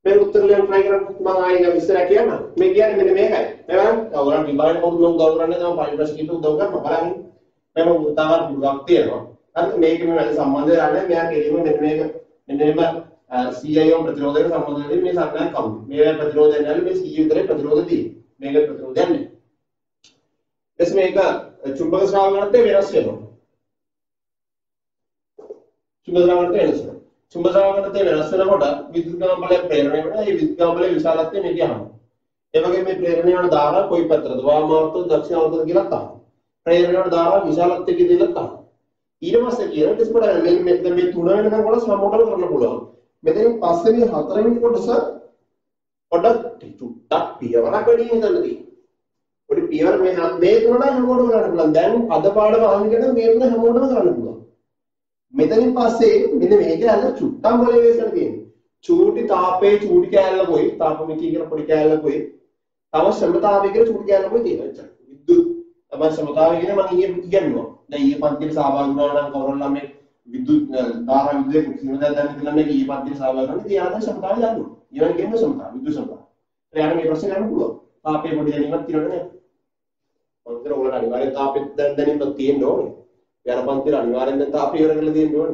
[SPEAKER 1] मैं उत्तर लेन ट्राई कर मंगाएगा विस्तार किया ना मैं किया मैंने मैं है orang di bawah mau dong orang itu paling beras gitu dong kan makanya memang utama waktu ya kan මේක මේ වැඩ සම්බන්ධ කරන්නේ මෙයා කෙලින්ම මෙන්න CIO ප්‍රතිරෝධක සම්බන්ධ වෙන්නේ මේ සංඥා කවුද මේ ප්‍රතිරෝධය නැල්ල මේ CIO විතරේ ප්‍රතිරෝධ තියෙන්නේ මේක ප්‍රතිරෝධයක් නේ එස් මේක චුම්බක ශ්‍රාවකත්වයේ වෙනස් වෙනවා චුම්බක ශ්‍රාවකත්වයේ වෙනස් වෙනවා චුම්බක ශ්‍රාවකත්වයේ වෙනස් වෙනකොට විද්‍යුත් ගමන් බලය ප්‍රේරණය වෙනවා ඒ විද්‍යුත් ගමන් බලයේ විශාලත්වය මේක යනවා ඒ වගේ මේ ප්‍රේරණය වල දාලා කොයි පැත්තටද වාමාර්ථ දක්ෂිණාර්ථ කියලා තමයි ප්‍රේරණය වල දාලා විශාලත්වය කියලා තමයි ඊට පස්සේ කියන කිසිමකට මේ තුන වෙනකන් කොටස් සම්මෝටල කරන්න පුළුවන් මෙතනින් පස්සේ මේ හතරවෙනි කොටස පොඩක් ටිකක් පියවරක් වැඩි හිතන්නදී පොඩි පියවර මේ තුනයි හැමෝටම කරන්න පුළුවන් දැන් අද පාඩම අහගෙන මේ තුන හැමෝටම කරන්න පුළුවන් මෙතනින් පස්සේ මෙන්න මේක ඇල්ල චුට්ටක් බලය වෙනසක් තියෙනවා චූටි තාපේ චූටි කැලලකුයි තාපමිතිය කියන පොඩි කැලලකුයි තව සමතාවය කියන චූටි කැලලකුයි තියෙනවා විද්‍යුත් තමයි සමතාවය කියන මම ඉගෙනුවා දැන් ඊයේ පන්තියේ සහභාගී වුණා නම් කවුරුන් ළමයි විද්‍යුත් ධාරා විද්‍යුත් කිසිම දෙයක් දැනගෙන ඉන්න මේ ඊයේ පන්තියේ සහභාගී වුණා ඉතින් ආයෙත් සමතාවය දානවා ඊළඟ ගෙන්න සමතාවය විද්‍යුත් සමතාවය ඊළඟ මේ ප්‍රශ්නේ ගන්න පුළුවන් තාපේ පොඩි දැනීමක් තියෙනවද නේද පන්තියේ ඔයාලට අනිවාර්යෙන් තාපේ දැනීමක් තියෙන්න ඕනේ යන පන්තියේ අනිවාර්යෙන් දැන් තාපේ ඉවර කරලා තියෙන්න ඕනේ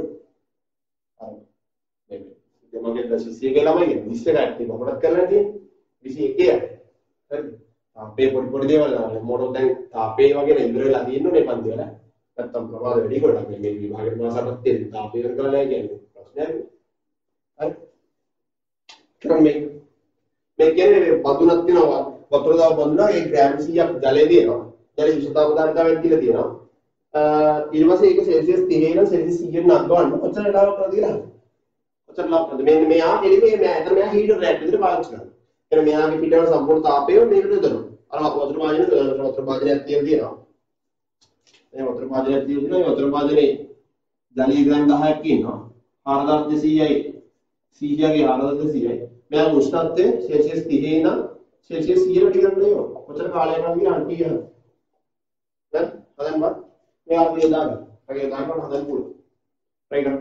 [SPEAKER 1] හරි මේ මගේ දැසිසියේ ළමයි 20 එකක් තියෙනවා මොකක්ද කරලා තියෙන්නේ 21 හරි තාපේ පොඩි දේවල් දාන්න මොකද දැන් තාපේ වගේ ඉවර වෙලා තියෙන්නේ පන්ති වල නැත්තම් ප්‍රමාද වැඩි කොටක් මේ විභාගෙට මාසකට තියෙන තාපේ ඉවර කරලා නැහැ කියන්නේ ප්‍රශ්නයක් හරි කරන් මේ කියන්නේ බඳුනක් තියෙනවා වතුර දාව බඳුනා ඒ ග්‍රෑම් 100ක් ජලය දෙනවා ජලයේ විෂතාව ධාරිතාවෙන් කියලා තියෙනවා ඊට පස්සේ ඒක සෙල්සියස් 30 ඉඳන් සෙල්සියස් 100ට නගවන්න ඔච්චර වෙලාවක් කරලා කියලා ඔච්චර ලාභ මේ මෙයා එළිමේ මෙයා හීටර් එකක් විදිහට පාවිච්චි කරනවා එතන මෙයාගේ පිටවල සම්පූර්ණ තාපය මේකට යොදනවා අර වතුර භාජනයක් තියෙනවා මේ වතුර භාජනයක් තියෙනවා මේ වතුර භාජනේ ජලීය ග්‍රෑම් 10ක් ඉන්නවා 4200යි 100ගේ 4200යි මෙයා උෂ්ණත්වය සෙල්සියස් 30 ඉඳන් සෙල්සියස් 100ට ටිකක් නෙවෙයි ඔච්චර කාලයක් යනවා කියලා අන්ටි යනවා දැන් හදන්න බෑ මෙයා මේ දාගන්න වගේ දාන්න හදන්න පුළුවන් try කරන්න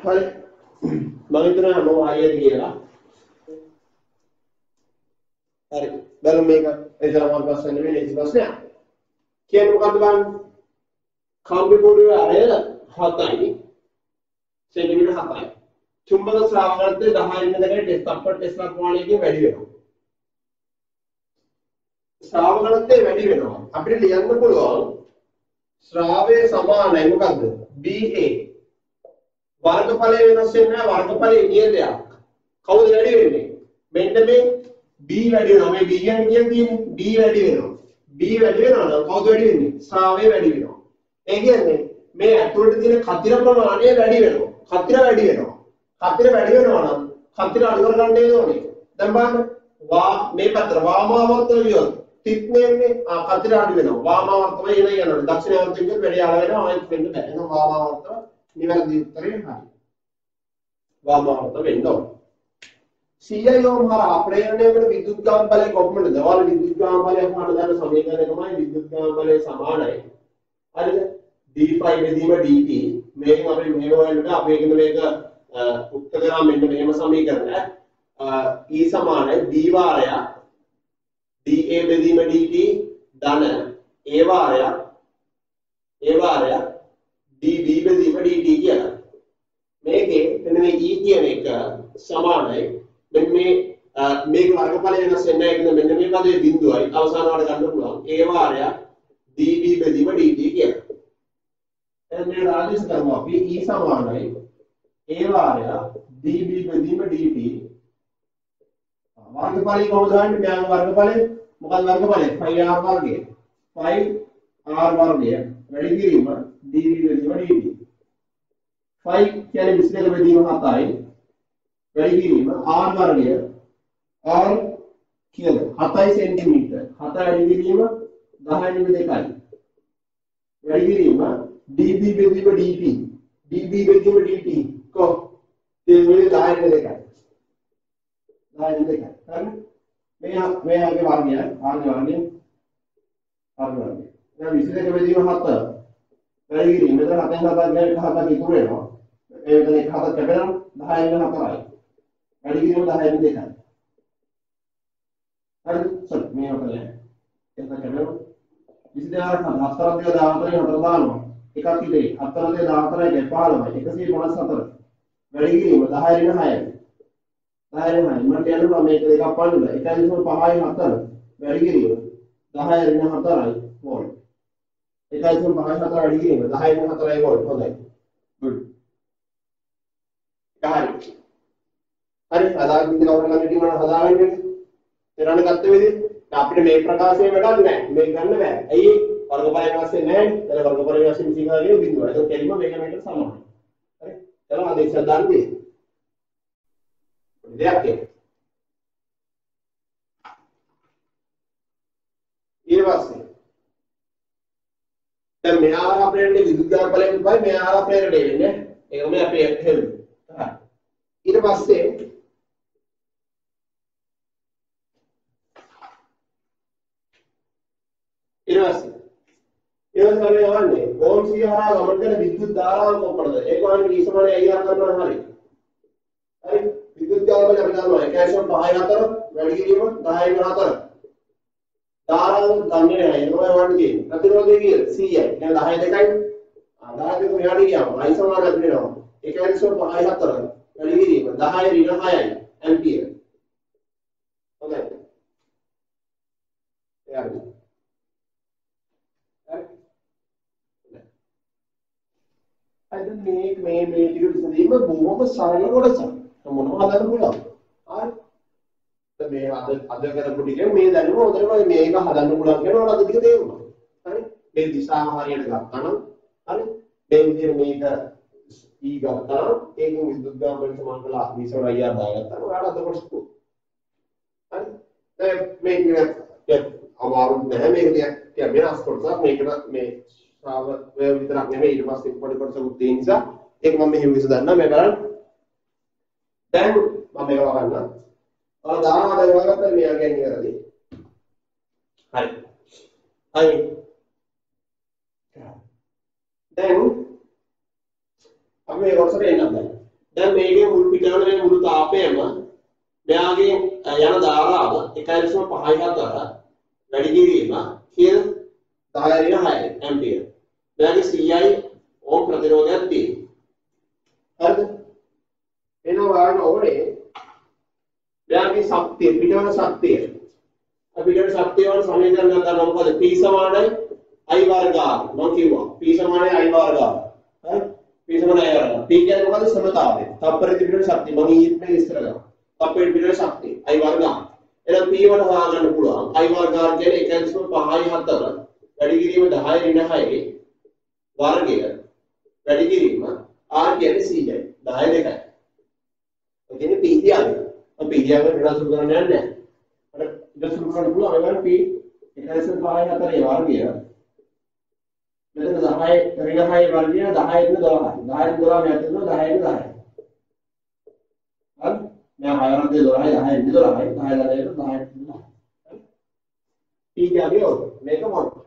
[SPEAKER 1] හරි මම හිතනවා මොහායද කියලා හරි බලමු මේක එතරම් ප්‍රශ්න නෙවෙයි ලේසි ප්‍රශ්නයක් කියන්නේ මොකද්ද බලන්න කම්බි බෝඩුවේ අරය 7යි සෙන්ටිමීටර් 7යි චුම්බක ශ්‍රාවකත්වයේ 10 ඉන්න දෙකට ටෙස්ට් අප්පර් ටෙස්ලා ප්‍රමාණයකින් වැඩි වෙනවා ශ්‍රාවකත්වයේ වැඩි වෙනවා අපිට ලියන්න පුළුවන් ශ්‍රාවයේ සමානයි මොකද්ද BA වර්ගඵලය වෙනස් වෙන්නේ නැහැ වර්ගඵලයේ නියතයක් කවුද වැඩි වෙන්නේ මෙන්න මේ B වැඩි වෙනවා මේ B කියන්නේ B වැඩි වෙනවා B වැඩි වෙනවා නම් කවුද වැඩි වෙන්නේ ශ්‍රාවය වැඩි වෙනවා ඒ කියන්නේ මේ ඇතුළට තියෙන කතිර ප්‍රමාණය වැඩි වෙනවා කතිර වැඩි වෙනවා කතිර වැඩි වෙනවා නම් කතිර අඩු කරගන්න ඕනේ දැන් බලන්න මේ පැත්තට වාමාවර්තන වියොත් තිත්මේන්නේ කතිර අඩු වෙනවා වාමාවර්තන එන යනවා දක්ෂිණාවර්තන වැඩි අඩු වෙනවා ආයෙත් වෙන්න බෑ එහෙනම් වාමාවර්තන නිවැරදි උත්තරේ හරි වාමාවර්තන වෙන්න ඕනේ CIO හරහා ප්‍රේරණය වෙන විදුලත් ගාම බලය කොහොමද? දවල් විදුලත් ගාම බලය හොයන දාන සමීකරණය තමයි විදුලත් ගාම බලය සමානයි. හරිද? d5 බෙදීම dt මේක අපි මෙහෙම හොයනකොට අපි එකම මේක උත්තර කරා මෙන්න මෙහෙම සමීකරණයක්. E සමානයි d වාරයක් da බෙදීම dt ධන a වාරයක් db බෙදීම dt කියලා. මේකේ මෙන්න මේ e කියන එක සමානයි මෙන්න මේක වර්ගඵලය වෙනස් වෙන්නේ නැහැ කියන මෙන්න මේ පදයේ බිඳුවයි අවසාන වල ගන්න පුළුවන් a වාරයක් db බෙදීම dt කියලා. දැන් මේ ආදේශ කරමු අපි e සමානයි a වාරයක් db බෙදීම dt වර්ගඵලය කොහොමද හොයන්නේ මෙයාගේ වර්ගඵලය මොකක්ද වර්ගඵලය 5r වර්ගය 5r වර්ගය වැඩි කිරීම db බෙදීම dt 5 කියන්නේ 22 බෙදීම 7යි වැඩි කිරීම r වර්ගය r කියන්නේ 7 සෙන්ටිමීටර 7 වැඩි කිරීම 10 × 2යි වැඩි කිරීම db බෙදීම dt db බෙදීම dt කො ඒ වෙලේ 10 × 2යි 10 × 2යි හරි මේකේ වර්ගය r වර්ගය දැන් 22 බෙදීම 7 වැඩි කිරීම මෙතන 7 න් 7 ගානේ 7ක් ඉතුරු වෙනවා ඒක එක 7ක් කැපෙනවා 10 × 4යි වැඩි කිරීම 10 × 2යි හරි සර් මේ වගේ එක කැපෙනවා 22 හතරක් දෙක 14 හතර දානවා එකක් ඉතිරි 4 දෙක 14යි 15යි 154 වැඩි කිරීම 10 × 6යි 10 × 6යි මම කියනවා මේක දෙකක් පන්නන්න 1.5යි 4 වැඩි කිරීම 10 × 4යි වෝල්ට් 1.5යි 4 වැඩි කිරීම 10 × 4යි වෝල්ට් හොඳයි good හරි හදාගෙන ඉන්න කවුරු ළඟ ඉන්නවද හදාගන්නේ එරණ ගත්ත වෙදී අපිට මේ ප්‍රකාශය වැඩක් නැහැ මේක ගන්න බෑ ඇයි වර්ගඵලය වෙනස් වෙන්නේ නැහැ එතන වර්ගඵලය වෙනස් වෙන සිංහලයේ බිඳුව ඒක කෙලිම මේක මේකට සමානයි හරි එතන ආදේශ දාන්නේ දෙයක් ඊට පස්සේ දැන් මෙහාර අපේට විදුලත් ගාම බලයෙන් බයි මෙහාර අපේට දෙන්නේ ඒක තමයි අපේ හෙල් ඊට පස්සේ අපි යවන්නේ ඕම් 100 හරහා ගමන් කරන විදුලත් ධාරාව කොපමණද ඒක වගේ E සමානයි IR කරනවා හරි හරි විදුලත් ධාරාව අපි දන්නවා 1.5 4 වැඩි කිරීම 10 × 4 ධාරාව ගන්නේ නැහැ ඒක තමයි වඩ කියන්නේ ප්‍රතිරෝධය කියන්නේ 100යි දැන් 10 2යි 10 දෙක මෙහාට ගියාම I සමාන අපිට එනවා 1.5 4 වැඩි කිරීම 10 ඍණ 6යි ඇම්පියර් හොඳයි එයාට අද මේ ටික විසඳීම බොහොම සරල කොටසක්. මොනවද හදන්න පුළුවන්. හරි. දැන් මේ අද කරපු ටික මේ දැනුම හොඳටම මේක හදන්න පුළුවන් කියනවා අද ටික තේරුණා. හරි. මේ දිශාව හරියට ගත්තා නම් හරි. මේ විදිහට මේක E ගත්තා නම් ඒකෙන් විදුලත් ගාම වලින් සමාන කළා V/IR දාගත්තා නම් ඔයාලා අද කොටස හරි. දැන් මේක අමාරු නැහැ මේක ටිකක් වෙනස් කොටසක් මේකට මේ ශ්‍රාව විතරක් නෙමෙයි ඊට පස්සේ පොඩි කොටසකුත් තියෙන නිසා ඒක මම මෙහෙම විසඳන්නම් මේ බලන්න දැන් මම මේක වගන්නම් ඔයාලා දානවා දැන් වගත්තා මෙයා කියන්නේ කරදී හරි දැන් අපි මේ කොටසට එන්නම් දැන් දැන් මේකේ මුල් පිටවල මේ මුළු තාපයම මෙයාගේ යන ධාරාව 1.54 වැඩි කිරීම කියන 10.6 ඇම්පියර්. මෙයාගේ CI ඕම් ප්‍රතිරෝධයක් තියෙනවා. හරිද? එනවා ඔයාලට ඕනේ මෙයාගේ ශක්තිය පිටවන ශක්තිය. පිටවන ශක්තිය වල සමීකරණ ගන්නවා මොකද P සමානයි I වර්ග R. මම කිව්වා P සමානයි I වර්ග R. හරි? P සමානයි I වර්ග. P කියන්නේ මොකද? සමතාවය. තප්පරේ පිටවන ශක්තිය. මම ඊයේ මේ ඉස්තර කරා. තප්පරේ පිටවන ශක්තිය I වර්ග R. එහෙනම් P වල හොයාගන්න පුළුවන්. I වර්ග R කියන්නේ 1.54 වැඩි කිරීම 10.6 වර්ගය වැඩි කිරීම R කියන්නේ CI 10 2යි. ඔය කියන්නේ P කියන්නේ. අපි P කියන්නේ වෙනස් කරන්න යන්නේ නැහැ. අර ඉඳ සුළු කරන්න පුළුවන් ඒගොල්ලෝ P 1.54 වර්ගය. මෙතන 10 ඍණ 6 වර්ගය 10 12යි. 10 12 මෙතන 10 10යි. හරි? मैं हायर दे 12 10 10 12 10 10 10 ठीक है आगे और मेक अ मॉडल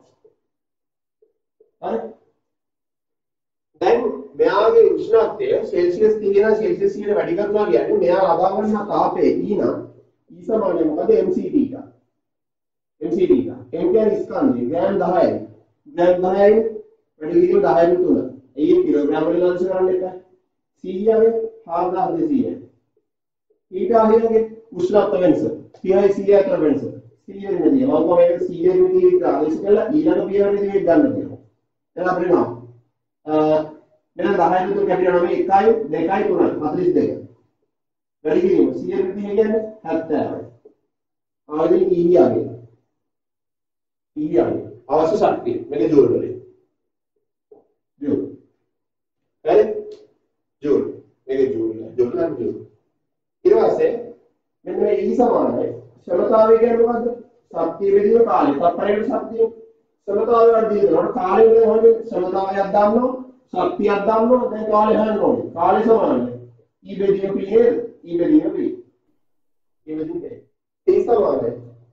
[SPEAKER 1] हर දැන් මෙයාගේ උෂ්ණත්වය සෙල්සියස් 30 නම් සෙල්සියස් 100ට වැඩි කරනවා කියන්නේ මෙයා ලබා ගන්න තාපය E නම් E සමානයි මොකද mc theta mc theta m කියන්නේ ස්කන්ධය ග්‍රෑම් 10යි ග්‍රෑම් 10යි වැඩි කිරීම 10න් 3 ඒ කිලෝග්‍රෑම් වලින් අංශ කරන්න එපා C යගේ 4200යි ඊට අහිරගේ උෂ්ණත්ව වෙනස PI CI අතර වෙනස CI නෙදී මම මේක CI නෙදී ආලේශ කළා ඊළඟ පියවරේදී මේක ගන්න තියෙනවා දැන් අපිට නම් මෙන්න 10 තුන කැපිලා නම් 1යි 2යි 3යි 42 වැඩි කිරීම CI නෙදී කියන්නේ 70යි ආයෙත් E යගේ අවශ්‍ය ශක්තිය මේක ජූල් වලින් ජූල් හරි ජූල් මේක ජූල් නම් ජූල් ඊට පස්සේ මෙන්න මේ E සමානයි ක්ෂමතාවය කියන්නේ මොකද්ද? ශක්තිය බෙදීම කාලය. තත්පරයට ශක්තිය ක්ෂමතාවය වැඩි වෙනකොට කාලය වෙනකොට ක්ෂමතාවයක් දාන්නවා, ශක්තියක් දාන්නවා, දැන් කාලය හොයන්න ඕනේ. කාලය සමානයි. E බෙදීම P E බෙදීම P. E බෙදීම P. E සමානයි.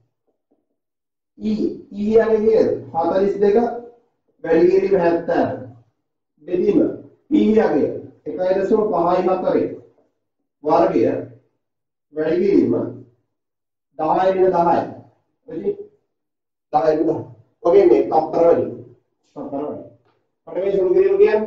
[SPEAKER 1] E යන්නේ 42 වැඩි කිරීම 70. බෙදීම P යන්නේ 1.54 වර්ගය වැඩි කිරීම 10 10 ඔකේ 10 10 ඔකේ මේ තප්පර වලින් අපිට සුළු කිරීම කියන්නේ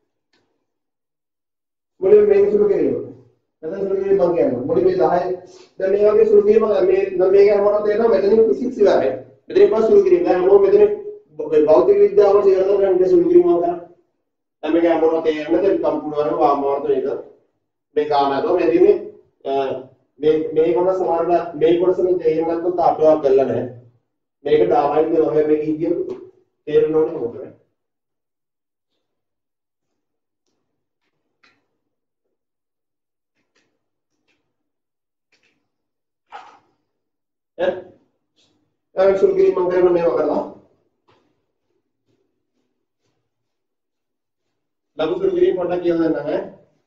[SPEAKER 1] මුලින්ම මේක සුළු කිරීම නැත්නම් සුළු කිරීම මම කියන්නේ මුලින්ම මේ 10 දැන් මේ වගේ සුළු කිරීම මේ කරනකොට තේරෙනවා මෙතනින් ෆිසික්ස් ඉවරයි මෙතනින් පස්සේ සුළු කිරීම දැන් මොකද මෙතන භෞතික විද්‍යාව වල ඉවර කරගෙන ඉන්නේ සුළු කිරීම කරා දැන් මේක මොනවද තේරෙන්නේ දැන් සම්පූර්ණ වරම වාමාර්ථ නේද මේ ගානකට මේ දිනේ මේ කොටස සමහරවල් මේ කොටසෙන් තේරුම් ගත්තොත් අපිව කරලා නැහැ. මේකට ආවයිද ඔය මේක ඉදිරිය තේරෙන්න ඕනේ මොකද? සුළු කිරීම මම කරන මේවා කරලා. ලඝු සුළු කිරීම පොඩ්ඩක් කියන්න නැහැ.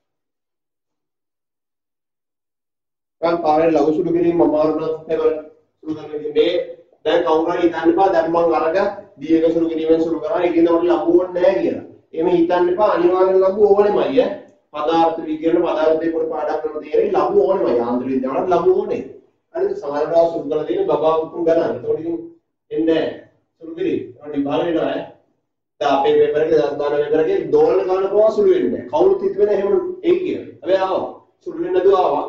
[SPEAKER 1] kan පාරේ ලඝු සුළු කිරීම අමාරුණත් ඒවල සුළු කරන්නේ මේ දැන් කවුරු හරි හිතන්න එපා දැන් මම අරග දීර්ඝ සුළු කිරීමෙන් සුළු කරා ඒකින්ද මට ලඝු ඕනේ නැහැ කියලා. එමේ හිතන්න එපා අනිවාර්යෙන් ලඝු ඕනෙමයි ඈ. පදාර්ථ විද්‍යාවේ පදාර්ථයේ පොඩි පාඩම් කරන තේරෙයි ලඝු ඕනෙමයි. යාන්ත්‍ර විද්‍යාවට ලඝු ඕනේ. හරිද? සමහරවල් සුළු කරලා තියෙන බබා උතුම් ගණන්. ඒතකොට ඉතින් එන්නේ සුළු කිරීම. ඒකට විභාග වෙනවා ඈ. දැන් අපේ පේපර් එකේ 10 පේපර් එකේ දෝලන ගන්න පොවා සුළු වෙන්නේ නැහැ. කවුරුත් හිතුවේ නැහැ එහෙම ඒ කියලා. හැබැයි ආවා. සුළු වෙන්නේ නැතුව ආවා.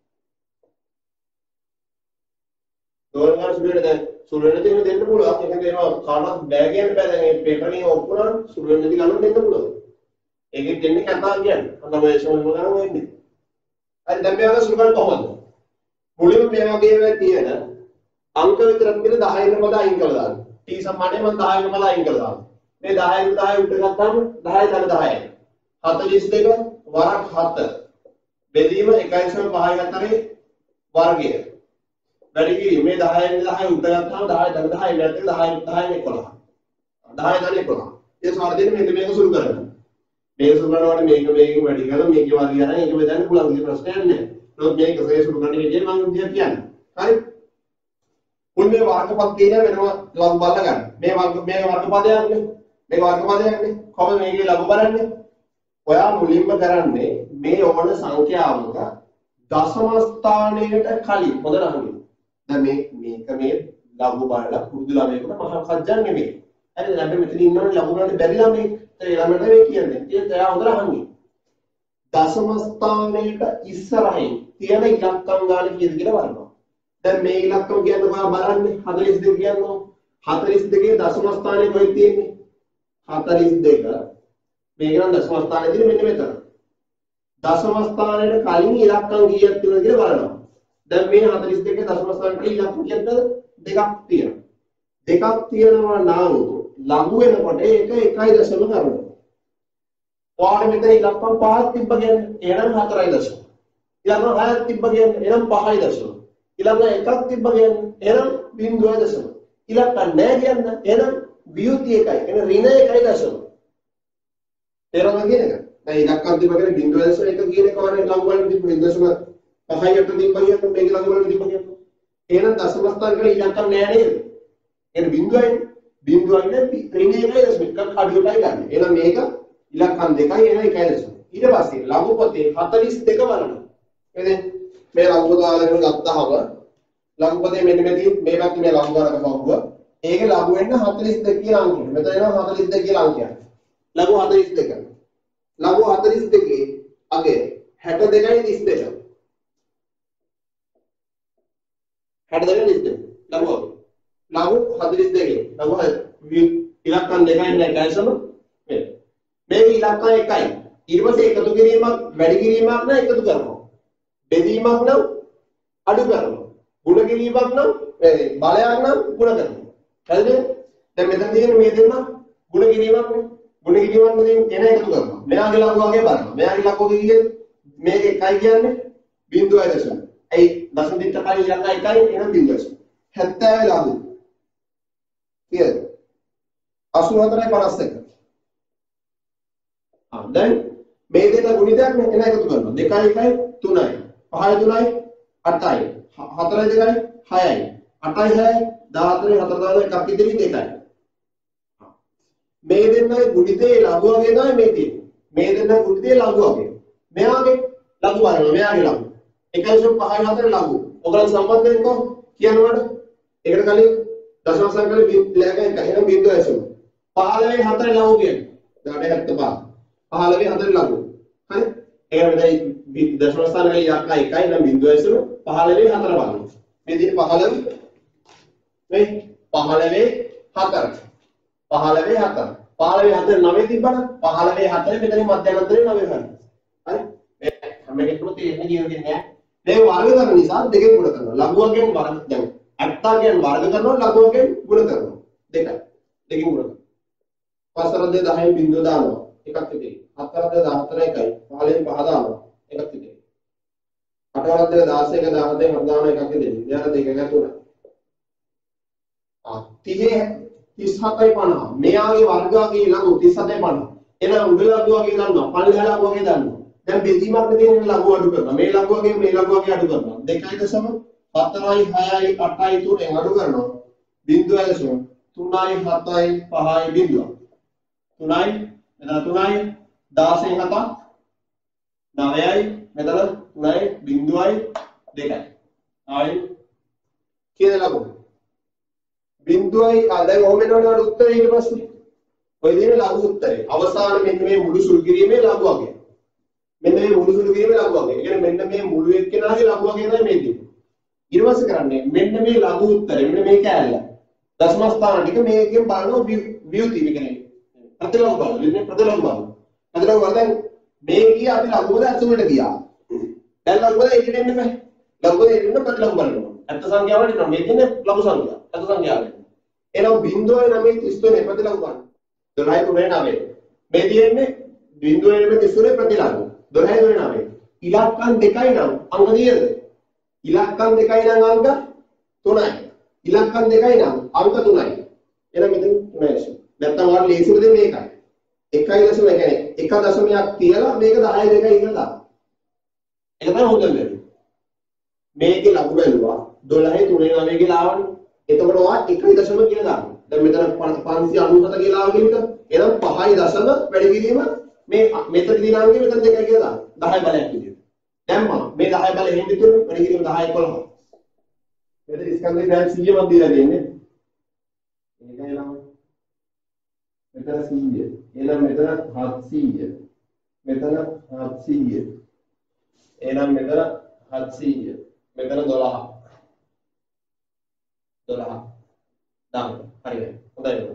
[SPEAKER 1] දෝලන සුළු වෙන දැන් සුළු වෙන දේ දෙන්න පුළුවන්. ඒකෙන් ඒවා කාටවත් බෑ කියන්න බෑ. දැන් මේ පේපර් එකේ ඔක්කොම සුළු වෙන දේ ගන්න දෙන්න පුළුවන්. ඒකෙන් දෙන්නේ කතා කියන්නේ. අන්න මේ ෂෝල් ගන්න වෙන්නේ. හරි දැන් මේ වගේ සුළු කරන්නේ කොහොමද? මුලින්ම මේ වගේ තියෙන අංක විතරක් දෙන 10 න් පද අයින් කරලා දාන්න. t සමානයි මම 10 න් පද අයින් කරලා දාන්න. මේ 10 න් 10 උඩ ගත්තාම 10 10 10යි. 42 වරක් 7. බෙදීම 1.5 වර්ගය. වැඩි කිරීම මේ 10 න් 10 උඩ ගත්තාම 10 10 10 නැත්නම් 10 10 11. 10 10 11. ඒ සාර දෙන්නේ මෙන්න මේක සුළු කරගන්න. මේක සුළු කරනකොට මේක වැඩි කරලා මේකේ වර්ගය ගන්න ඒක බෙදන්න පුළුවන් කිසි ප්‍රශ්නයක් නැහැ. නමුත් මේක සුළු කරන විදිහ මම කියන්නේ. හරි? මුල් මේ වර්ගපද කියන වෙනම ලඝු බල ගන්න. මේ වර්ගපදයක් නේ. මේක වර්ගපදයක් නේ. කොහොමද මේකේ ලඝු බලන්නේ? ඔයා මුලින්ම කරන්නේ මේ ඕන සංඛ්‍යාවක දශම ස්ථානයට කලින් හොඳට අහන්න. දැන් මේක මේ ලඝු බලලා පුරුදු ළමයෙකුට මහා කජ්ජන් නෙමෙයි. හරිද? දැන් මෙතන ඉන්නවනේ ලඝු බලන්න බැරි ළමයෙක්. ඒ ළමයට මේ කියන්නේ. ඒක එයා හොඳට අහන්නේ. දශම ස්ථානයට ඉස්සරහින් තියෙන ඉලක්කම් ගාන කීයද කියලා බලනවා. දැන් මේ ඉලක්කම් කියන්නේ ඔයා බලන්නේ 42 කියනවා. 42 දශම ස්ථානයේ කොහෙද තියෙන්නේ? 42 මේක නම් දශම ස්ථානයේ තියෙන්නේ මෙන්න මෙතන. දශම ස්ථානයේ කලින් ඉලක්කම් කීයක් තියෙනවද කියලා බලනවා. දැන් මේ 42 දශම ස්ථානයේ ඉලක්කම් කීයද? දෙකක් තියෙනවා. දෙකක් තියෙනවා නම් ලඝු වෙනකොට ඒක 1.0 කරනවා. ඔයාලා මෙතන ඉලක්කම් 5ක් තිබ්බ කියන්නේ එහෙනම් 4.0. ඉලක්කම් 6ක් තිබ්බ කියන්නේ එහෙනම් 5.0. ඉලක්කම් 1ක් තිබ්බ කියන්නේ එහෙනම් 0.0. ඉලක්කම් නැහැ කියන්නේ එහෙනම් වියුති 1යි. එහෙනම් ඍණ 1.0. තේරුණාද කියන එක? දැන් ඉලක්කම් තිබ්බ කියන්නේ 0.1 කියන එක වගේ ලඝු වලින් තිබ්බ 0.5කට තිබ්බ කියන්නේ මේක ලඝු වලින් තිබ්බ කියන්නේ. එහෙනම් දශම ස්ථානවල ඉලක්කම් නැහැ නේද? එහෙනම් බිඳුවයි ඍණ 1.0 එකක් අඩුවටයි ගන්න. එහෙනම් මේක ඉලක්කම් 2යි එන 1.0. ඊට පස්සේ ලඝු පොතේ 42 බලන්න. නේද? මේ ලඝු පොත ආලගෙන ගත්තාම ලඝු පොතේ මෙන්න මේ පැත්තේ මේ ලඝු ගණක බහුව. ඒකේ ලඝු වෙන්න 42 කියලා අංකය. මෙතන එනවා 42 කියලා අංකයක්. ලඝු 42. ලඝු 42 අගේ 62යි 32. 62යි 32. ලඝු 42. ලඝු ඉලක්කම් 2යි නැහැ කැල්සම මේක ඉලක්කම් 1යි. ඊට පස්සේ එකතු කිරීමක් වැඩි කිරීමක් නම් එකතු කරනවා. බෙදීමක් නම් අඩු කරනවා. ගුණ කිරීමක් නම් බලයක් නම් ගුණ කරනවා. හරිද? දැන් මෙතන තියෙන මේ දෙන්න ගුණ කිරීමක් නේ. ගුණ කිරීමක් නෙමෙයි එන එකතු කරනවා. මෙයාගේ ලඝු වගේ බලනවා. මෙයාගේ ලඝු වගේ කියන්නේ මේක 1යි කියන්නේ 0.0. ඇයි දශම දෙක කලින් ඉලක්කම් 1යි එහෙනම් 0.0. 70 ලඝු. කීයද? 84යි 51. දැන් මේ දෙක ගුණිතයක් නේ එන එකතු කරනවා 2යි 1යි 3යි 5යි 3යි 8යි 4යි 2යි 6යි 8යි 6යි 14යි 4 දාන එකක් ඉදිරි 2යි මේ දෙන්නයි ගුණිතේ ලඝු වගේ තමයි මේ තියෙන්නේ මේ දෙන්න ගුණිතේ ලඝු වගේ මෙයාගේ ලඝු බලන්න මෙයාගේ ලඝු 1.5යි 4යි ලඝු ඔයගොල්ලෝ සම්බන්ධ වෙන්න කියනවාට ඒකට කලින් දශම සංඛ්‍යාවේ ලෑග එක එහෙනම් 0.0 15යි 4යි ලඝු කියන්නේ 75 15 4 ලඝු. හරි? ඒක මෙතන දශම ස්ථානවල ඉලක්ක 1යි නම් 0.0 15 4 බලන්න. මේ දින 15 මේ 15 4 15 4 15 4 9 තිබ්බනම් 15 4 මෙතන මධ්‍යමන්තරේ 9 ගන්න. හරි? මේ හැම එකකම තියෙන ජීවිතේ නෑ. මේ වර්ග කරන නිසා දෙකෙන් ගුණ කරනවා. ලඝු වර්ගයෙන් වර්ග දැන් 80 කියන වර්ග කරනවා ලඝු වර්ගයෙන් ගුණ කරනවා. දෙකයි. දෙකෙන් ගුණ කරනවා. 5 10 බිංදුව දානවා. එකක් ඉතිරි. 4 14 එකයි 15 5 දානවා එකක් ඉතිරි 8 16 17 17 දානවා එකක් ඉතිරි ඊළඟ දෙක එක තුන 30 37යි 50 මෙයාගේ වර්ගයේ ලඝු 37යි 50 එහෙනම් උඩ ලඝු වගේ ගන්නවා පල්ලෙහා ලඝු වගේ ගන්නවා දැන් බෙදීමක් තියෙන ලඝු අඩු කරනවා මේ ලඝු වගේ මේ ලඝු වගේ අඩු කරනවා 2.4යි 6යි 8යි 3ෙන් අඩු කරනවා 0.3යි 7යි 5යි බිඳුව 3යි මෙතන 3යි 16 7 9යි මෙතන 3යි 0යි 2යි ආයි කීයද ලඝු 0යි දැන් ඔහොම එනවනේ උත්තරේ ඊට පස්සේ ඔය දෙන ලඝු උත්තරේ අවසාන මෙන්න මේ මුළු සුළු කිරීමේ ලඝු වගේ මෙන්න මේ මුළු සුළු කිරීමේ ලඝු වගේ ඒ කියන්නේ මෙන්න මේ මුළු එක්කෙනාගේ ලඝු වගේ තමයි මේ දෙන්නේ ඊට පස්සේ කරන්නේ මෙන්න මේ ලඝු උත්තරේ මෙන්න මේ කෑල්ල දශම ස්ථාන ටික මේකෙන් බලනවා වියුති කියන්නේ ප්‍රතිලෝම බලන ඉන්නේ ප්‍රතිලෝම බලන ප්‍රතිලෝම වලෙන් මේ කිය අපි ලඝුවද අසුරට ගියා දැන් ලඝුවද එකට එන්න බෑ ලඝුවද එන්න ප්‍රතිලෝම බලනවා අර්ථ සංඛ්‍යාව වලට මේ කියන්නේ ලඝු සංඛ්‍යාව අර්ථ සංඛ්‍යාව එනවා 0.933 ප්‍රතිලෝම බලන 12.9 මේ තියෙන්නේ 0.933 ප්‍රතිලෝම 12.9 ඉලක්කම් දෙකයි නම් අංක කීයද ඉලක්කම් දෙකයි නම් අංක 3යි ඉලක්කම් දෙකයි නම් අංක 3යි එහෙනම් මෙතන 3යි නැත්තම් ඔයාලා ලේසිම දේ මේකයි. 1.0 කියන්නේ 1.0ක් තියලා මේක 10 2යි කියලා දාන්න. ඒක තමයි හොඳම දේ. මේකේ ලඝු බැලුවා 12 3 9 කියලා ආවනේ. එතකොට ඔයා 1.0 කියලා දාන්න. දැන් මෙතන 597 කියලා ආව කියන එක. එහෙනම් 5.0 වැඩි කිරීම මේ මෙතන දිනාංගේ මෙතන 2යි කියලා දාන්න 10 බලයක් විදියට දැම්මා මේ 10 බල එහෙම විතර වෙන කිරීම 10 11 මෙතන ස්කන්ධේ දැන් 100ක් දීලා දෙන්නේ ඒකයි ළමයි මෙතන 100 එහෙනම් මෙතන 700 මෙතන 700 එහෙනම් මෙතන 700 මෙතන 12 දාන්න හරියට හොඳයි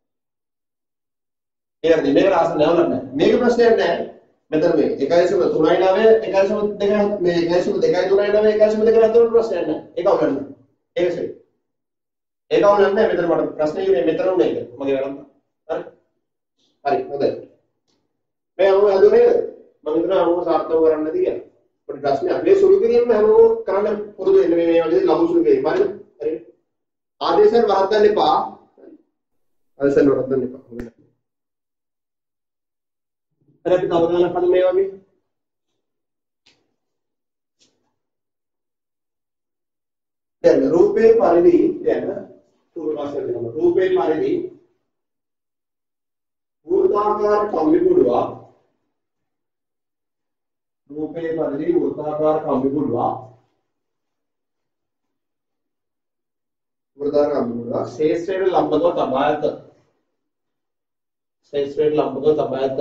[SPEAKER 1] ඒකද මේක රාස නැවලක් නැහැ මේක ප්‍රශ්නයක් නැහැ මෙතන මේ 1.39 1.2 මේ 1.239 1.2 ප්‍රශ්නයක් නැහැ ඒක අවුලක් නැහැ ඒක සරි ඒක අවුලක් නැහැ මෙතන මට ප්‍රශ්නේ ඉන්නේ මෙතන උනේ ඒක මගේ වැඩක් හරි හොඳයි මේ අමුම හදුනේ මම හිතනවා අමුම සාර්ථක කරන්න නැති කියලා පොඩි ප්‍රශ්නයක් මේ සුළු කිරීම හැමෝම කරන්න පුරුදු වෙන්න මේ වගේ ලඝු සුළු කිරීම හරි ආදේශයෙන් වරද්දන්න එපා ආදේශයෙන් වරද්දන්න එපා හොඳයි අපි තවදාලා කන මේ වගේ දැන් රූපේ පරිදි දැන් රූපවාසය වෙනවා රූපේ පරිදි වෘත්තාකාර කම්බිකුඩුවා රූපේ පරිදි වෘත්තාකාර කම්බිකුඩුවා වෘත්තාකාර කම්බිකුඩුවා ශේෂ්ත්‍රයට ලම්බව තබා ඇත ශේෂ්ත්‍රයට ලම්බව තබා ඇත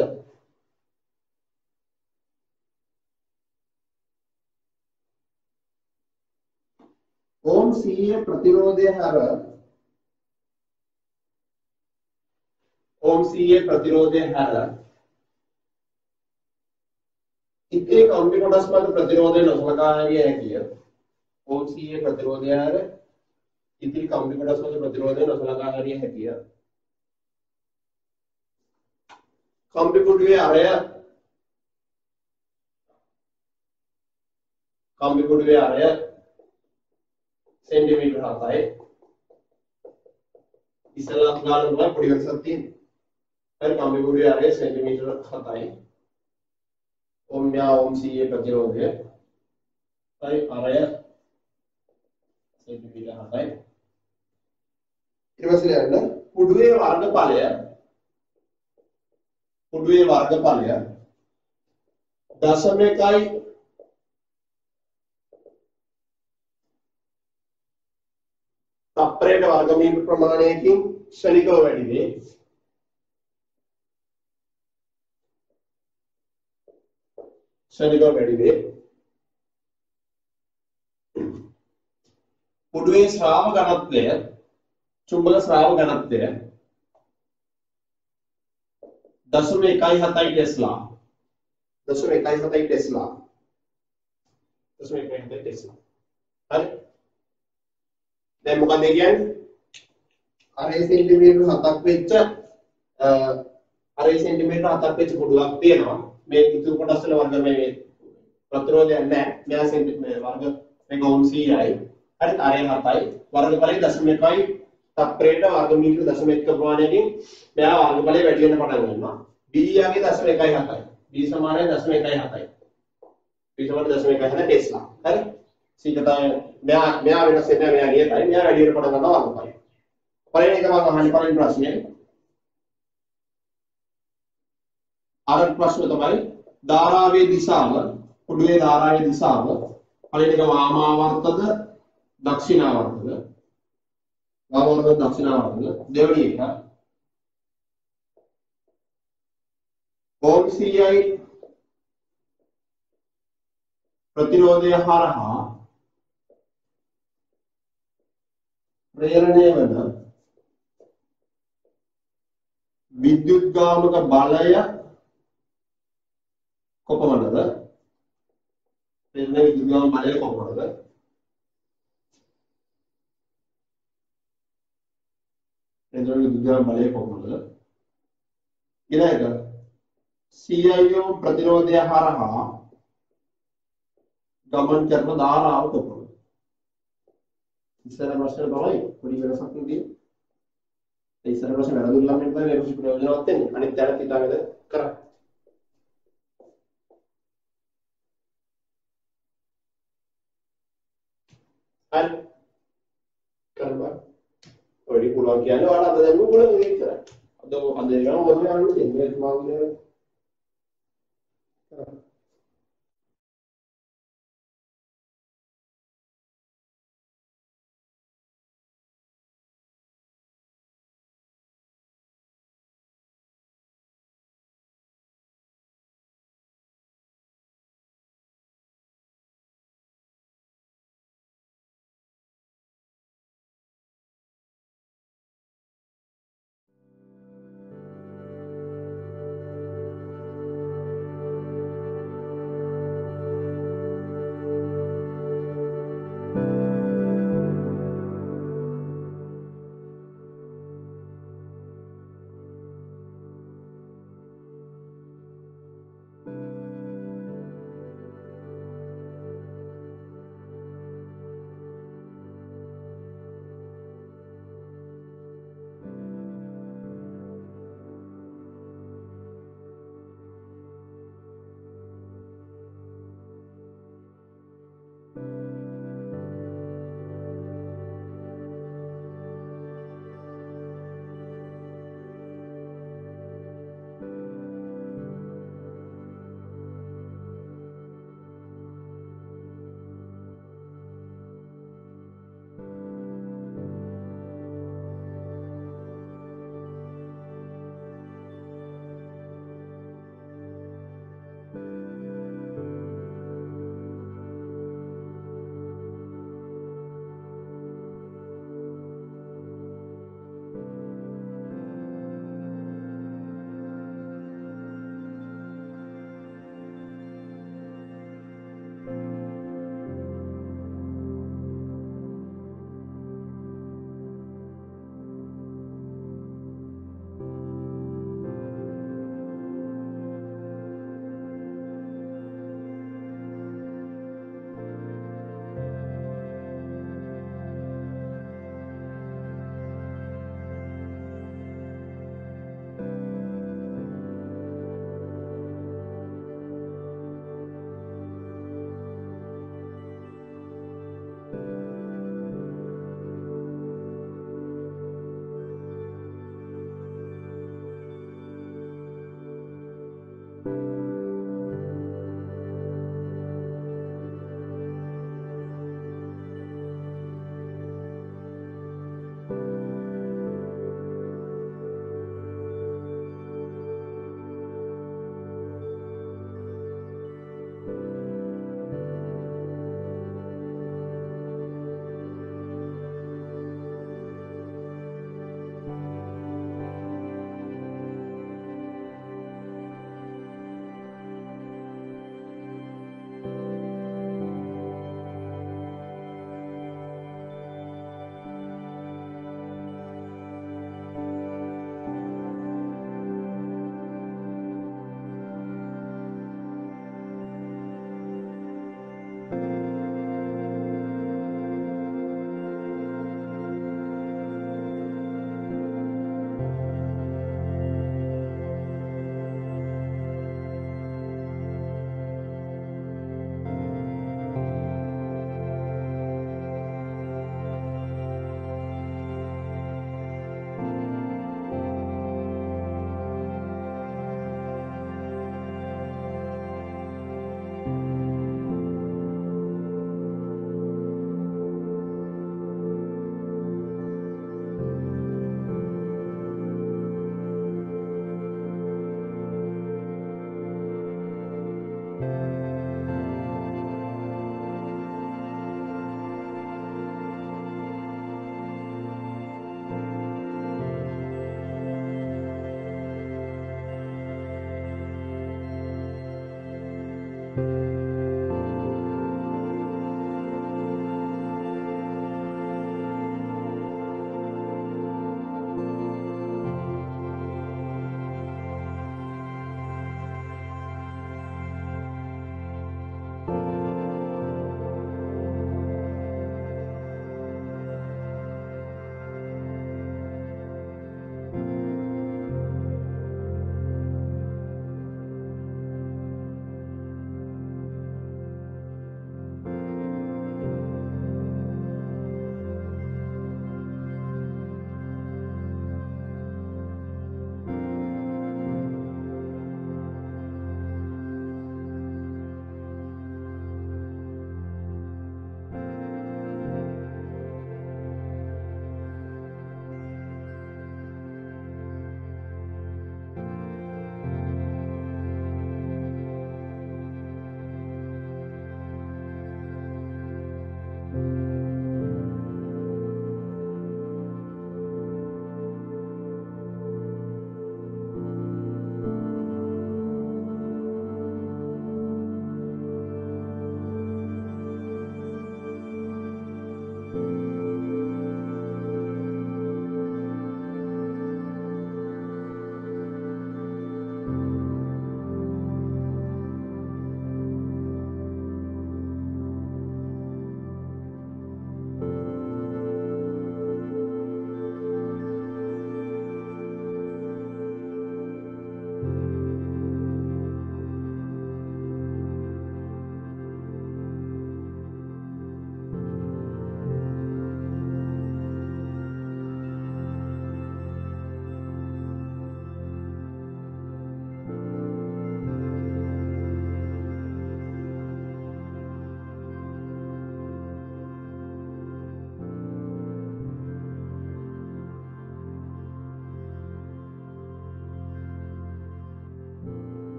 [SPEAKER 1] ओम सीए प्रतिरोधे हर ओम सीए प्रतिरोधे हर इतने कॉम्बिकोडस पर प्रतिरोधे नसलका है किया ओम सीए प्रतिरोधे हर इतने कॉम्बिकोडस पर प्रतिरोधे नसलका है किया कॉम्बिकोडवे आ रहे सेंटीमीटर आता है इसला गाल हुआ पूरी कर सकती है पर कॉम्बिकोडवे आ रहे सेंटीमीटर आता है ओम या ओम सी ये प्रतिरोध है भाई आ रहा है सेंटीमीटर आता है इरवसले अंदर पुडवे वर्गपालय दशमेकाई තප්පරයට වර්ගමීටර ප්‍රමාණයකින් ක්ෂණිකව වැඩි වේ. පුඩුවේ ශ්‍රාව ඝනත්වය චුම්බක ශ්‍රාව ඝනත්වය 0.17 ටෙස්ලා 0.17 ටෙස්ලා හරි දැන් මොකද කියන්නේ අරේ සෙන්ටිමීටර 7ක් වෙච්ච අරේ සෙන්ටිමීටර 7ක් වෙච්ච පුඩුවක් තියෙනවා මේ ඉතුරු කොටස් වල වර්ග මේ ප්‍රතිරෝධයක් නැහැ මෙයා සෙන්ටිමීටර වර්ග මේක ඕම් 100යි හරි අරේ 7යි වර්ගඵලය 0.1යි තප්පරයට වර්ගමීටර 0.1 ප්‍රමාණයකින් මෙයා වර්ගඵලය වැඩි වෙන්න පටන් ගන්නවා b යාගේ 0.1යි b සමානයි 0.17යි b සමානයි 0.17 ටෙස්ලා හරි සීකතා මෙයා වෙනස් වෙන්නේ මෙයා නියතයි මෙයා වැඩි වෙන පටන් ගන්නවා වර්ගඵලය පළවෙනි එක මම අහන්නේ පළවෙනි ප්‍රශ්නේ අර ප්‍රශ්න තමයි ධාරාවේ දිශාව පුඩුවේ ධාරාවේ දිශාව පළවෙනි එක වාමාවර්තද දක්ෂිනාවර්තද වාමාවර්තද දක්ෂිනාවර්තද දෙවෙනි එක ඕම් CI ප්‍රතිරෝධය හරහා ප්‍රේරණය වන විද්‍යුත්ගාමක බලය කොපමණද? ප්‍රේරණය විද්‍යුත්ගාමක බලය කොපමණද? ප්‍රේරණය විද්‍යුත්ගාමක බලය කොපමණද? ඊළඟ CIO ප්‍රතිරෝධය හරහා ගමන් කරන ධාරාව කොපමණද? ඉස්සර ප්‍රශ්න තමයි පොඩි වෙනසක් නෙදී. ඒ ඉස්සර ප්‍රශ්න වැරදුල්ලා නම් තමයි මේක ප්‍රයෝජනවත් වෙන්නේ. අනිත් දැනත් හිතාගෙන කරා. හරි. කරනවා. ඔයඩි පුළුවන් කියන්නේ ඔයාලා අද දැන් පුළුවන් ඒක කරා. අද ගම මොනවද යන්නේ මේ මාගුලේ.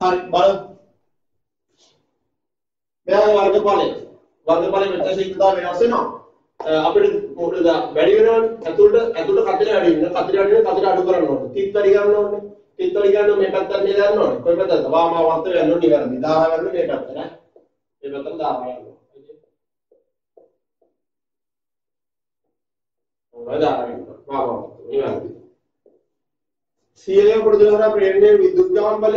[SPEAKER 1] හරි බලමු. මෙයා වර්ගඵලය මෙතන ශීඝ්‍රතාව වෙනස් වෙනවා. අපිට මොකද වැඩි වෙනවනේ. ඇතුළට කතරේ වැඩි වෙනවා. කතරේ අඩු කරන්න ඕනේ. තිත් වැඩි ගන්න ඕනේ. තිත් වැඩි ගන්න මේ පැත්තට නේ දාන්න ඕනේ. කොයි පැත්තද? වාමාවර්ත වෙන්න ඕනේ නිවැරදි. ධාරා ගන්න මේ පැත්තට නේ. මේ පැත්තට ධාරා ගන්න ඕනේ. ධාරා ගන්න. වාමාවර්ත නිවැරදි. සියලුම ප්‍රතිවහර ප්‍රේරණයේ විදුලත් ගාම බලය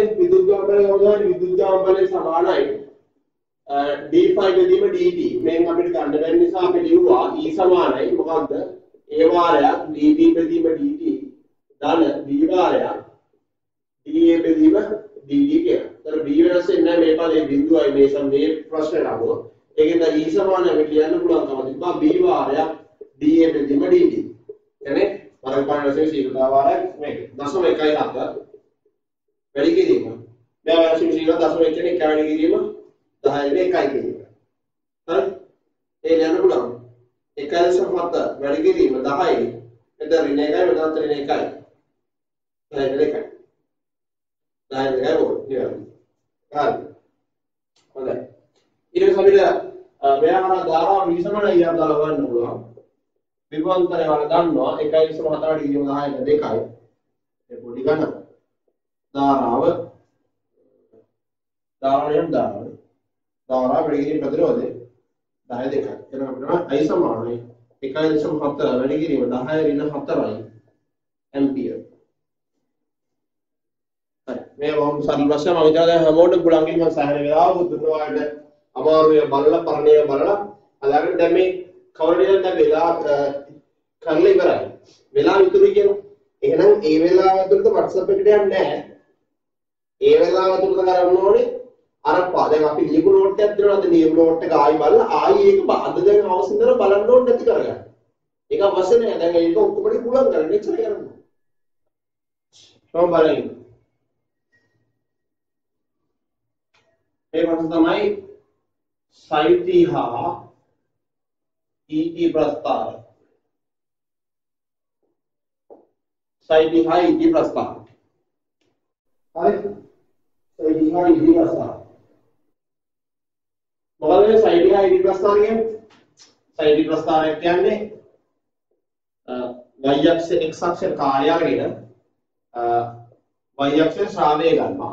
[SPEAKER 1] සමානයි d5 බෙදීම dt. මේන් අපිට ගන්න බැරි නිසා අපි ලියුවා E සමානයි මොකක්ද? a වාරයක් db බෙදීම dt ධන b වාරයක් da බෙදීම dd කියලා. ඒතර b වෙනස් වෙන්නේ නැහැ මේ පදේ බිඳුවයි මේ ප්‍රශ්නේ ලබුවා. ඒකෙන්ද E සමානයි අපි කියන්න පුළුවන්කම තිබ්බා b වාරයක් da බෙදීම dt. එනේ වර්ගඵල වශයෙන් ශීඝ්‍රතාව වාරයක් මේක 0.17 වැඩි කිරීම. මෙයා වශයෙන් ශීඝ්‍රතාව 0.1 කියන එක වැඩි කිරීම 10 නේ 1යි කියන එක. හරි? ඒ යන්න පුළුවන්. 1.7 වැඩි කිරීම 10යි. එතන ඍණ 1යි මෙතන ඍණ 1යි. 10 නේ 1යි. 10 නේ ගෝ නියම. හරි. හොඳයි. ඊට පස්සේ අපිට මෙයා ධාරා විසමන ඉයක් දාලා ගන්න පුළුවන්. විභාන්තරය වල දන්නවා 1.7 වැඩි කිරීම 10ට 2යි. ඒ පොඩි ගණන. ධාරාව වැඩි කිරීම ප්‍රතිරෝධය 10 2යි. එතන අපිට I සමානයි 1.7 වැඩි කිරීම 10 ඍණ 4යි ඇම්පියර්. හරි. මේ වොම් සරල ප්‍රශ්න මම හිතනවා දැන් හැමෝටම පුළුවන් මම සාහන වෙලාව දුන්නාට අමාරුවේ බලලා පරිණය බලලා අදාගෙන දැන් මේ කවුරුද දැන් වෙලා කරලා ඉවරයි. වෙලාව ඉතුරුයි කියනවා. එහෙනම් ඒ වෙලාව ඇතුළත WhatsApp එකට යන්නේ නැහැ. ඒ වෙලාව ඇතුළත කරන්න ඕනේ අර දැන් අපි ලියපු නෝට් එකක් දෙනවාද ලියපු නෝට් එක ආයි බලලා ආයි ඒක අද දැන් අවශ්‍ය කරලා බලන්න ඕනේ නැති කරගන්න. ඒක අවශ්‍ය නැහැ. දැන් ඒක ඔක්කොම පුළුවන් කරන්න ඉච්චර කරන්න. කොහොම බලන්න. ඒ වගේ තමයි සයිටි හා ET ප්‍රස්තාර. සයිටි හා ET ප්‍රස්තාර. හරි. සයිටි හා ET ප්‍රස්තාර. මොකද මේ සයිටි හා ET ප්‍රස්තාර කියන්නේ? සයිටි ප්‍රස්තාරය කියන්නේ y අක්ෂ x අක්ෂ කාර්යය අරගෙන y අක්ෂ ශ්‍රාවය ගන්නවා.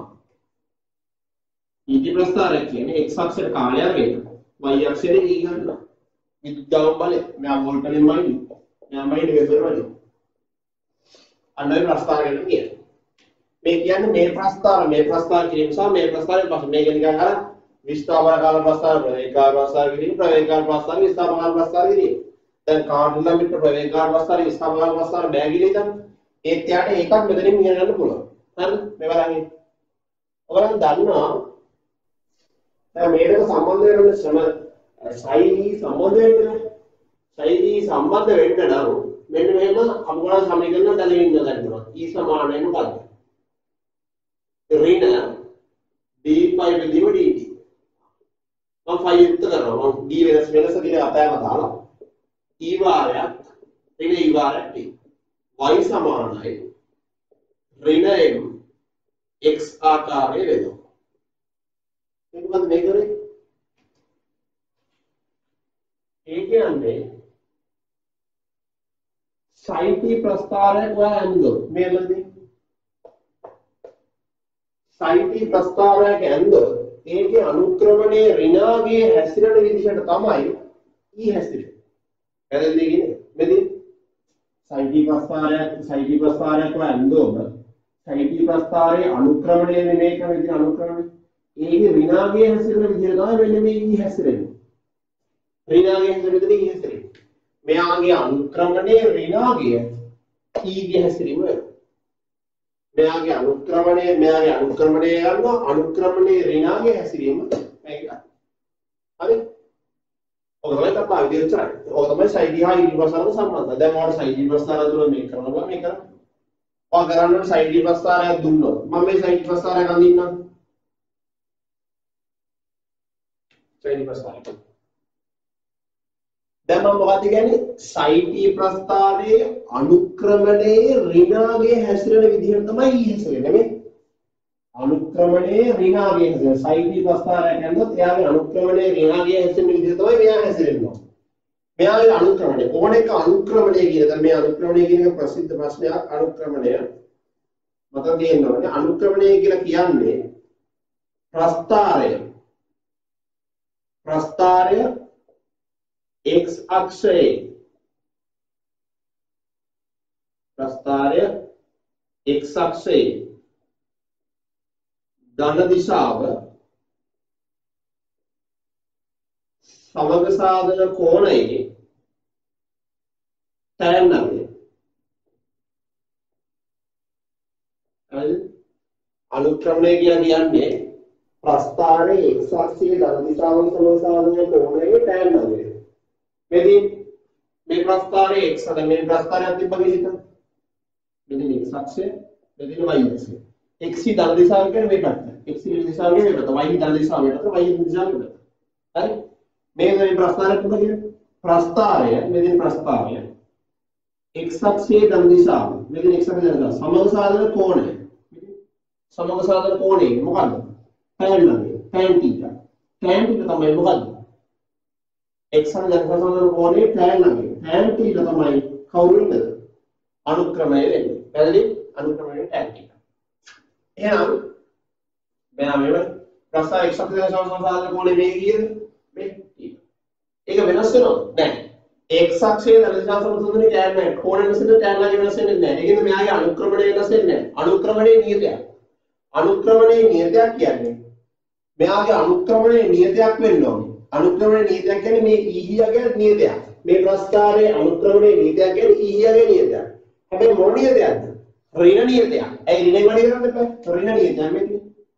[SPEAKER 1] ET ප්‍රස්තාරය කියන්නේ x අක්ෂ කාර්යය අරගෙන y අක්ෂයේ e ගන්නවා. විදුලත් ගාම බලය මෙයා වෝල්ට් වලින් මයින් මෙයා මයින් වෙබර් වලින් අන්නයි ප්‍රස්තාර ගන්න කියන්නේ. මේ කියන්නේ මේ ප්‍රස්තාර කිරීම සහ මේ ප්‍රස්තාරයෙන් පස්සේ මේක නිකන් අර විස්ථාපන කාල ප්‍රස්තාර ප්‍රවේගකාර ප්‍රස්තාර කිරීම ප්‍රවේගකාර ප්‍රස්තාර විස්ථාපන ප්‍රස්තාර කිරීම. දැන් කාර්යල මිත්‍ර ප්‍රවේගකාර ප්‍රස්තාර විස්ථාපන ප්‍රස්තාර බෑගිලි දැන් ඒත් යාට ඒකත් මෙතනින් ඉගෙන ගන්න පුළුවන්. හරිද? මේ බලන්න. ඔයාලන් දන්නවා දැන් මේකට සම්බන්ධ වෙන ශ්‍රම සයිලි සම්බන්ධ වෙන්න නම් මෙන්න මෙහෙම අමුගල සමීකරණ දැනගෙන ඉන්න ගන්නවා. E සමානයි මොකද්ද? ඍණ d5 බෙදීම dt. මම 5 යුක්ත කරනවා. මම d වෙනස් කියලා අපෑම දාලා. E වාරයක් ඍණ e වාරයක් t. y සමානයි ඍණ m x ආකාරයේ වෙනවා. මේක මොකද මේ කරේ? ඒ කියන්නේ සයිටි ප්‍රස්තාරයක් ඔයා ඇඳුම් මේවලදී සයිටි ප්‍රස්තාරයක් ඇඳුම් ඒකේ අනුක්‍රමණයේ ඍණාගේ හැසිරෙන විදිහට තමයි ඊ හැසිරෙන්නේ. පැහැදිලිද කියන්නේ? මෙදී සයිටි ප්‍රස්තාරයක් ඔයා ඇඳුම් සයිටි ප්‍රස්තාරයේ අනුක්‍රමණය නෙමෙයි කියන විදිහ අනුක්‍රමණය ඒකේ ඍණාගේ හැසිරෙන විදිහට තමයි මෙන්න මේ ඊ හැසිරෙන්නේ. ඍණාගේ හැසිරෙන්නේ ඊ හැසිරෙන්නේ. මෙයාගේ අනුක්‍රමණයේ ඍණාගය ඊගේ හැසිරීම වෙනවා. මෙයාගේ අනුක්‍රමණය ගන්නවා අනුක්‍රමණයේ ඍණාගය හැසිරීම මේක. හරි? ඔක තමයි අපා විදිහට කරන්නේ. ඔක තමයි සයිඩ් හා ඊ ප්‍රස්තාරක සම්බන්ධය. දැන් මොකද සයිඩ් ප්‍රස්තාරය තුල මේක කරනවා මේක කරනවා. ඔය කරන්නේ සයිඩ් ප්‍රස්තාරයක් දුන්නොත් මම මේ සයිඩ් ප්‍රස්තාරයක් අඳින්නම්. සයිඩ් ප්‍රස්තාරයක් දැන් මම මොකක්ද කියන්නේ සයිටි ප්‍රස්තාරයේ අනුක්‍රමණයේ ඍණාගේ හැසිරෙන විදිහට තමයි ඊ හැසිරෙන්නේ නෙමෙයි අනුක්‍රමණයේ ඍණාගය හැදෙන සයිටි ප්‍රස්ථාරය කියනොත් එයාගේ අනුක්‍රමණයේ ඍණාගය හැදෙන විදිහ තමයි මෙයා හැදෙන්නේ. මෙයාගේ අනුක්‍රමණය ඕන එක අනුක්‍රමණය කියන දැන් මේ අනුක්‍රමණය කියන එක ප්‍රසිද්ධ ප්‍රශ්නයක්. අනුක්‍රමණය මතක තියෙන්න ඕනේ. අනුක්‍රමණය කියලා කියන්නේ ප්‍රස්ථාරය x අක්ෂයේ x අක්ෂයේ ධන දිශාව සමග සාධන කෝණයේ tan නගය. අනුක්‍රමණය කියන්නේ ප්‍රස්ථාරයේ x අක්ෂයේ ධන දිශාවෙන් සමග සාධන කෝණයේ tan නගය. මේ ප්‍රස්ථාරයේ x අද මේ ප්‍රස්ථාරයක් තිබ්බ කියලා මෙතන x අක්ෂය මෙතන y අක්ෂය. x ධන දිශාව කියන්නේ මේ පැත්ත. x දිශාව කියන්නේ මේ පැත්ත. y ධන දිශාව මෙතන y දිශාව මෙතන. හරි? මේක මේ ප්‍රස්ථාරයක් තිබ්බ කියලා. ප්‍රස්ථාරය මෙතන ප්‍රස්ථාරය x අක්ෂයේ ධන දිශාව මෙතන x අක්ෂයේ ධන දිශාව සමග සාධන කෝණය. සමග සාධන කෝණය මොකද්ද? tan නගය. tan θ. tan θ තමයි මොකද්ද? x අන ධන සාධන කෝණය tan නගය. tan θ තමයි කවුරුන්ද? අනුක්‍රමණය වෙන්නේ. පැහැදිලි? අනුක්‍රමණය tan θ. එහෙනම් මෙයා මේ ප්‍රස්ථාර x අක්ෂයේ සාධන කෝණය මේ කියන්නේ මේ θ. ඒක වෙනස් වෙනවද? නැහැ. x අක්ෂයේ ධන දිශාව සමතුලිතනේ tan නැහැ. කෝණ වෙනස් වෙන tan ලාගේ වෙනස් වෙන්නේ නැහැ. ඒකෙන්ද මෙයාගේ අනුක්‍රමණය වෙනස් වෙන්නේ නැහැ. අනුක්‍රමණයේ නියතයක්. අනුක්‍රමණයේ නියතයක් කියන්නේ මෙයාගේ අනුක්‍රමණයේ නියතයක් වෙන්න ඕනේ. අනුක්‍රමණයේ නියතයක් කියන්නේ මේ ඊහියගේ නියතයක්. මේ ප්‍රස්ථාරයේ අනුක්‍රමණයේ නියතයක් කියන්නේ ඊහියගේ නියතයක්. හැබැයි මොන නියතයක්ද? ඍණ නියතයක්. ඒ ඍණ වැඩි කරන්න එපා. ඍණ නියතයක් මේක.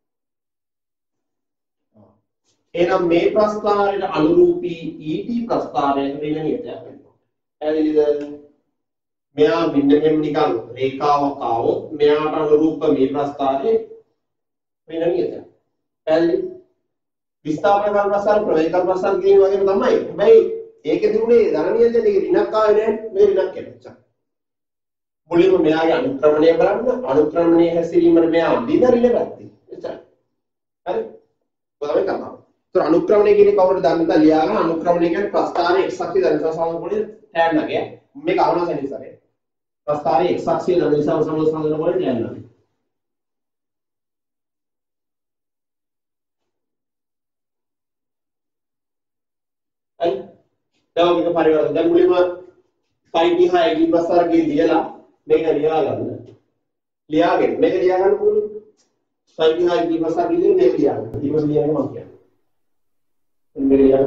[SPEAKER 1] එහෙනම් මේ ප්‍රස්ථාරයට අනුරූපී ET ප්‍රස්ථාරයේ ඍණ නියතයක් වෙනවා. ඇයිද? මෙයා මෙන්න නිකන් රේඛාවක් ආවොත් මෙයාට අනුරූප මේ ප්‍රස්ථාරයේ ඍණ නියතයක්. පැහැදිලි? විස්ථාපන කල් ප්‍රස්ථාර ප්‍රවේග ප්‍රස්ථාර කියන වගේම තමයි. හැබැයි ඒකේ තිබුණේ ධන නියතයේ ඍණක් ආවේ නැහැ. මේ ඍණක් එනවා. මුලින්ම මෙයාගේ අනුක්‍රමණය බලන්න. අනුක්‍රමණයේ හැසිරීමට මෙයා අඳින ඍණ පැත්තේ. එච්චරයි. හරි? කොහොමද කරන්නේ? අනුක්‍රමණය කියන්නේ කවුරුද දන්නද ලියා ගන්න. අනුක්‍රමණය කියන්නේ ප්‍රස්ථාරයේ x අක්ෂයේ ධන දිශාව සමග කොටේ tan නගය. මේක අවනස නිසානේ. ප්‍රස්ථාරයේ x අක්ෂයේ ධන දිශාව සමග සම්බන්ධ කොටේ tan නගය. හරි. දැන් මේක පරිවර්තන. දැන් මුලින්ම sin d හා d ප්‍රස්ථාරකේ ලියලා මේක ලියා ගන්න. ලියාගෙන මේක ලියා ගන්න පුළුවන්. sin d හා d ප්‍රස්ථාරකේ ලියලා මේක ලියා ගන්න. ඊට පස්සේ ලියන්නේ මම කියන්නේ. Media.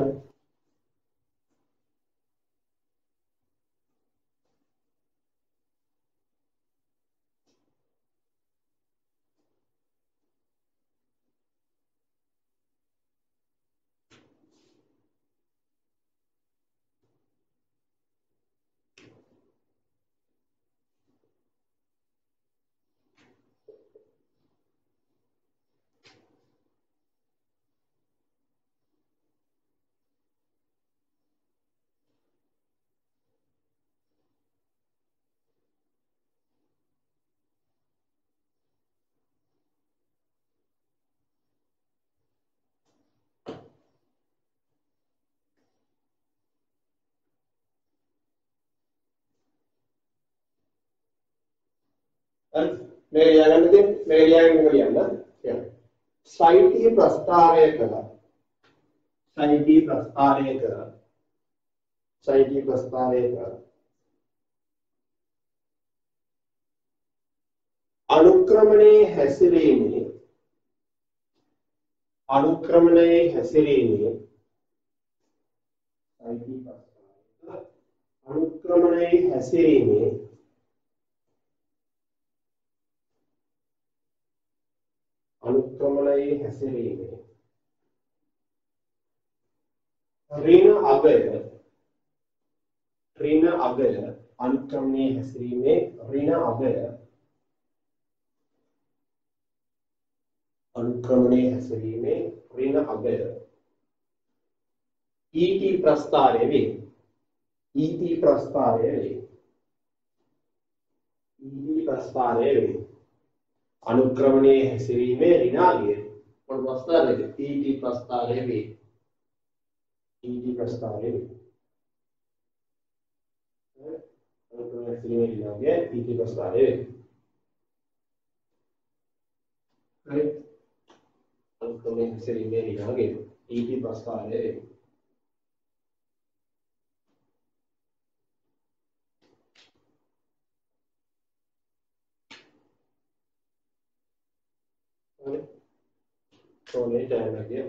[SPEAKER 1] මේ ලියගන්නදී මේ ලියගෙන ලියන්න. සයිටි ප්‍රස්ථාරය කළා. සයිටි ප්‍රස්ථාරය කළා. අනුක්‍රමණයේ හැසිරීමේ ඍණ අගය අනුක්‍රමණයේ හැසිරීමේ ඍණ අගය ET ප්‍රස්ථාරය වේ. අනුක්‍රමණයේ හැසිරීමේ ඍණාගය මොන ප්‍රස්ථාරයේද ET ප්‍රස්ථාරයේ වේ ET ප්‍රස්ථාරයේ වේ අනුක්‍රමණයේ හැසිරීමේ ඍණාගය ET ප්‍රස්ථාරයේ වේ හරි අනුක්‍රමණයේ හැසිරීමේ ඍණාගය ET ප්‍රස්ථාරයේ වේ कोने टैन लगे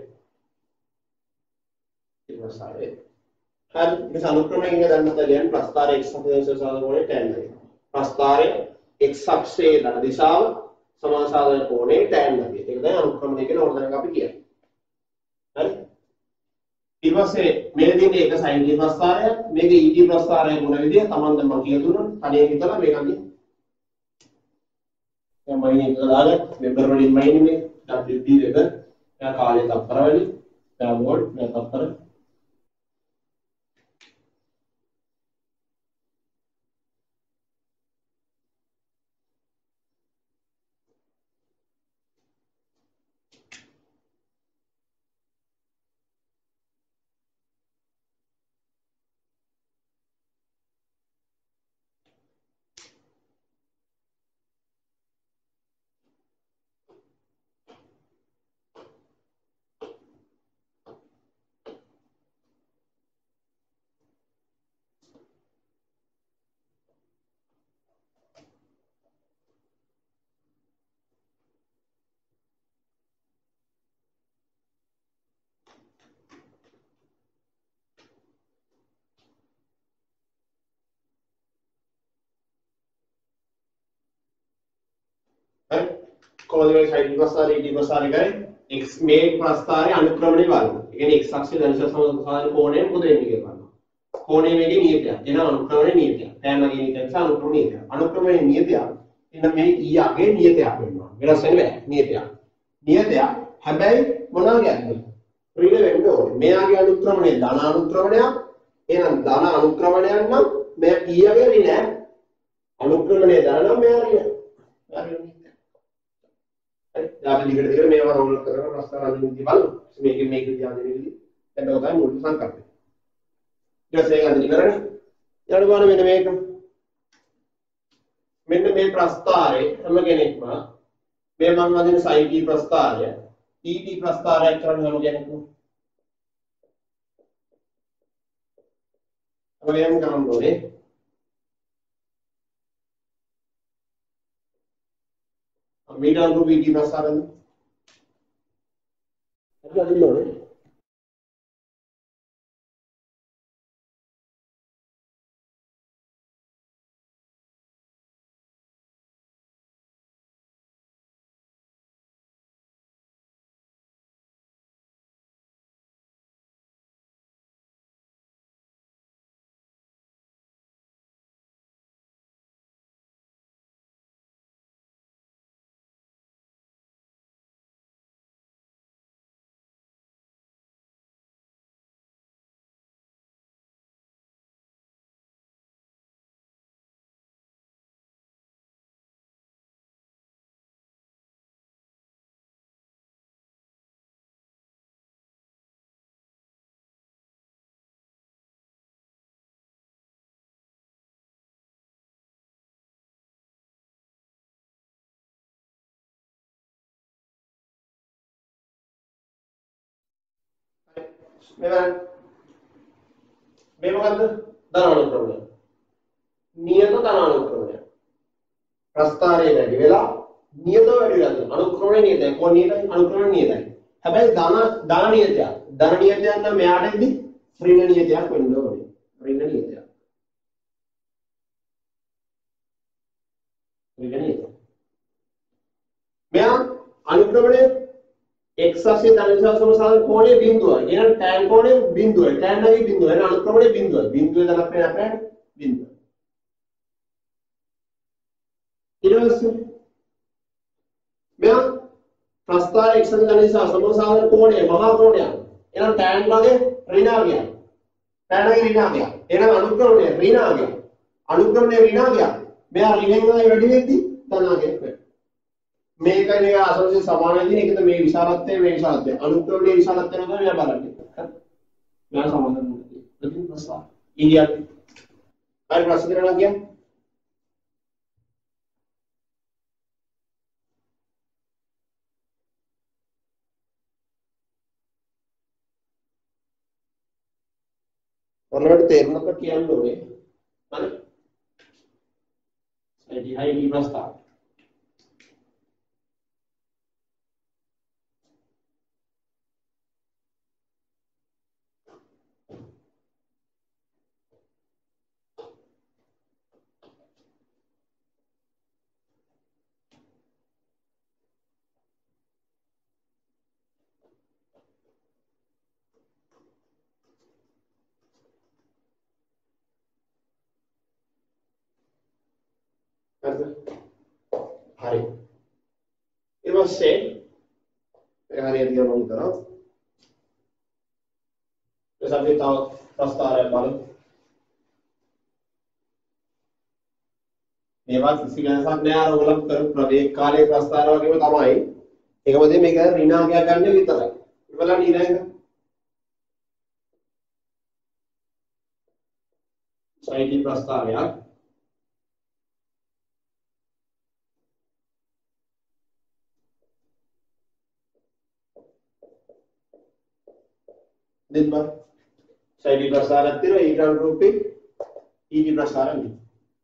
[SPEAKER 1] इतना सारे हर इस अनुक्रम में क्या करना चाहिए प्रस्तार एक सप्ताह से साल कोने टैन लगे प्रस्तार एक सबसे दान दिशा समासाधन कोने टैन लगे एक दान अनुक्रम देखे ना ऑर्डर का भी किया हर इधर से मेरे दिन एक साइन की प्रस्तार है मेरे ईटी प्रस्तार है गुना विधि तमाम दम किया तो ना खाने की तरह मेरा नहीं या महीने का लागे फेब्रुअरी महीने में WD लेकर मैं काले तप्पर वाली मैं वोल्ट मैं तप्पर कोने में साइड प्रस्तार ET प्रस्तार करें x में प्रस्तार अनुक्रमणे वाला यानी x अक्ष धनुष समासाधन कोने में कुछ नहीं कर पाना कोने में की नियत है इन्हें अनुक्रमणे नियत है टैन लगे नियत है अनुक्रमणे नियत है अनुक्रमणे नियत है इन्हें में ई आगे नियत है आपके में मेरा सही है नियत है हमें मना गया है ऋण वेंडो में आगे अनुक्रमणे दाना अनुक्रमणे इन्हें दाना अनुक्रमणे ना मैं ई आगे ऋण है अनुक्रमणे दाना में आ रही है आप लिख देंगे मैं और रोल कर रहा हूं रास्ता राजनीति की बाल इसमें कि मैं ध्यान देने के लिए ऐसा होता है मूल संग करते जैसे एक आदमी कर रहे हैं यार बार मैंने में प्रस्तार है हम कहने का मैं मान वाले साइड की प्रस्तार है ईटी प्रस्तार है करण हम कहने को अब हम काम करें मीटर को भी ईटी प्रस्तार है क्या दिल हो रहे මේ මොකද්ද ධනානුක්‍රමණය නියත ධනානුක්‍රමණය ප්‍රස්ථාරයේ වැඩි වෙලා නියත වැඩි වෙලා තියෙනවා අනුක්‍රමණය නියතයි කොහොම නියතයි අනුක්‍රමණය නියතයි හැබැයි ධන නියතයක් නම් මෙයාට ඉදි ඍණ නියතයක් වෙන්න ඕනේ ඍණ නියතයක් මෙයා අනුක්‍රමණය x अक्ष धनुष समासाधन कोणे बिंदु है यानी tan कोणे बिंदु है tan नहीं बिंदु है अनुक्रमणे बिंदु है धन पे बिंदु इनवर्स में प्रस्तार x धनुष समासाधन कोणे महा कोणे यानी tan लगे ऋण आ गया tan लगे ऋण आ गया यानी अनुक्रमणे ऋण आ गया मैं ऋण में वेडी वेदी धन आ गया මේකයි මේක අසෝසිය සමානයි එකද මේ විශාලත්වය මේ විශාලත්වය අනුක්‍රමණයේ විශාලත්වය නේද මෙයා බලන්නේ. මෙයා සමාන නෙමෙයි. ඒක ප්‍රශ්න. ඉන්දියාවේ. හරි ප්‍රශ්න දෙනවා කියන්නේ. ඔන්නවට තේරුණාද කියන්න ඕනේ. හරි. ඒ හයි ප්‍රශ්න. hari it was said hari dia ngomong terus terus අපි තව ප්‍රස්තාරයක් බලමු මේවා කිසි වෙනසක් නෑ අර ඔයගොල්ලෝ කරපු ප්‍රවේග කාලයේ ප්‍රස්තාර වගේම තමයි ඒකම දේ මේක ඍණාංගයක් ගන්න විතරයි ඉවලා නීරංග සයිටි ප්‍රස්තාරයක් दिन भर साइड प्रसार हत्तिर ईटान रूपी ईटी प्रसार नहीं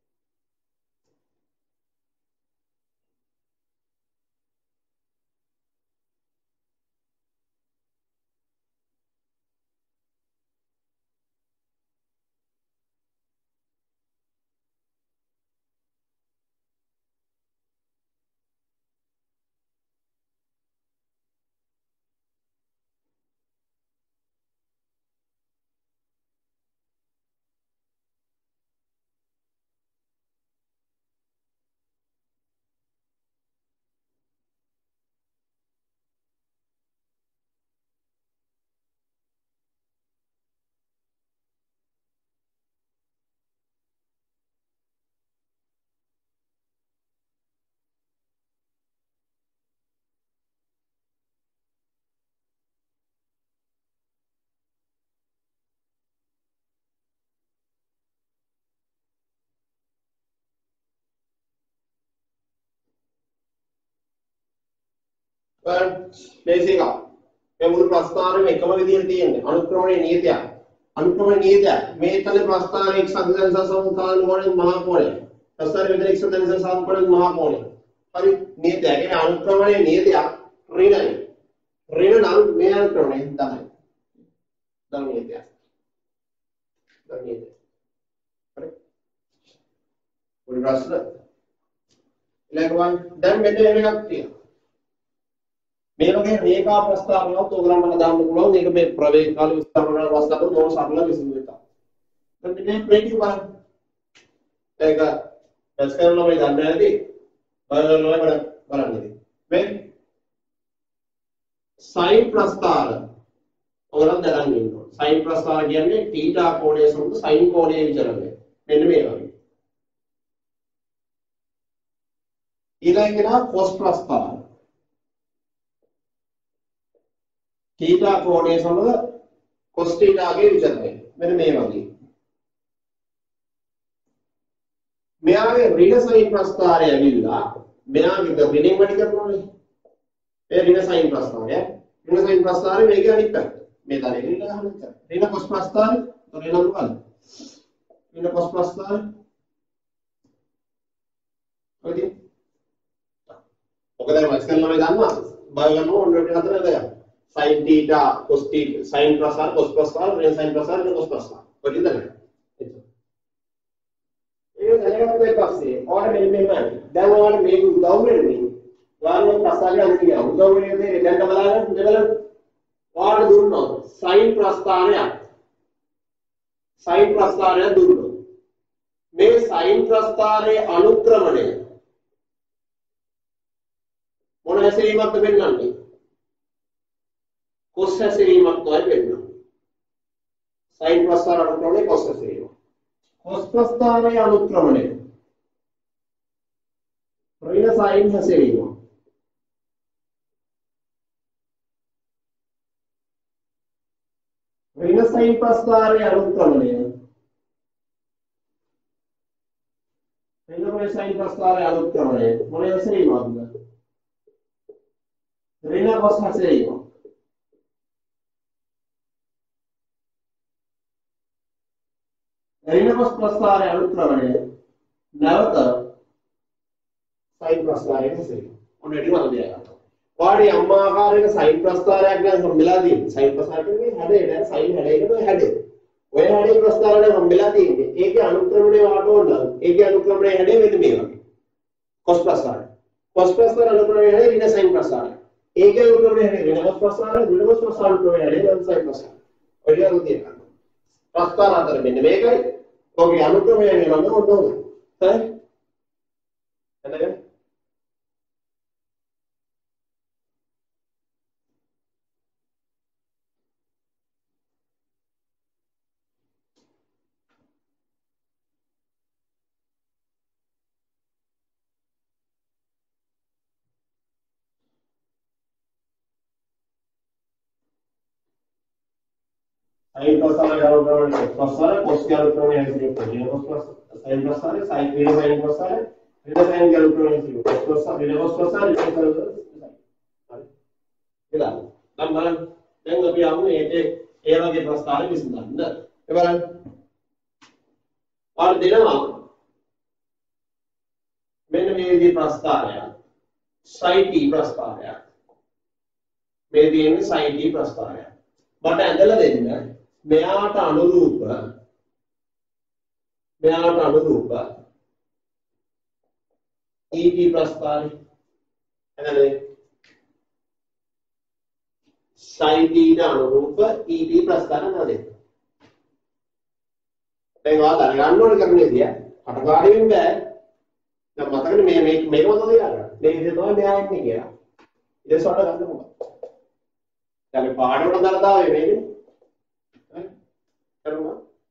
[SPEAKER 1] මේක මේ මුළු ප්‍රස්තාරෙම එකම විදිහට තියෙන්නේ අනුක්‍රමණයේ නියතයක් අනුක්‍රමණයේ නියතයක් මේ තල ප්‍රස්තාරයේ එක් සංදර්ශන සමුදාන මොණේ මහා කෝණය ප්‍රස්තාරයේ මෙතන එක් සංදර්ශන සමුදාන මහා කෝණය හරි නියතයක් ඒ අනුක්‍රමණයේ නියතයක් ඍණයි ඍණ නම් මේ අනුක්‍රමණය 10යි 10 නියතයක් 10 නියතයක් හරි පොඩි ප්‍රශ්න ඊළඟ දැන් මෙන්න එකක් තියෙනවා මේ වගේ රේඛා ප්‍රස්තාරණයක් ඔයගලන්ට දාන්න පුළුවන් මේක මේ ප්‍රවේග කාල විස්තර කරන අවස්ථාවක මොන සරල විසඳුමක්. දැන් මේ ප්‍රේටි බලන්න. ඒක දැස්කරන මේ ගන්න නැති බලන්න. මේ සයින් ප්‍රස්තාර ඔයගලන් දැනගන්න ඕනේ. සයින් ප්‍රස්තාර කියන්නේ තීටා කෝණය සමග සයින් කෝණයේ විචලනය. මෙන්න මේ වගේ. ඊළඟට කොස් ප්‍රස්තාර थीटा कोणය සමග cos theta ගේ විචලනය මෙන්න මේ වගේ මෙයාගේ ඍණ සයින් ප්‍රස්තාරය ඇවිල්ලා මෙයාගේ ඍණෙන් වැඩි කරනවානේ ඒ ඍණ සයින් ප්‍රස්තාරය ඍණ සයින් ප්‍රස්තාරය මේකේ අනිත් පැත්ත මේ තරේ ඍණ ගන්න ඍණ cos ප්‍රස්තාරය ඍණ මොකක්ද ඍණ cos ප්‍රස්තාරය හරිද ඔක දැන් වචන ළමයි දන්නවා බය ගන්නවා ඔන්න ඔය හතර දෙයක් sin theta cos theta sin ප්‍රස්තාර cos ප්‍රස්තාර ऋण sin ප්‍රස්තාර ऋण cos ප්‍රස්තාර කොටින්ද නේද ඒක දැනගන්න පස්සේ ඔයාලා මෙන්න මෙහෙමයි දැන් ඔයාලා මේක උදව් වෙන්නේ ඔයාලා ප්‍රස්තාරය අන්න කියනවා උදව් වෙන්නේ දෙන්නේ දැන් බලන්න දෙවලට ඔයාලා දුන්නොත් sin ප්‍රස්තාරය දුන්නොත් මේ sin ප්‍රස්තාරයේ අනුක්‍රමණය මොන හැසිරීමක්ද පෙන්වන්නේ cos හැසිරීමක් තමයි වෙන්නේ. sin ප්‍රස්තාර අනුක්‍රමණය cos හැසිරීම. cos ප්‍රස්තාරයේ අනුක්‍රමණය ඍණ sin හැසිරීම. සයින් ප්‍රස්ථාරයේ අනුක්‍රමණය. එළමයි සයින් ප්‍රස්ථාරයේ අනුක්‍රමණය. මොනේ හැසිරීමක්ද? ඍණ කොස් හැසිරීම. ඍණ කොස් ප්‍රස්ථාරයේ අනුක්‍රමණය. නැවත සයින් ප්‍රස්ථාරයේ හැසිරීම. ඔන්න ඊට වල දෙයක්. වාඩි අම්මා ආකාරයක සයින් ප්‍රස්ථාරයක් ගැන හම්බෙලා තියෙන්නේ. සයින් ප්‍රස්ථාර කියන්නේ හැඩේ නෑ සයින් හැඩේකම හැඩේ. ඔය හැඩේ ප්‍රස්ථාරණය හම්බෙලා තියෙන්නේ. ඒකේ අනුක්‍රමණය වාට ඕන. ඒකේ අනුක්‍රමණය හැඩේ මෙන්න මේ වගේ. කොස් ප්‍රස්ථාරය. කොස් ප්‍රස්ථාර අනුක්‍රමණය හැඩේ ඍණ සයින් ප්‍රස්ථාරය. ඒකේ අනුක්‍රමණය හැඩේ ඍණ කොස් ප්‍රස්ථාරය ඍණ කොස් ප්‍රස්ථාර අනුක්‍රමණය හැඩේ ඍණ සයින් ප්‍රස්ථාරය. ඔය ටික තියෙනවා. ප්‍රස්ථාර අතර මෙන්න මේකයි. ඔගේ අනුක්‍රමණය හැඩේ නම් ඔන්න ඕන. හරි? එතන साइन प्रसार अनुक्रमण प्रसार कोस के अनुक्रमण है ऋण कोस साइन प्रसार साइन ऋण साइन प्रसार ऋण साइन के अनुक्रमण है कोस प्रसार ऋण कोस प्रसार ऋण प्रसार ඉතින් නම් බලන්න දැන් අපි ආන්නේ ඒ වගේ ප්‍රස්ථාරෙ විසඳන්න. ඒ බලන්න. ආර දෙනවා මෙන්න මේ විදිහේ ප්‍රස්ථාරයක්. sin t ප්‍රස්ථාරයක්. මේ තියෙන්නේ sin t ප්‍රස්ථාරයක්. මට ඇඳලා දෙන්න මෙයාට අනුරූප et ප්‍රස්ථාරය එනනේ sin t ට අනුරූප et ප්‍රස්ථාරය නේද දැන් ඔයා දැනගන්න ඕනේ කරුණේදී අටපාඩුවෙන් බෑ දැන් මතකනේ මේක මොකද කියලා මේ විදිහ තමයි මෙයා එන්නේ කියලා ඊට සොට ගන්න මොකක්ද දැන් පාඩුවට දාලා මේකනේ කරුණා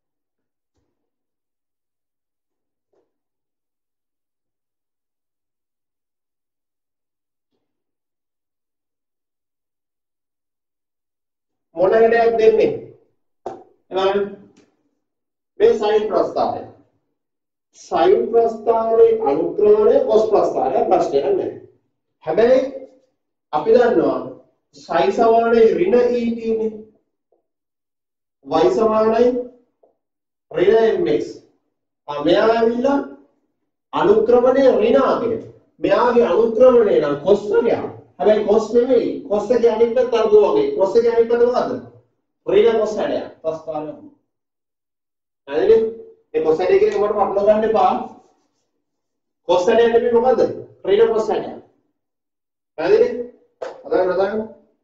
[SPEAKER 1] මොන හැඩයක් දෙන්නේ එවනම් මේ sin ප්‍රස්ථාරය sin ප්‍රස්ථාරයේ අනුක්‍රමණය cos ප්‍රස්ථාරය ප්‍රශ්නයක් නැහැ හැබැයි අපි දන්නවා sin සමානයි ඍණ et නේ y සමානයි ඍණ mx මෙයා ඇවිල්ලා අනුක්‍රමණය ඍණාගේ මෙයාගේ අනුක්‍රමණය නම් cos එකක් හැබැයි cos නෙමෙයි cos එකේ අනිත් පැත්ත අරගෝ වගේ cos එකේ අනිත් පැත්ත මොකද්ද ඍණ cos හැඩයක් ප්‍රස්ථාරය හරිනේ ඒ cos හැඩය කියන්නේ මොකටද අපලෝ ගන්න එපා cos හැඩය නෙමෙයි මොකද්ද ඍණ cos හැඩයක් හරිනේ අදාගෙන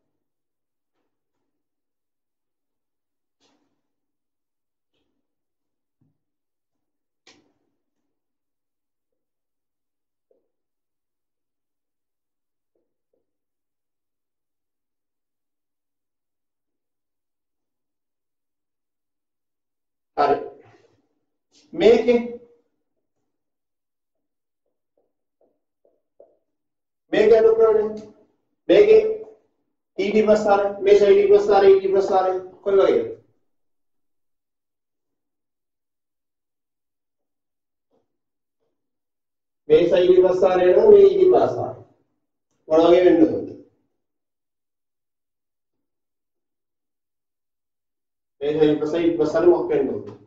[SPEAKER 1] හරි මේකේ අනුක්‍රමණය මේකේ et ප්‍රස්ථාරය මේ sin ප්‍රස්ථාරය et ප්‍රස්ථාරය කොයි වගේද මේ sin ප්‍රස්ථාරය නෝ මේ et ප්‍රස්ථාරය මොන වගේ වෙන්නද මේ sin ප්‍රස්ථාරය මොකක් වෙන්නද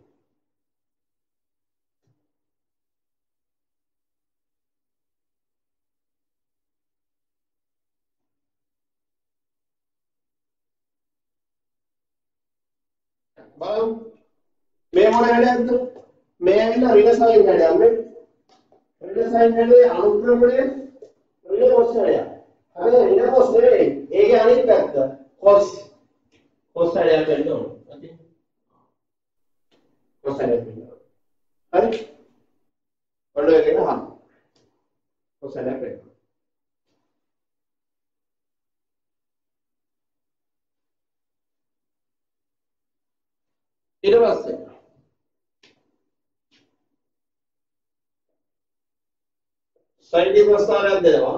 [SPEAKER 1] බලමු මේ මොන හැඩයක්ද මේ ඇවිල්ලා ඍණ sin හැඩයක් නේ ඍණ sin හැඩේ අනුක්‍රමණය ඍණ cos හැඩයක් හැබැයි ඍණ cos නෙවෙයි ඒකේ අනිත් පැත්ත cos හැඩයක් වෙන්න ඕන හරි cos හැඩයක් වෙන්න ඕන හරි ඔන්න ඒක නේ හම් cos හැඩයක් වෙන්න ඊට පස්සේ sin ප්‍රස්ථාරයක් දෙනවා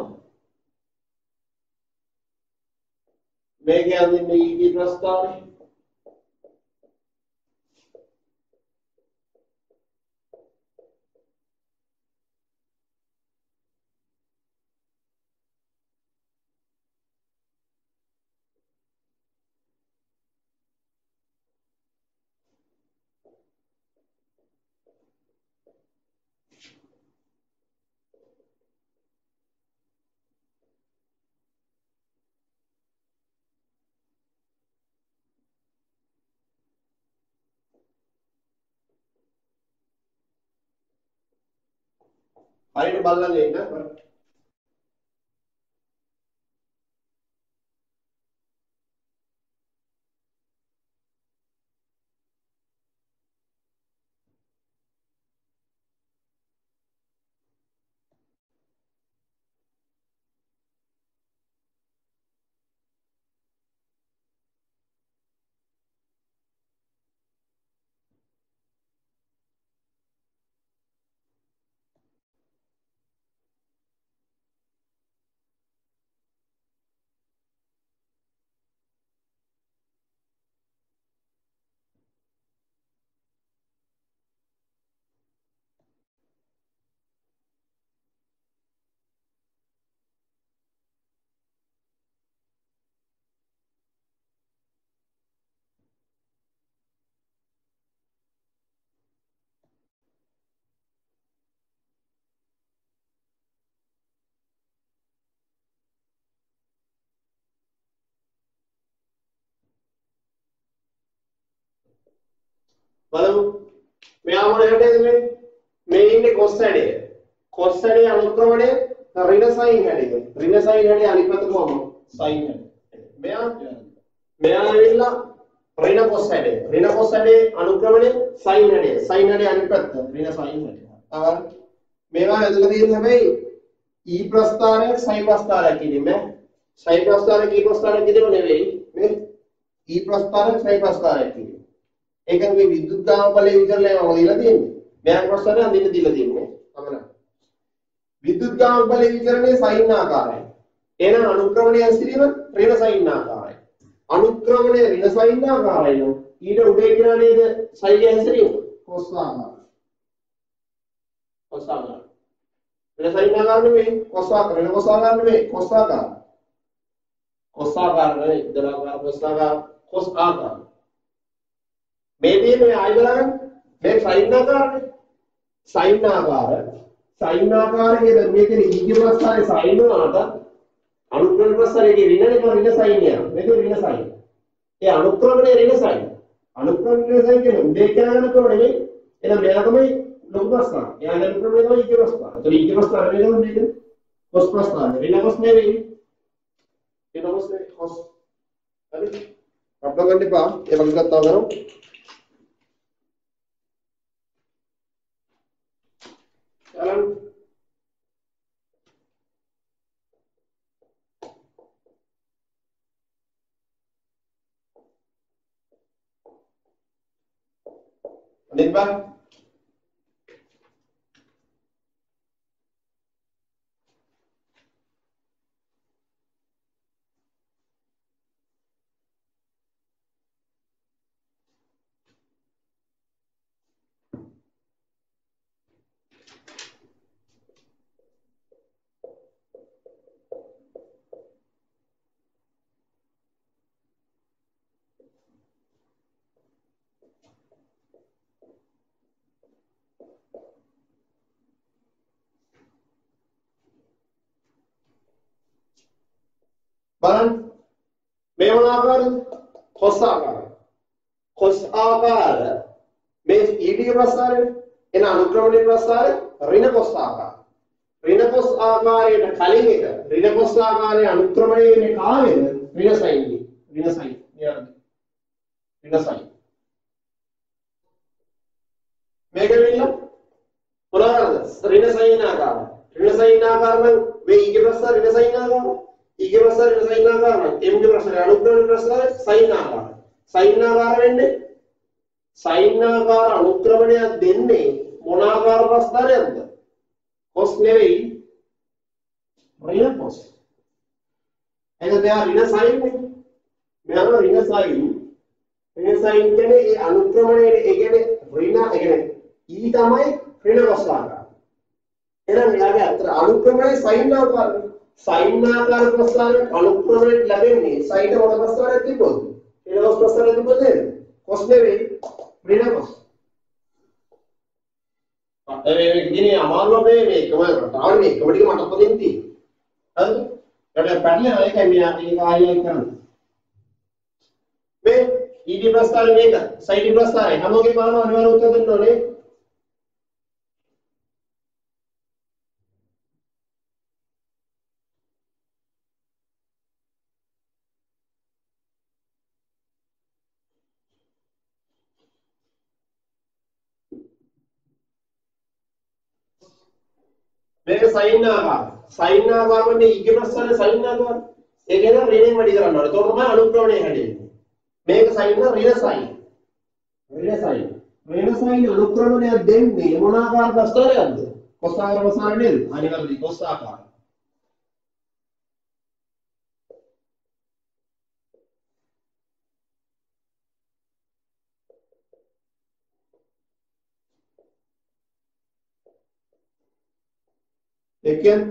[SPEAKER 1] මේක යන්නේ et ප්‍රස්ථාරය හරියට බලන්න ඉන්න. බලමු මෙයා මොන හැටේද මේ ඉන්නේ cos හැඩය. cos හැඩයේ අනුක්‍රමණය ඍණ sin හැඩය. ඍණ sin හැඩය අනිත් පැත්ත කොහොමද? sin හැඩය. මෙයා ඇවිල්ලා ඍණ cos හැඩය. ඍණ cos හැඩයේ අනුක්‍රමණය sin හැඩය. sin හැඩය අනිත් පැත්ත ඍණ sin හැඩය. හරි. මේවා ඇදලා තියෙන හැබැයි e ප්‍රස්ථාරයක් sin ප්‍රස්ථාරයක් කියන්නේ sin ප්‍රස්ථාරයක් e ප්‍රස්ථාරයක් කියදේම නෙවෙයි. මේ e ප්‍රස්ථාරයක් sin ප්‍රස්ථාරයක් කියන්නේ. ඒකම මේ විද්‍යුත් ගාම බලයේ විතරලම දීලා තියෙන්නේ. මෙයා ප්‍රශ්නේ අඳින්න දීලා තියෙන්නේ. අමන. විද්‍යුත් ගාම බලයේ විතරනේ සයින් ආකාරයි. එහෙනම් අනුක්‍රමණය ඇස්තිරීම ඍණ සයින් ආකාරයි. අනුක්‍රමණය ඍණ සයින් ආකාරයි නම් ඊට උඩේ කියලා නේද සයින් ඇස්තිරීම? කොස් ආකාරයි. කොස් ආකාරයි. ඍණ සයින් ආකාර නෙමෙයි කොස් ආකාර. ඍණ කොස් ආකාර නෙමෙයි කොස් ආකාර. කොස් ආකාර නෙමෙයි දලාකාර කොස් ආකාර කොස් ආකාර. මේ ආයි බලන්න මේ සයින් ආකාරනේ සයින් ආකාරයේ මේකේ ඊගේ ප්‍රස්ථාරේ සයින් වුණාට අනුක්‍රම ප්‍රස්ථාරයේ ඍණනේ ඍණ සයින් යනවා මේක ඍණ සයින් ඒ අනුක්‍රමණයේ ඍණ සයින් අනුක්‍රමණයේ සයින් කියන්නේ උදේ කරගෙන කොහොමද එහෙනම් මෙයා තමයි ලොකු ප්‍රස්ථාර එයා අනුක්‍රමණය තමයි ඊගේ ප්‍රස්ථාර ඒතකොට ඊගේ ප්‍රස්ථාර වෙනවා මේක කොස් ප්‍රස්ථාර ඍණ කොස් නෙවෙයි ඍණ කොස් නෙවෙයි කොස් හරි අපල ගන්න එපා ඒ වගේ කතාව කරමු Đến ba. බලන්න මේ මොන ආකාරද කොස් ආකාර මේ ඊඩිය ප්‍රස්ථාරය එන අනුක්‍රමණීය ප්‍රස්ථාරය ඍණ කොස් ආකාර ඍණ කොස් ආකාරයට කලින් එක ඍණ කොස් ආකාරයේ අනුක්‍රමණය වෙන්නේ කාගෙද ඍණ සයින් මේක වෙන්නේ මොනවාද ඍණ සයින් ආකාර නම් මේ ඊගේ ප්‍රස්ථාර ඍණ සයින් ආකාර ඊගේ ප්‍රස්ථාර ඍණ සයින් ආකාර නම් එම්ගේ ප්‍රස්ථාර අනුක්‍රමණීය ප්‍රස්ථාර සයින් ආකාර වෙන්නේ සයින් ආකාර අනුක්‍රමණයක් දෙන්නේ මොන ආකාර ප්‍රස්ථාරයක්ද කොස් නෙවෙයි ඍණ කොස් එහෙනම් මෙයා ඍණ සයින් මෙයා ඍණ සයින් කියන්නේ ඒ අනුක්‍රමණයේ ඒ කියන්නේ ඍණ ඒ කියන්නේ ඊ තමයි ඍණ කොස් ආකාර එහෙනම් මෙයාගේ අතර අනුක්‍රමණය සයින් ආකාර ප්‍රස්ථාරයේ අනුක්‍රමණය ලැබෙන්නේ සයින් මොන ප්‍රස්ථාරයක් තිබ්බොත් ඍණ කොස් ප්‍රස්ථාරයක් තිබ්බොත් නේද කොස් නෙවෙයි ඍණ කොස් මේ කියන්නේ අමාරුම මේ එකම රටාවල මේ එකම ටික මට පදින්න තියෙනවා හරිද ඊට පැටලෙනවා ඒකයි මේ ආයෙත් කරන්නේ මේ ඊඩි ප්‍රස්ථාරය මේක සයිඩි ප්‍රස්ථාරය හැමෝගෙම බලනවා අනිවාර්ය උත්තර දෙන්න ඕනේ මේක සයින් ආකාර. සයින් ආකාර වන්නේ ඊගේ ප්‍රස්ථාරයේ සයින් ආකාර. ඒ කියන්නේ ඍණයෙන් වැඩි කරන්න ඕනේ. ඒතකොට තමයි අනුක්‍රමණය හැදෙන්නේ. මේක සයින් න ඍණ සයින්. ඍණ සයින්. ඍණ සයින් අනුක්‍රමණය දෙන්නේ මොන ආකාර ප්‍රස්ථාරයක්ද? කොස් ආකාර ප්‍රස්ථාරය නේද? අනිවාර්යයෙන් කොස් ආකාර. ඒ කියන්නේ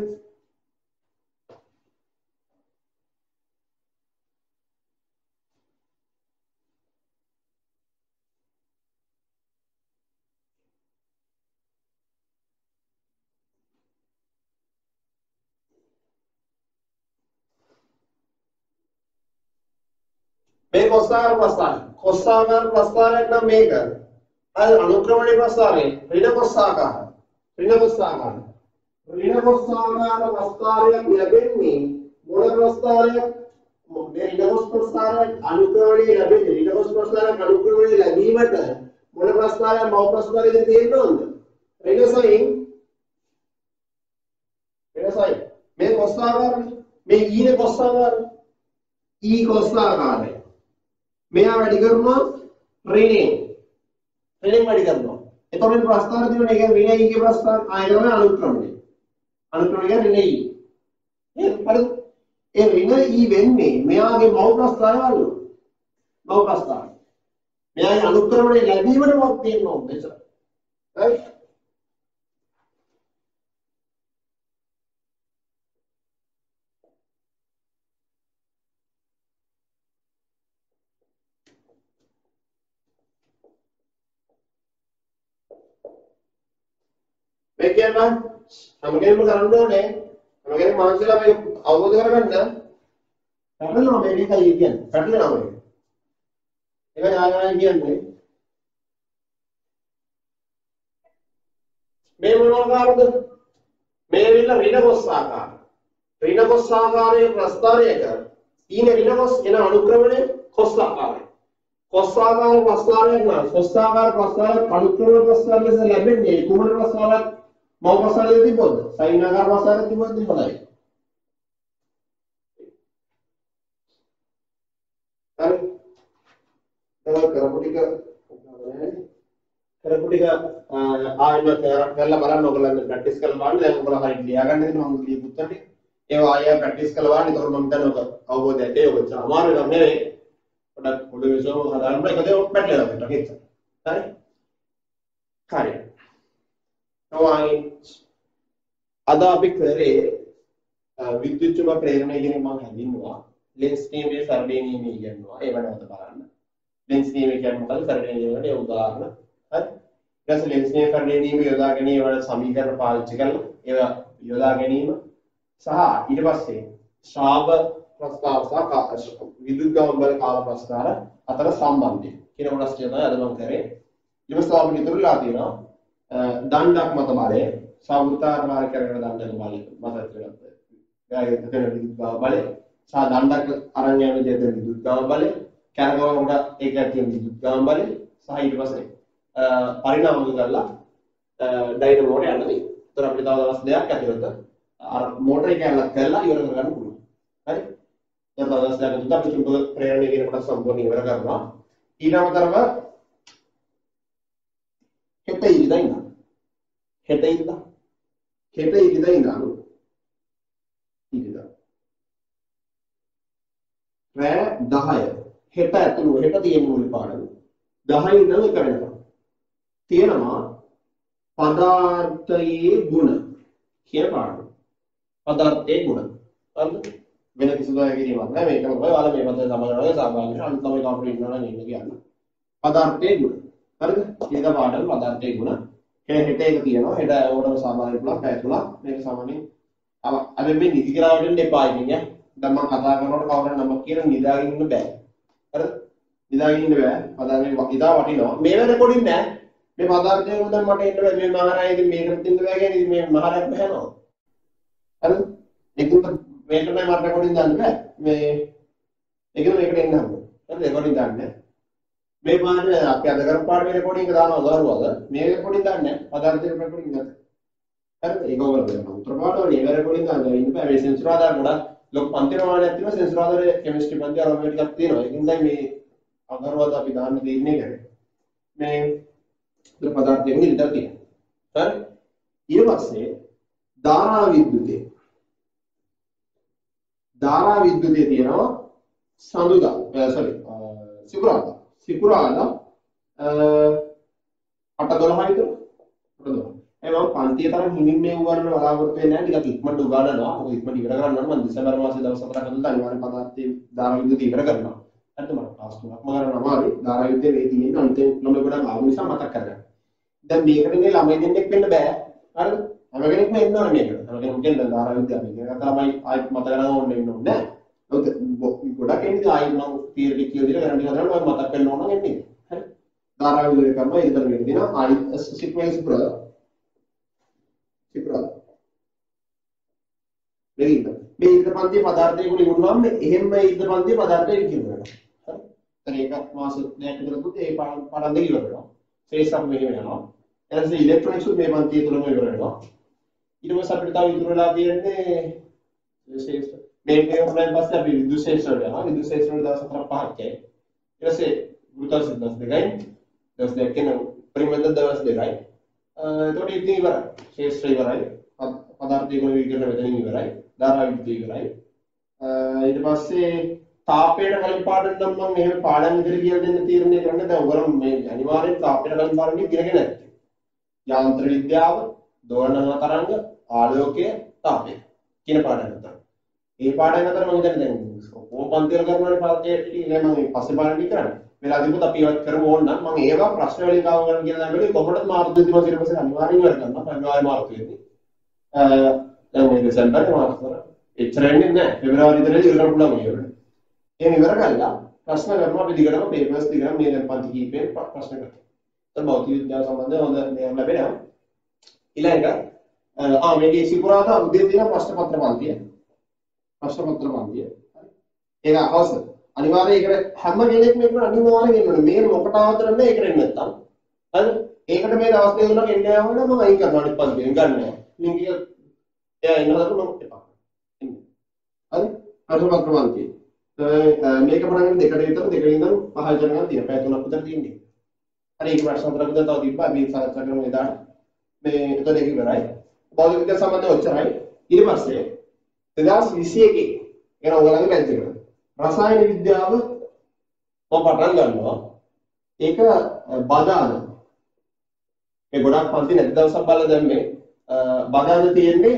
[SPEAKER 1] මේ කොස්සාකාර ප්‍රස්ථාරය. කොස්සාකාර ප්‍රස්ථාරයක් නම් මේක. අර අනුක්‍රමණීය ප්‍රස්ථාරය ඍණ කොස්සාකාර. ඍණ කොස්සාකාර. ඍණ කොස්සාකාර ප්‍රස්ථාරයක් ලැබෙන්නේ මොන ප්‍රස්ථාරයක්? මේ ඍණ කොස් ප්‍රස්ථාරයක් අනුක්‍රමණීය ලැබෙන්නේ ඍණ කොස් ප්‍රස්ථාරයක් අනුක්‍රමණීය ලැබීමට මොන ප්‍රස්ථාරයක් මව ප්‍රස්ථාරයේදී තියෙන්න ඕනද? ඍණ සයින්. ඍණ සයින්. මේ කොස්සාකාරනේ. මේ ඊනේ කොස්සාකාරය. ඊ කොස්සාකාරය. මෙයා වැඩි කරනවා ඍණයෙන්. ඍණයෙන් වැඩි කරනවා. එතකොට ප්‍රස්ථාර දිනන එක ඍණ ඊගේ ප්‍රස්ථාර ආයතන අනුක්‍රමණය. අනුක්‍රමණය ඍණ ඊ. හරිද? ඒ ඍණ ඊ වෙන්නේ මෙයාගේ මව් ප්‍රස්ථාරය වල. මව් ප්‍රස්ථාරය. මෙයාගේ අනුක්‍රමණය ලැබීමට මොකක්ද තියෙන්න ඕනද? එච්චර. right? මේ කියන්නේ හැමකෙම කරන්න ඕනේ හැමකෙම මානසිකව මේක අවබෝධ කරගන්න පැටලෙනවා මේකයි කියන්නේ පැටලෙනවා මේක ඒකයි ආයෙත් කියන්නේ මේ මොනවාකාරද මේ විල ඍණ කොස් ආකාර ඍණ කොස් ආකාරයේ ප්‍රස්ථාරයක ඊන ඍණ කොස් එන අනුක්‍රමණය කොස් ආකාරය කොස් ආකාර ප්‍රස්ථාරයක් නම් කොස් ආකාර ප්‍රස්ථාරයක් අනුක්‍රමණ ප්‍රස්ථාර ලෙස ලැබෙන්නේ කුමන ප්‍රස්ථාරයක් මව ප්‍රස්ථාරයේ තිබොත් සයින් ආකාර ප්‍රස්ථාරයේ තිබොත් හොඳයි. හරි. ඒක කරපු ටික ආයෙත් කරලා බලන්න ඔයගොල්ලෝ ප්‍රැක්ටිස් කරලා බලන්න දැන් ඔයගොල්ලෝ හරියට ලියා ගන්න දෙනවා මම ලියපු උත්තර ටික. ඒවා ආයෙ ප්‍රැක්ටිස් කරලා බලන්න. ඒතකොට මම හිතන්නේ ඔක අවබෝධයට ඒක අමාරු එකක් නෙවෙයි. පොඩක් පොඩි විසම හදාගන්න එකද පැටලෙලා හිටක් ඒක. හරි. හරි. අද අපි කරේ විද්‍යුත් චුම්බක ප්‍රේරණය කියන මම හඳුන්වනවා ලෙන්ස් නියමයේ සරණීය නියමය කියනවා ඒව නැවත බලන්න ලෙන්ස් නියමය කියන්නේ මොකද සරණීය නියමයට ඒ උදාහරණ හරි ඊට පස්සේ ලෙන්ස් නියමයේ සරණීය නියමය යොදා ගැනීම වල සමීකරණ පාවිච්චි කරලා ඒවා යොදා ගැනීම සහ ඊට පස්සේ ශ්‍රාව ප්‍රස්තාව සහ විද්‍යුත් ගමන්වල කාල ප්‍රස්තාර අතර සම්බන්ධය කියන කොටස් තමයි අද මම කරේ ඊට පස්සේ අපි ඉතුරුලා තියෙනවා දණ්ඩක් මත බලය සාවෘතාකාර කරගෙන දණ්ඩක බලය මතක කරගන්න. ගායක දෙන විදුත් ගාම බලය සහ දණ්ඩක අරන් යන විදිහට විදුත් ගාම බලය කැරගම උඩ ඒක තියෙන විදුත් ගාම බලය සහ ඊට පස්සේ පරිණාමය කරලා ඩයිනමෝට යන්න දෙයි. ඒතර අපිට තව දවස් දෙකක් ඇතුළත අර මෝටර් එක යන්නත් කරලා ඉවර කරගන්න පුළුවන්. හරි? දැන් තව දවස් දෙකක් ඇතුළත අපි චුම්බක ප්‍රේරණය කියන කොටස සම්පූර්ණ ඉවර කරනවා. ඊළඟතරම හෙට ඉරිදා ඉඳන් ඉරිදා ඉඳන් රෑ 10 හෙට ඇතුළු හෙට තියෙන මුල් පාඩම 10 ඉඳන් 1 වෙනකම් තියෙනවා පදාර්ථයේ ගුණ කියන පාඩම. පදාර්ථයේ ගුණ. හරිද? වෙන කිසිදු දෙයක් කිරීමක් නැහැ. මේකම තමයි ඔයාලා මේ මතය සමගරව සාමාන්‍යයෙන් අනිත් තමයි කවුරු ඉන්නවනම් ඉන්න කියන්නේ. පදාර්ථයේ ගුණ. හරිද? මේක පාඩම පදාර්ථයේ ගුණ. හෙට එක තියෙනවා. හෙට ඕනම සාමාන්‍ය පුළුවන් පැය 3ක්. මේක සාමාන්‍යයෙන් අද මේ නිදි කියලා වෙන්න එපා ඉන්නේ. දැන් මම කතා කරනකොට කවුරුන් නමක් කියන නිදාගෙන ඉන්න බෑ. හරිද? නිදාගෙන ඉන්න බෑ. පදාර්ථයේ ඉදා වටිනවා. මේව රෙකෝඩින් නෑ. මේ පදාර්ථයේ උදන් මට ඉන්න බෑ. මේ මහරයි ඉතින් මේකට ඉන්න බෑ කියන්නේ මේ මහරයක් බහැනවා. හරිද? ඒකුත් මේකට මට රෙකෝඩින් දාන්න බෑ. මේ ඒකද මේකට එන්න හම්බ. හරිද? රෙකෝඩින් දාන්නේ. මේ පාඩේ අපි අද කරපු පාඩේ රෙකෝඩින් එක දානවා දරුවද? මේ රෙකෝඩින් දාන්නේ නැහැ. පදාර්ථයේ රෙකෝඩින් දාන්න. හරිද? ඒක ඕගොල්ලෝ කරනවා. උත්තර පාඩම ඉවර කොටින් ගන්න ඉන්න බෑ. මේ සෙන්සුරාදා ගොඩක් ලොකු පන්ති ප්‍රමාණයක් තියෙනවා. සෙන්සුරාදාේ කෙමිස්ට්‍රි පන්ති අරමුණු ටිකක් තියෙනවා. ඒකින්දයි මේ අගරවද අපි දාන්න දෙන්නේ කරේ. මේ උත්තර පදාර්ථයෙන් විතර තියෙනවා. හරි? ඊට පස්සේ ධාරා විද්‍යුතය. ධාරා විද්‍යුතය තියෙනවා සඳුදා සිකුරාදා. සිකුරාදා 8:12 විතර. 8:12. ඒ මම පන්තිය තරම් හිමින් මේ උගන්වන්න බලාපොරොත්තු වෙන්නේ නැහැ. ටිකක් ඉක්මනට උගන්වනවා. මොකද ඉක්මනට ඉවර කරන්න ඕන. මම දෙසැම්බර් මාසේ දවස් 4ක් හදලා අනිවාර්යෙන් පදාර්ථයේ ධාරා විද්‍යුතය ඉවර කරනවා. හරිද? මම ක්ලාස් 3ක්ම කරනවා අමාරුයි. ධාරා විද්‍යුතය මේ තියෙන්නේ අන්තිම ළමයි ගොඩක් ආව නිසා මතක් කරගන්න. දැන් මේකට ඉන්නේ ළමයි දෙන්නෙක් වෙන්න බෑ. හරිද? හැම කෙනෙක්ම එන්න ඕනේ මේකට. හැම කෙනෙක්ම කියන්නේ ධාරා විද්‍යාව මේක. ඒක තමයි ආයෙත් මතක ගන්න ඕනේ වෙන්න ඕනේ නෑ. ගොඩක් එන්නේ ආයෙත් මම තියරි කියලා දීලා කරන්න හදනවා මම මතක් කරන්න ඕන නම් එන්නේ. හරි. ධාරා විද්‍යාව කරනවා ඒකට මේක දෙනවා ආයෙත් සීක්වෙන්ස් පුරා. සිකුරාදා. මේ ඉද පන්ති පදාර්ථයේ ගුණ වුණාම එහෙම ඉද පන්ති පදාර්ථයේ කියනවා. හරි. ඒක මාස දෙකක් විතර දුත් ඒ පාඩම් දෙක ඉවර වෙනවා. ශේෂ්ඨම් මෙහෙම යනවා. ඊට පස්සේ ඉලෙක්ට්‍රොනික්ස් මේ පන්තිය තුලම ඉවර වෙනවා. ඊට පස්සේ අපිට තව ඉතුරු වෙලා තියෙන්නේ ශේෂ්ඨ මේක වුණාන් පස්සේ අපි විද්‍යුත් ශේෂ්ඨ වල යනවා. විද්‍යුත් ශේෂ්ඨ වල දවස් 4-5ක් යයි. ඊට පස්සේ ගුරුත්වාකර්ෂණ දවස් දෙකයි. දවස් දෙකකින් පරිමේද දවස් දෙකයි. එතකොට ඉතින් ඉවරයි. ශේෂ්ඨ ඉවරයි. පදාර්ථයේ ගුණ විකරණ මෙතනින් ඉවරයි. ධාරා විද්‍යුත් ඉවරයි. ඊට පස්සේ තාපයට කලින් පාඩම් නම් මම මෙහෙම පාඩම් විතර කියලා දෙන්න තීරණය කරන්න දැන් ඔයගොල්ලෝ මේ අනිවාර්යෙන් තාපයට කලින් පාඩම් ඉගෙනගෙන නැත්තේ. යාන්ත්‍ර විද්‍යාව, දෝලන තරංග, ආලෝකය, තාපය කියන පාඩම් අතර. මේ පාඩම් අතර මම දැන් ඕම් පන්තිවල කරනවානේ පාඩම් ටික නෑ මම පස්සේ පාඩම් ටික කරන්නේ. වෙලා තිබුත් අපි ඒවත් කරමු ඕන නම් මම ඒවා ප්‍රශ්න වලින් ගාව ගන්න කියලා දැන් කොහොමද මාර්ක් දෙන්න ඊට පස්සේ අනිවාර්යෙන් ඉවර කරනවා. අනිවාර්ය මාර්ක් වෙන්නේ. දැන් මේ දෙසැම්බර් මාස වල එච්චරන්නේ නැහැ. පෙබරවාරි ඉඳලා ඉවර කරන්න පුළුවන් මේක. එහෙම ඉවර කළා ප්‍රශ්න කරනවා අපි දිගටම පේපර්ස් දිගටම මේ දැන් පන්ති කීපේ ප්‍රශ්න කරනවා. දැන් භෞතික විද්‍යාව සම්බන්ධව හොඳ නියම ලැබෙනවා. ඊළඟ මේකේ සිකුරාදා උදේ තියෙන ප්‍රශ්න පත්‍ර පන්තිය. ප්‍රශ්න පත්‍ර පන්තිය. හරි. ඒක අවශ්‍යයි. අනිවාර්යයෙන් ඒකට හැම කෙනෙක්ම ඒක අනිවාර්යෙන් එන්න ඕනේ. මේ මොකටවත් නැහැ ඒකට එන්න නැත්තම්. හරි. ඒකට මේ දවස් දෙක තුනක් එන්න යවන්න මම අයින් කරනවා අනිත් පන්තියෙන් ගන්න නැහැ. ලින්ක් එක එයා එන්නකොට මම එපා. එන්න. හරි. ප්‍රශ්න පත්‍ර පන්තිය. මේක පටන් දෙකට විතර දෙකෙන් ඉඳන් 5 ජනගම් තියෙනවා. පැය 3ක් විතර තියෙන්නේ. හරි ඒක ප්‍රශ්න හතරක් විතර තව තිබ්බා. මේ සාකච්ඡා කරමු එදාට. මේ එතන ඒක ඉවරයි. භෞතික විද්‍යාව සම්බන්ධව ඔච්චරයි. ඊට පස්සේ 2021 කියන ඔයගලගේ බැච් එකට රසායන විද්‍යාව මම පටන් ගන්නවා. ඒක බදාන. මේ ගොඩක් පන්ති නැති දවසක් බලලා දැම්මේ. බදාන තියෙන්නේ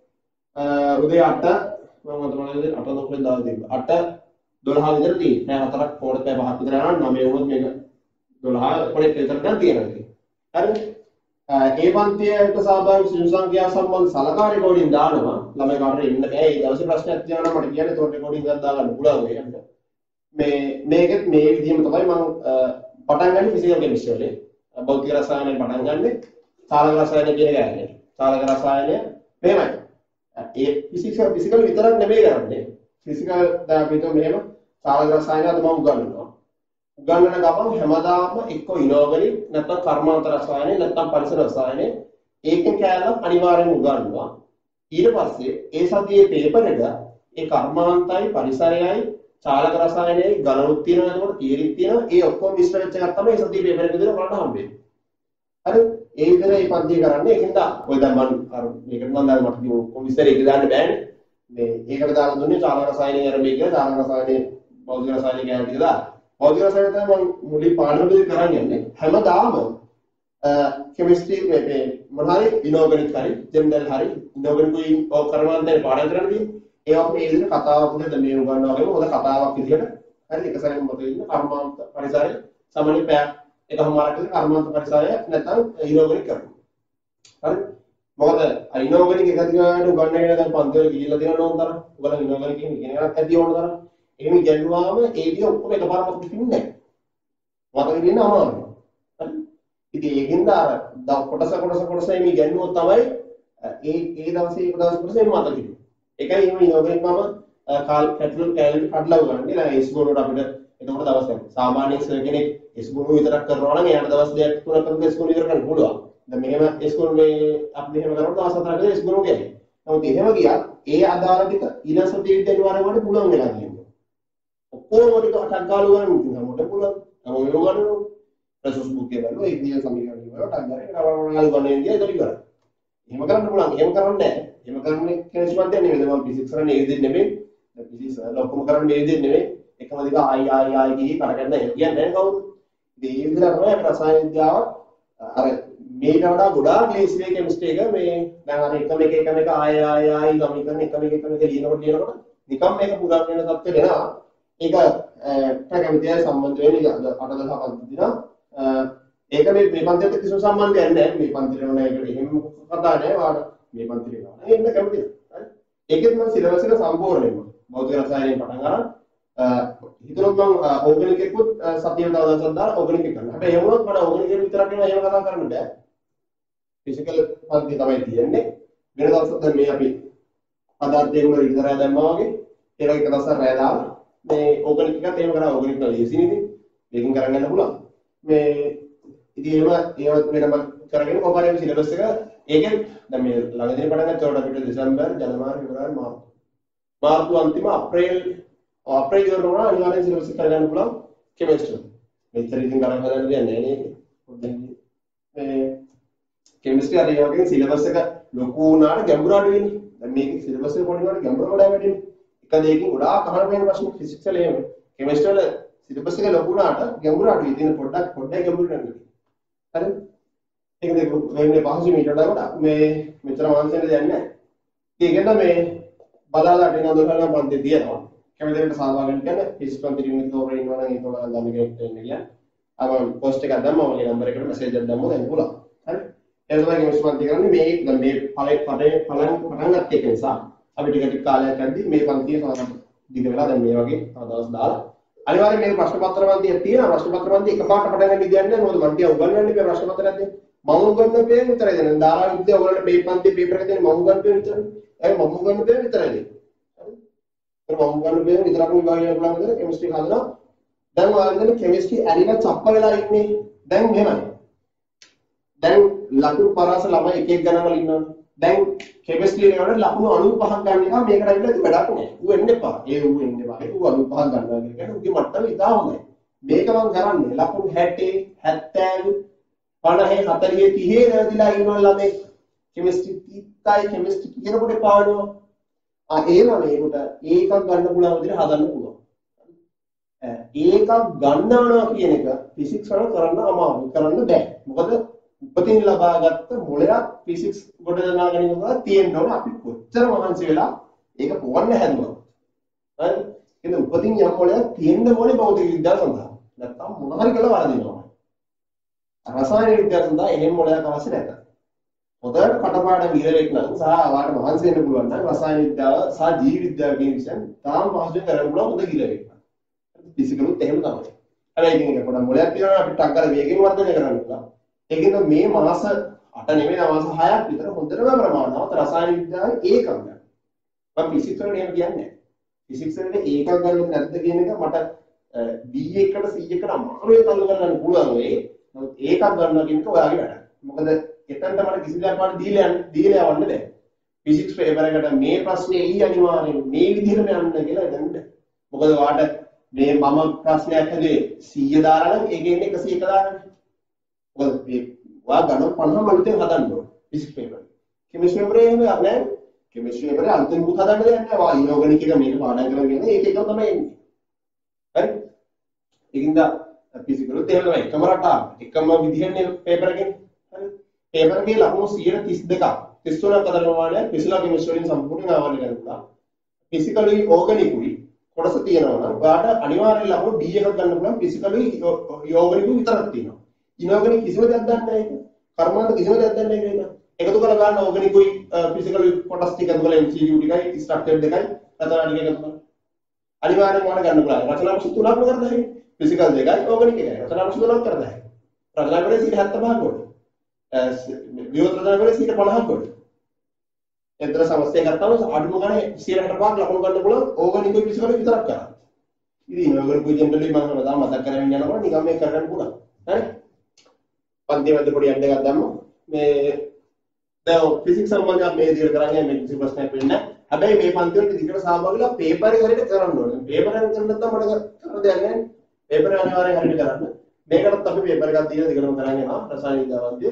[SPEAKER 1] උදේ 8 මම මතකයි 8 දොස්ෙන් දාලා තිබ්බා. 8:12 විතර තියෙන්නේ. පැය 4ක් පොඩ පැය 5ක් විතර යනවා. 9 වුණොත් මේක 12 පොඩේ විතර ගන්න තියෙනවා. හරිද? ඒ පන්තියට සහභාගී සිසු සංඛ්‍යාව සම්බන්ධ සලකා රෙකෝඩින් දානවා. ළමයි කාටට ඉන්න බෑ. ඒ දවසේ ප්‍රශ්නයක් තියෙනවා නම් මට කියන්න. ඒතකොට රෙකෝඩින් එකක් දාගන්න පුළුවන් ඒකට. මේකෙත් මේ විදිහම තමයි මම පටන් ගන්නේ ෆිසිකල් කෙමිස්ට්‍රි වලින්. භෞතික රසායනයෙන් පටන් ගන්නෙ. සාලක රසායන කියන එක ගන්නේ. සාලක රසායනය මෙහෙමයි. ඒ ෆිසිකල් විතරක් නෙමෙයි කරන්නේ. ෆිසිකල් දැන් අපි හිතුව මෙහෙම සාලක රසායන අද මම උගන්වනවා. උගන්වන ගමන් හැමදාම එක්ක ඉනෝගනික් නැත්නම් කර්මාන්ත රසායනය නැත්නම් පරිසර රසායනය ඒකෙන් කැලක් අනිවාර්යෙන්ම උගන්වනවා. ඊට පස්සේ ඒ සතියේ පේපර් එක ඒ කර්මාන්තයි පරිසරයයි චාලක රසායනයයි ගණනුත් තියෙනවා එතකොට තියරිත් තියෙනවා ඒ ඔක්කොම මිශ්‍ර වෙච්ච එකක් තමයි ඒ සතියේ පේපර් එක විදිහට බලන්න හම්බෙන්නේ. හරි ඒ විදිහට මේ පන්තිය කරන්නේ ඒකෙන්ද ඔය දැන් මම අර මේකට මම දැන් මට කිව්ව ඔක්කොම විස්තර එක දාන්න බෑනේ. මේ ඒකට දාලා දුන්නේ චාලක රසායනය ආරම්භය කියලා චාලක රසායනයේ භෞතික රසායනය කියන ටික දාලා. භෞතික රසායනය තමයි මම මුලින් පාඩම දෙක කරන්නේ. හැමදාම කෙමිස්ට්‍රි මේ මොනවාරි ඉනෝගනික් හරි ජෙනරල් හරි ඉනෝගනික් ඔය කර්මාන්තේ පාඩම් කරන්නේ. ඒවා මේ විදිහට කතාවක් උනේද මේ උගන්වනවා වගේම හොඳ කතාවක් විදිහට හරි එක සැරේම මතක ඉන්න කර්මාන්ත පරිසරය සාමාන්‍ය පැය එකමාරක් විතර කර්මාන්ත පරිසරය නැත්නම් ඉනෝගනික් කරනවා. හරි මොකද ඉනෝගනික් එක දිගට උගන්වගෙන දැන් පන්තිවල ගිහිල්ලා තියෙනවා නෝන් තරම්. ඔයාලා ඉනෝගනික් කියන එකක් ඇති ඕන තරම්. එහෙම ගැන්වාම ඒ විදිහ ඔක්කොම එකපාරම පිටින්නේ නැහැ. මතක ඉන්න අමාරුයි. හරි. ඉතින් ඒකින්ද අර කොටස මේ ගැන්වුවොත් තමයි ඒ දවසේ එක දවස් කොටස එන්න මතක ඉන්නේ. ඒකයි එහෙම ඉනෝගනික් මම කැටලොග් කැලේ කඩලා උගන්වන්නේ. දැන් ඒ ස්කෝල් වල අපිට එතකොට දවස් ගන්න. සාමාන්‍ය සර් කෙනෙක් S ගුණ විතරක් කරනවා නම් එයාට දවස් 2ක් 3ක් කරලා S ගුණ විතර කරන්න පුළුවන්. දැන් මෙහෙම S ගුණ මේ අපි මෙහෙම කරනකොට දවස් 4කට S ගුණ ගන්නේ. නමුත් එහෙම ගියත් ඒ අදාළ ටික ඊළඟ සතියේ විද්‍යානිවාර්ය වලට පුළුවන් වෙලා තියෙනවා. ඔක්කොම ටික අටක් ගාලා ගන්න පුළුවන්. මොකට පුළුවන්. අර ඔය ගන්න ප්‍රසස් බුක් එකේ බලනවා ඒ විදිය සමීකරණ වලට අන්න කරලා ගන්න ඉන්නේ ඒක ඉවරයි. එහෙම කරන්න පුළුවන්. එහෙම කරන්නේ නැහැ. එහෙම කරන්නේ කෙනෙක්වත් නෙමෙයි. මම ෆිසික්ස් කරන්නේ ඒ විදිහට නෙමෙයි. දැන් ෆිසික්ස් වල ඔක්කොම කරන්නේ මේ විදිහට නෙමෙයි. එකම දිග ආයි ගිහි කරගන්න කියන්නේ නැහැ කවුරු. ඉතින් ඒ විදිහට තමයි රසායන විද්‍යාව අර මේකට වඩා ගොඩාක් ලේසි වේ කෙමිස්ට්‍රි එක මේ දැන් අර එකම එක ආයි සමීකරණ එකම එක ලියනකොට නිකම් මේක පුරා වෙන තත්ත්වෙට එනවා. ඒක ප්‍රගමිතය සම්බන්ධ වෙන්නේ අටදහක් දිනා ඒක මේ පන්තියට කිසිම සම්බන්ධයක් නැහැ. මේ පන්තියට නෑ ඒකට එහෙම කතා නෑ. වාට මේ පන්තියට ගන්න. එන්න කැමතිද? හරි. ඒකෙත් මම සිලබස් එක සම්පූර්ණයෙන්ම භෞතික රසායනයෙන් පටන් ගන්න. හිතනොත් මම ඕගනික් එකකුත් සතියේ තව දවසක් දාලා ඕගනික් එක කරනවා. හැබැයි ඒ වුණත් මම ඕගනික් එක විතරක් නෙවෙයි එහෙම කතා කරන්න බෑ. ෆිසිකල් පන්ති තමයි තියෙන්නේ. වෙන දවසක් දැන් මේ අපි පදාර්ථයෙන් වල ඉතරය දැම්මා වගේ ඒ වගේ එක දවසක් රැය දාලා මේ ඕගනික් එකත් එහෙම කරා ඕගනික් වල ලේසි නෙදී. මේකෙන් කරන් යන්න පුළුවන්. මේ ඉතින් ඒවත් වෙනම කරගෙන කොහොමද සිලබස් එක ඒකෙන් දැන් මේ ළඟදී පටන් ගත්තොත් අපිට දෙසැම්බර් ජනවාරි පෙබරවාරි මාර්තු අන්තිම අප්‍රේල් ඉවරනවා අනිවාර්යෙන් සිලබස් එක කරගන්න පුළුවන් කෙමිස්ට්‍රි. මෙච්චර ඉතින් ගණන් හදන්න දෙයක් නැහැ නේද? පොඩ්ඩක් මේ කෙමිස්ට්‍රි අර ඒ වගේ සිලබස් එක ලොකු වුණාට ගැඹුරු අඩු වෙන්නේ. දැන් මේක සිලබස් එක පොඩි වුණාට ගැඹුරු වඩා වැඩි වෙන්නේ. එක දෙයකින් ගොඩාක් අහන වෙන ප්‍රශ්න ෆිසික්ස් වල එහෙම. කෙමිස්ට්‍රි වල සිලබස් එක ලොකු වුණාට ගැඹුරු අඩුයි. ඉතින් පොඩ්ඩක් ගැඹුරු වෙනවා. හරි. ඒක දෙක වෙන්නේ පහසු මීටරට වඩා මේ මෙතර වංශෙන් දෙයක් නැහැ. ඒකෙන්ද මේ බදාලා දෙන දොරලා පන්ති දියනවා. කැමතිවට සාමාන්‍යයෙන් කියන්නේ ෆිසික්ස් පන්ති යුනිට් තෝරගෙන ඉන්නවා නම් ඒක ඔයාලා ගන්න කෙනෙක් වෙන්න කියන්නේ. අර පෝස්ට් එකක් දැම්මම මගේ නම්බර් එකට මෙසේජ් එකක් දැම්මම දැන් පුළුවන්. හරි. ඒ තමයි කෙමිස්ට්‍රි පන්ති කරන්නේ මේ දැන් මේ පටන් ගත්ත එක නිසා අපි ටික කාලයක් යද්දී මේ පන්තිය සාමාන්‍ය දිග වෙලා දැන් මේ වගේ දවස් දාලා අනිවාර්යයෙන් මේක ප්‍රශ්න පත්‍ර පන්තියක් තියෙනවා. ප්‍රශ්න පත්‍ර පන්තිය එකපාරට පටන් ගන්න විදියක් නැහැ. මොකද මම ටික උගන්වන්නේ මේ ප්‍රශ්න පත්‍රයක් දෙන්න. මම උගන්වන්නේ මේ විතරයි දෙන්නේ. දාලා විද්‍යාව ඔයගොල්ලන්ට මේ පන්තියේ පේපර් එක දෙන්නේ මම උගන්වන්නේ විතරයි. ඒ මම උගන්වන්නේ මේ විතරයි දෙන්නේ. හරි. ඒක මම උගන්වන්නේ මේ විතරක් විභාගය කරලා දෙන්නේ කෙමිස්ට්‍රි හදනවා. දැන් ඔයාලට කෙමිස්ට්‍රි ඇරිලා චප්ප වෙලා ඉන්නේ. දැන් මෙහෙමයි. දැන් ලකුණු පරාස ළමයි එක එක ගණන් වල ඉන්නවනේ. දැන් කෙමිස්ට්‍රි වල ලකුණු 95ක් ගන්න එක මේකට ඇවිල්ලා වැඩක් නෑ. ඌ එන්න එපා. ඌ එන්න එපා. ඌ 95ක් ගන්නවා කියන්නේ ඌගේ මට්ටම ඉතා හොඳයි. මේක මම කරන්නේ ලකුණු 60 70 50 40 30 නැතිලා ඉන්නවා ළමයි. කෙමිස්ට්‍රි තීත්තයි කෙමිස්ට්‍රි කියනකොට පාඩුවා. ඒකට ඒකක් ගන්න පුළුවන් විදිහට හදන්න පුළුවන්. ඒකක් ගන්නවනවා කියන එක ෆිසික්ස් වල කරන්න අමාරුයි. කරන්න බෑ. මොකද උපතින් ලබාගත්ත මොලයක් ෆිසික්ස් කොට දනා ගැනීම තියෙන්න ඕන. අපි කොච්චර මහන්සි වෙලා ඒක පොවන්න හැදුවා. හරි. එහෙනම් උපතින් යම් මොලයක් තියෙන්න ඕනේ භෞතික විද්‍යාව සඳහා. නැත්තම් මොන හරි කළා වරදිනවා. රසායන විද්‍යාව සඳහා එහෙම මොලයක් අවශ්‍ය නැහැ. හොඳට කටපාඩම් ඉගෙනෙක් නම් සහ වාට මහන්සි වෙන්න පුළුවන් නම් රසායන විද්‍යාව සහ ජීව විද්‍යාව කියන විෂයන් තාම පහසුවෙන් කරන්න පුළුවන් හොඳ ගිලවෙක්. ෆිසිකලුත් එහෙම තමයි. හැබැයි ඉතින් ඒක පොඩක් මොලයක් තියෙනවා අපිට ටක් කරලා වේගෙන් වර්ධනය කරන්න පුළුවන්. ඒකෙන්ද මේ මාස 8 නෙමෙයි මාස 6ක් විතර හොඳටම ප්‍රමාණවත් රසායන විද්‍යාවේ ඒකක් ගන්න. මම ෆිසික්ස් වලට එහෙම කියන්නේ නැහැ. ෆිසික්ස් වලට ඒකක් ගන්නොත් නැද්ද කියන එක මට B1කට C1කට අමාරුවේ තල්ලු කරගන්න පුළුවන් වෙයි. නමුත් ඒකක් ගන්නවා කියන එක ඔයාගේ වැඩක්. මොකද එතනට මට කිසි දෙයක් වාට දීලා යවන්න බෑ. ෆිසික්ස් පේපර් එකට මේ ප්‍රශ්නේ එළිය අනිවාර්යෙන් මේ විදිහටම යන්න කියලා දෙන්න බෑ. මොකද වාට මේ මම ප්‍රශ්නයක් හදුවේ 100 දාලා නම් ඒකේ ඉන්නේ 101 දාලා. මොකද මේ වා ගණන් 50 මලුතෙන් හදන්න ඕන ෆිසික්ස් පේපර්. කෙමිස්ට්‍රි පේපරේ එහෙම නැහැ. කෙමිස්ට්‍රි පේපරේ අලුතෙන් මුත් හදන්න දෙයක් නැහැ. වා ඉනෝගනික් එක මේක පාඩම් කරගෙන ඒක එක තමයි එන්නේ. හරි. ඒකින්ද ෆිසිකලුත් එහෙම තමයි. එකම රටාව. එකම විදිහන්නේ පේපර් එකේ. හරි. පේපර් එකේ ලකුණු 132ක් 33ක් අතර ප්‍රමාණයක් ෆිසිකල් කෙමිස්ට්‍රි වලින් සම්පූර්ණයෙන් ආවරණය කරනවා. ෆිසිකලුයි ඕගනිකුයි කොටස තියෙනවා නම් ඔයාලට අනිවාර්යෙන් ලකුණු B එකක් ගන්න පුළුවන්. ෆිසිකලුයි ඕගනිකුයි විතරක් තියෙනවා. ඉනෝගනික් කිසිම දෙයක් දන්නේ නැහැ ඒක. කර්මාන්ත කිසිම දෙයක් දන්නේ නැහැ ඒක. එකතු කරලා ගන්න ඕගනිකුයි ෆිසිකලුයි කොටස් ටික එකතු කරලා MCQ ටිකයි ස්ට්‍රක්චර් දෙකයි රචනා ටික එකතු කරලා අනිවාර්යෙන් ඔයාලට ගන්න පුළුවන්. රචනා අංශ තුනක්ම කරලා හැකියි. ෆිසිකල් දෙකයි ඕගනික් එකයි. රචනා අංශ තුනක් කරලා හැකියි. රචනා කරේ 75ක් කොට. විවෘත රචනා කරේ 50ක් කොට. එතන සමස්තය ගත්තම අඩුම ගානේ 165ක් ලකුණු ගන්න පුළුවන් ඕගනිකුයි ෆිසිකලුයි විතරක් කරා. ඉතින් ඔයගොල්ලෝ ජෙනරලි මම හැමදාම මතක් කරගෙන යනවා නිකන් මේ කරගන්න පුළුවන්. හරි? පන්ති වලට පොඩි ඇඩ් එකක් දැම්මොත් මේ දැන් ෆිසික්ස් සම්බන්ධව මේ විදිහට කරන්නේ මේ කිසි ප්‍රශ්නයක් වෙන්නේ නැහැ. හැබැයි මේ පන්ති වලට දිගට සහභාගී වෙලා පේපර් එක හරියට කරන්න ඕනේ. පේපර් එක කරන්න නැත්නම් මට කරන්න දෙයක් නැහැ. පේපර් එක අනිවාර්යෙන් හරියට කරන්න. මේකටත් අපි පේපර් එකක් දීලා දිගටම කරගෙන යනවා. රසායන විද්‍යාවන්දී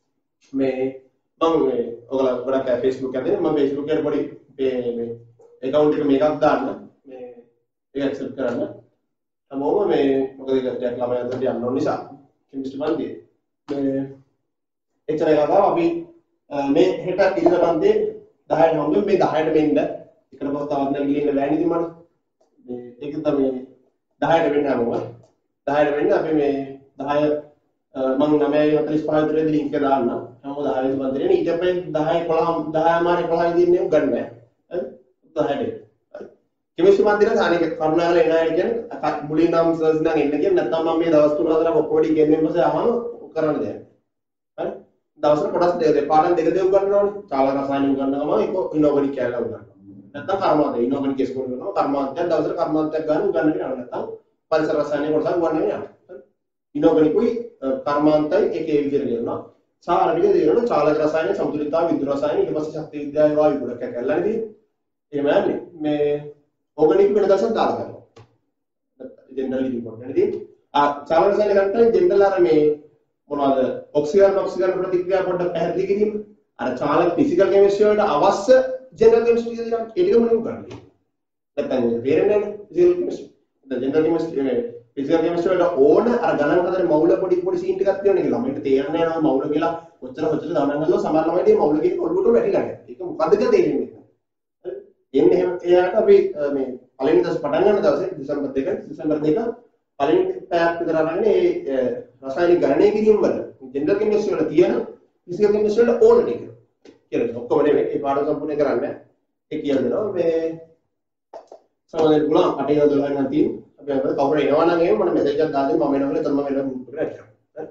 [SPEAKER 1] මේ මම මේ ඔයගොල්ලෝ ගොඩක් Facebook එකේ මම Facebook එකට පොඩි මේ account එක මේකක් දාන්න මේ ඒක accept කරන්න. හැමෝම මේ මොකද ඒක ළමයි අතට යන්න ඕන නිසා කෙමිස්ට්‍රි පන්තියේ මේ එච්චර එකක් අපි මේ හෙට ඉන්න පන්තියේ 10ට හම්බෙමු මේ 10ට මෙන්න එකට පොත තවත් නැගිලින්න බෑනේ ඉතින් මට මේ ඒක තමයි 10ට වෙන්න හැමෝම 10ට වෙන්න අපි මේ 10 මම 9:45 විතරදී ලින්ක් එක දාන්න හැමෝම 10 වෙනි පන්තියේ ඊට පස්සේ 10 11 මාරේ 11 දින්නේ ගන්න බෑ හරි 10ට කෙමිස්ට්‍රි පන්තියේ අනේක කරුණාකර එන අය කියන්නේ මුලින් නම් සර්ස් නම් එන්න කියන්නේ නැත්නම් මම මේ දවස් 3-4ක් ඔක්කොම ඉගෙනෙන්න පස්සේ අහම කරන්න දෙයක් හරි දවසට කොටස් දෙක පාඩම් දෙක දෙක උගන්වනවානේ චාලක රසායන උගන්වනවා ඒක ඉනෝගනික් කැලලා උගන්වනවා නැත්නම් කර්මාන්තය ඉනෝගනික් කෙස් කරනවා කර්මාන්තය දවසට කර්මාන්තයක් ගන්න උගන්වන්න යනවා නැත්නම් පරිසර රසායන කොටසක් උගන්වන්න යනවා හරි ඉනෝගනිකුයි කර්මාන්තයි එකේ විදිහට කරනවා සාරවිද දෙනවා චාලක රසායන සමතුලිතතාව විද්‍යුත් රසායන ඊට පස්සේ ශක්ති විද්‍යාව වායු ගොඩක් කැලලා ඉතින් එහෙම යන්නේ මේ ඕගනික් වෙන දවසක් දාලා කරනවා ජෙනරල් රිපෝට් එකේදී චාලක රසායන ගන්න ජෙනරල් අර මේ මොනවාද ඔක්සිජන් ප්‍රතික්‍රියා පොඩ්ඩක් පැහැදිලි කිරීම අර චාලක ෆිසිකල් කෙමිස්ට්‍රි වලට අවශ්‍ය ජෙනරල් කෙමිස්ට්‍රි කියලා ඒ ටිකම නෙමෙයි කරන්නේ නැත්නම් තේරෙන්නේ නැහැ physical chemistry general chemistry physical chemistry වලට ඕන අර ගණන් හතරේ මවුල පොඩි සීන් ටිකක් තියෙනවා නේ ළමයින්ට තේරෙන්නේ නැහැ මවුල කියලා ඔච්චර ගණන් ගන්නවා සමහර ළමයින්ට මවුල කියන ඔළුවට වැටිලා නැහැ ඒක මොකද්ද කියලා තේරෙන්නේ නැහැ එන්නේ එහෙම එයාට අපි මේ පළවෙනි දවස් පටන් ගන්න දවසේ දෙසැම්බර් 2 පළවෙනි පැයක් විතර අරගෙන ඒ රසායනික ගණනය කිරීම වල ජෙනරල් කෙමිස්ට්‍රි වල තියෙන ෆිසිකල් කෙමිස්ට්‍රි වල ඕන ටික කියලා ඔක්කොම නෙමෙයි ඒ පාඩම සම්පූර්ණ කරන්නේ ඒ කියලා දෙනවා මේ සමහරවිට පුළුවන් 8 12 නම් තියෙන අපි අපිට කවුරු එනවා නම් එහෙම මම මෙසේජ් එකක් දාන්න මම එනවා කියලා තමයි වෙන ගෲප් එකට ඇඩ්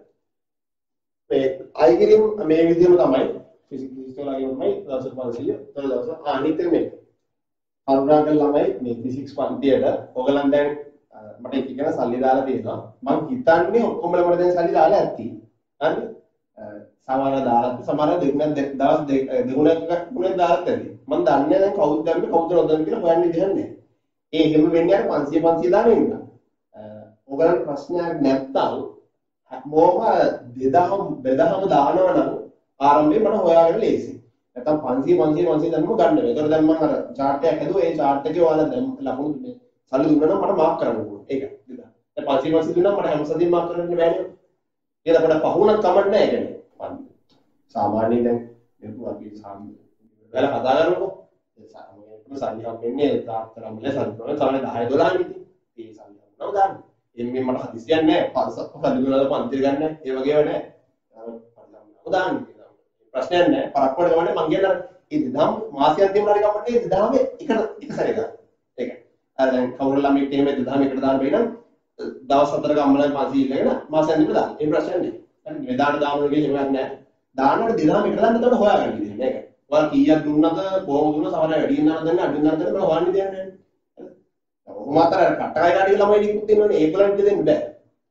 [SPEAKER 1] මේ අය කිරීම මේ විදිහම තමයි ෆිසික්ස් වල ගියොත්මයි දවස් 500 දවස් අනිත් එක මේ කරුණාකර ළමයි මේ ෆිසික්ස් පන්තියට ඔයගලන් දැන් මට එක කියන සල්ලි දාලා තියෙනවා මම හිතන්නේ ඔක්කොමල මට දැන් සල්ලි දාලා ඇත්ති හරිද සමහර දාලා සමහර දෙගුණක් දවස් දෙගුණක් දාලා ඇති මම දන්නේ දැන් කවුද දැම්මේ කවුද නොදන්නේ කියලා හොයන්න දෙයක් නැහැ ඒ හැම වෙන්නේ අර 500 දාලා ඉන්න ඔයගලන් ප්‍රශ්නයක් නැත්තම් මොම 2000 බෙදාම දානවා නම් ආරම්භයේ මට හොයාගන්න ලේසි නැත්තම් 500 දැම්මම ගන්න වෙයි ඒතර දැන් මම අර chart එකක් හදුවා ඒ chart එකේ ඔයාලා දැන් ලකුණු දුන්නේ සල්ලි දුන්නා නම් මට මාක් කරන්න ඕනේ ඒක දෙදා දැන් 500 දුන්නා මට හැම සතියෙම මාක් කරන්න බෑනේ ඒක අපිට පහුණක් කමක් නැහැ කියන්නේ සාමාන්‍යයෙන් දැන් මේක අපි වල කතා කරනකො සාමාන්‍යයෙන් සල්ලි හම්බෙන්නේ තාත්තරම් වල සල්ලි තමයි 10 12 නේ ඒ සල්ලි හම්බුනම ගන්න එන්නේ මට හදිසියක් නැහැ සල්ලි දුන්නාද පන්තිර ගන්න ඒ වගේව නැහැ දාන්න ප්‍රශ්නයක් නැහැ පරක්කුවට ගමන්නේ මං කියන ඒ 2000 මාසයක් දෙන්න හරි කමන්නේ 2000 එක සැරේ ගන්න ඒක අර දැන් කවුරු ළමෙක් එහෙම 2000 එකට දාන්න බැරි නම් දවස් 4ක අම්මලා 500 ඉල්ලගෙන මාසයක් දෙන්න දාන්න ඒ ප්‍රශ්නයක් නැහැ හරි මේ දාන්න දාන්න කියන එකක් නැහැ දාන්නට 2000 එකට දාන්න එතකොට හොයාගන්න ඉතින් මේක ඔයාලා කීයක් දුන්නද කොහොමද දුන්නා සමහර වැඩි වෙනවා නම් අඩු වෙනවා නම් හොයන්න දෙයක් නැහැ හරි ඔහොම අතර කටකයි කාඩිය ළමයි ටිකුත් ඉන්නවනේ ඒගොල්ලන්ට දෙන්න බෑ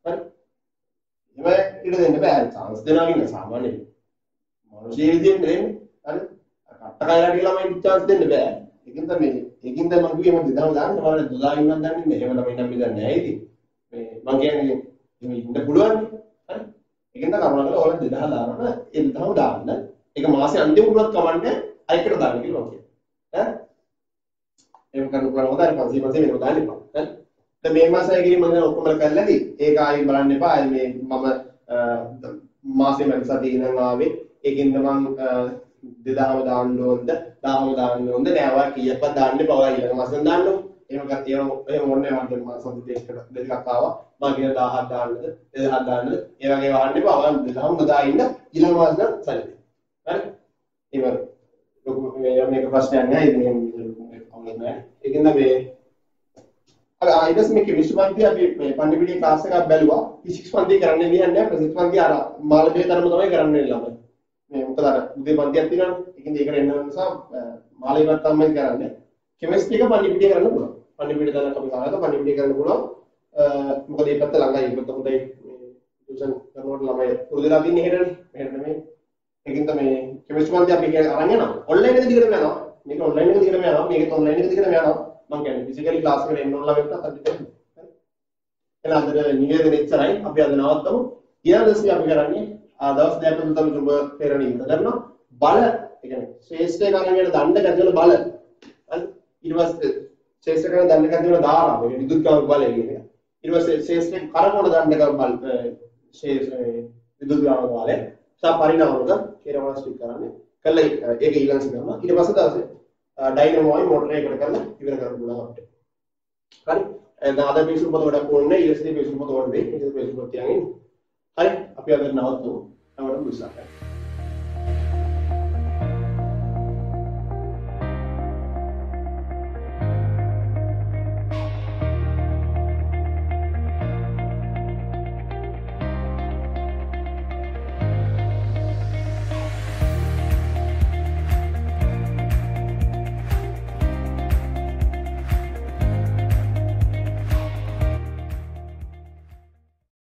[SPEAKER 1] හරි එහෙම ඉඩ දෙන්න බෑ chance දෙනවා කියන්නේ සාමාන්‍යයෙන් මනුෂ්‍ය විදියෙන් නෙමෙයි හරි කටකයි කාඩිය ළමයි chance දෙන්න බෑ ඒකින්ද මම කිව්වේ මම 2000 දාන්න සමහර 12 ඉන්නන් දන්නේ නැහැ එහෙම ළමයි නම් බෙදන්නේ නැහැ ඉතින් මේ මම කියන්නේ එහෙම ඉන්න පුළුවන් හරි ඒකින්ද කරුණාකරලා ඔයාලා 2000 දානවා ඒ 2000 දාන්න ඒක මාසේ අන්තිම උනත් කමන්නේ අයිකට දාන්න කියලා මම කියන්නේ ඈ එහෙම කරන්න පුළුවන් හොඳයි 500 වෙනව දාන්න එපා හරි දැන් මේ මාසය කිරීම මම ඔක්කොම කරලාදී ඒක ආයි බලන්න එපා ආයි මේ මම මාසෙ මැද සතිය ඉඳන් ආවේ ඒකින්ද මම 2000 දාන්න ඕනද 1000 දාන්න ඕනද නෑ ඔයා කීයක්වත් දාන්න එපා ඔයා ඊළඟ මාසෙන් දාන්න එහෙම ඕනේ මම මාසෙ ටෙස්ට් දෙකක් ආවා මම කියන 1000ක් දාන්නද 2000ක් දාන්නද ඒ වගේ වහන්න එපා ඔයා 2000ම දා ඉන්න ඊළඟ මාසෙන් සල්ලි හරි ඒක මේක ප්‍රශ්නයක් නෑ ඉතින් කවුරුත් නෑ ඒකින්ද මේ අර ආයිදස් මේ කෙමිස්ට්‍රි පන්තිය අපි මේ පන්තිපිටියේ ක්ලාස් එකක් බැලුවා ෆිසික්ස් පන්තිය කරන්නේ කියන්නේ ෆිසික්ස් පන්තිය අර මාළඹේ තරම තමයි කරන්නේ ළමයි මේ මොකද අර උදේ පන්තියක් තියෙනවනේ ඒකින්ද ඒකට එන්න නිසා මාළේවත් තමයි කරන්නේ කෙමිස්ට්‍රි එක පන්තිපිටියේ කරන්න පුළුවන් පණිවිඩ දැනක් අපි ගන්නවා. පණිවිඩය කරන්න පුළුවන්. මොකද මේ පැත්ත ළඟයි. ඒකත් හොඳයි. ටියුෂන් කරනකොට ළමයි පුරුදුලා තින්නේ එහෙටනේ. මෙහෙට නෙමෙයි. ඒකින් තමයි කෙමිස්ට්‍රි පන්ති අපි අරන් යනවා. ඔන්ලයින් එක දිගටම යනවා. මේක ඔන්ලයින් එක දිගටම යනවා. මේකත් ඔන්ලයින් එක දිගටම යනවා. මම කියන්නේ ෆිසිකලි ක්ලාස් එකට එන්න ඕන ළමයින්ට අදිට. එහෙනම් අද නිවේදනය ඉච්චරයි. අපි අද නවත්තමු. ඊළඟ අපි කරන්නේ දවස් දෙකක් තුන තමයි චුම්බ පෙරණි ඉවර කරනවා. බල ඒ කියන්නේ ශ්‍රේෂ්ඨ කරගෙන දණ්ඩ කරන බල. හරි. ඊට පස්සේ ශ්‍රේෂ්ඨ කරන දණ්ඩ කරන දාලා මේ විදුත්කාම බලය කියන්නේ. ඊට පස්සේ ශ්‍රේෂ්ඨ කරකෝණ දණ්ඩ කරන බල විදුත්කාම බලය. සා පරිණාමක කියලා ස්ටික් කරන්නේ. කළා ඒක ඊළඟට කරනවා. ඊට පස්සේ දවසේ ඩයිනමෝයි මෝටර් එකකට කරලා ඉවර කරන්න පුළුවන් අපිට. හරි. දැන් අද පිසුම් පොත වඩා ඕනේ ඊළඟට පිසුම් පොත වඩා වෙයි. ඒක පිසුම් පොත තියන්නේ. හරි අපි අද නවත්වමු. නවත්තමු විශ්වාසයි.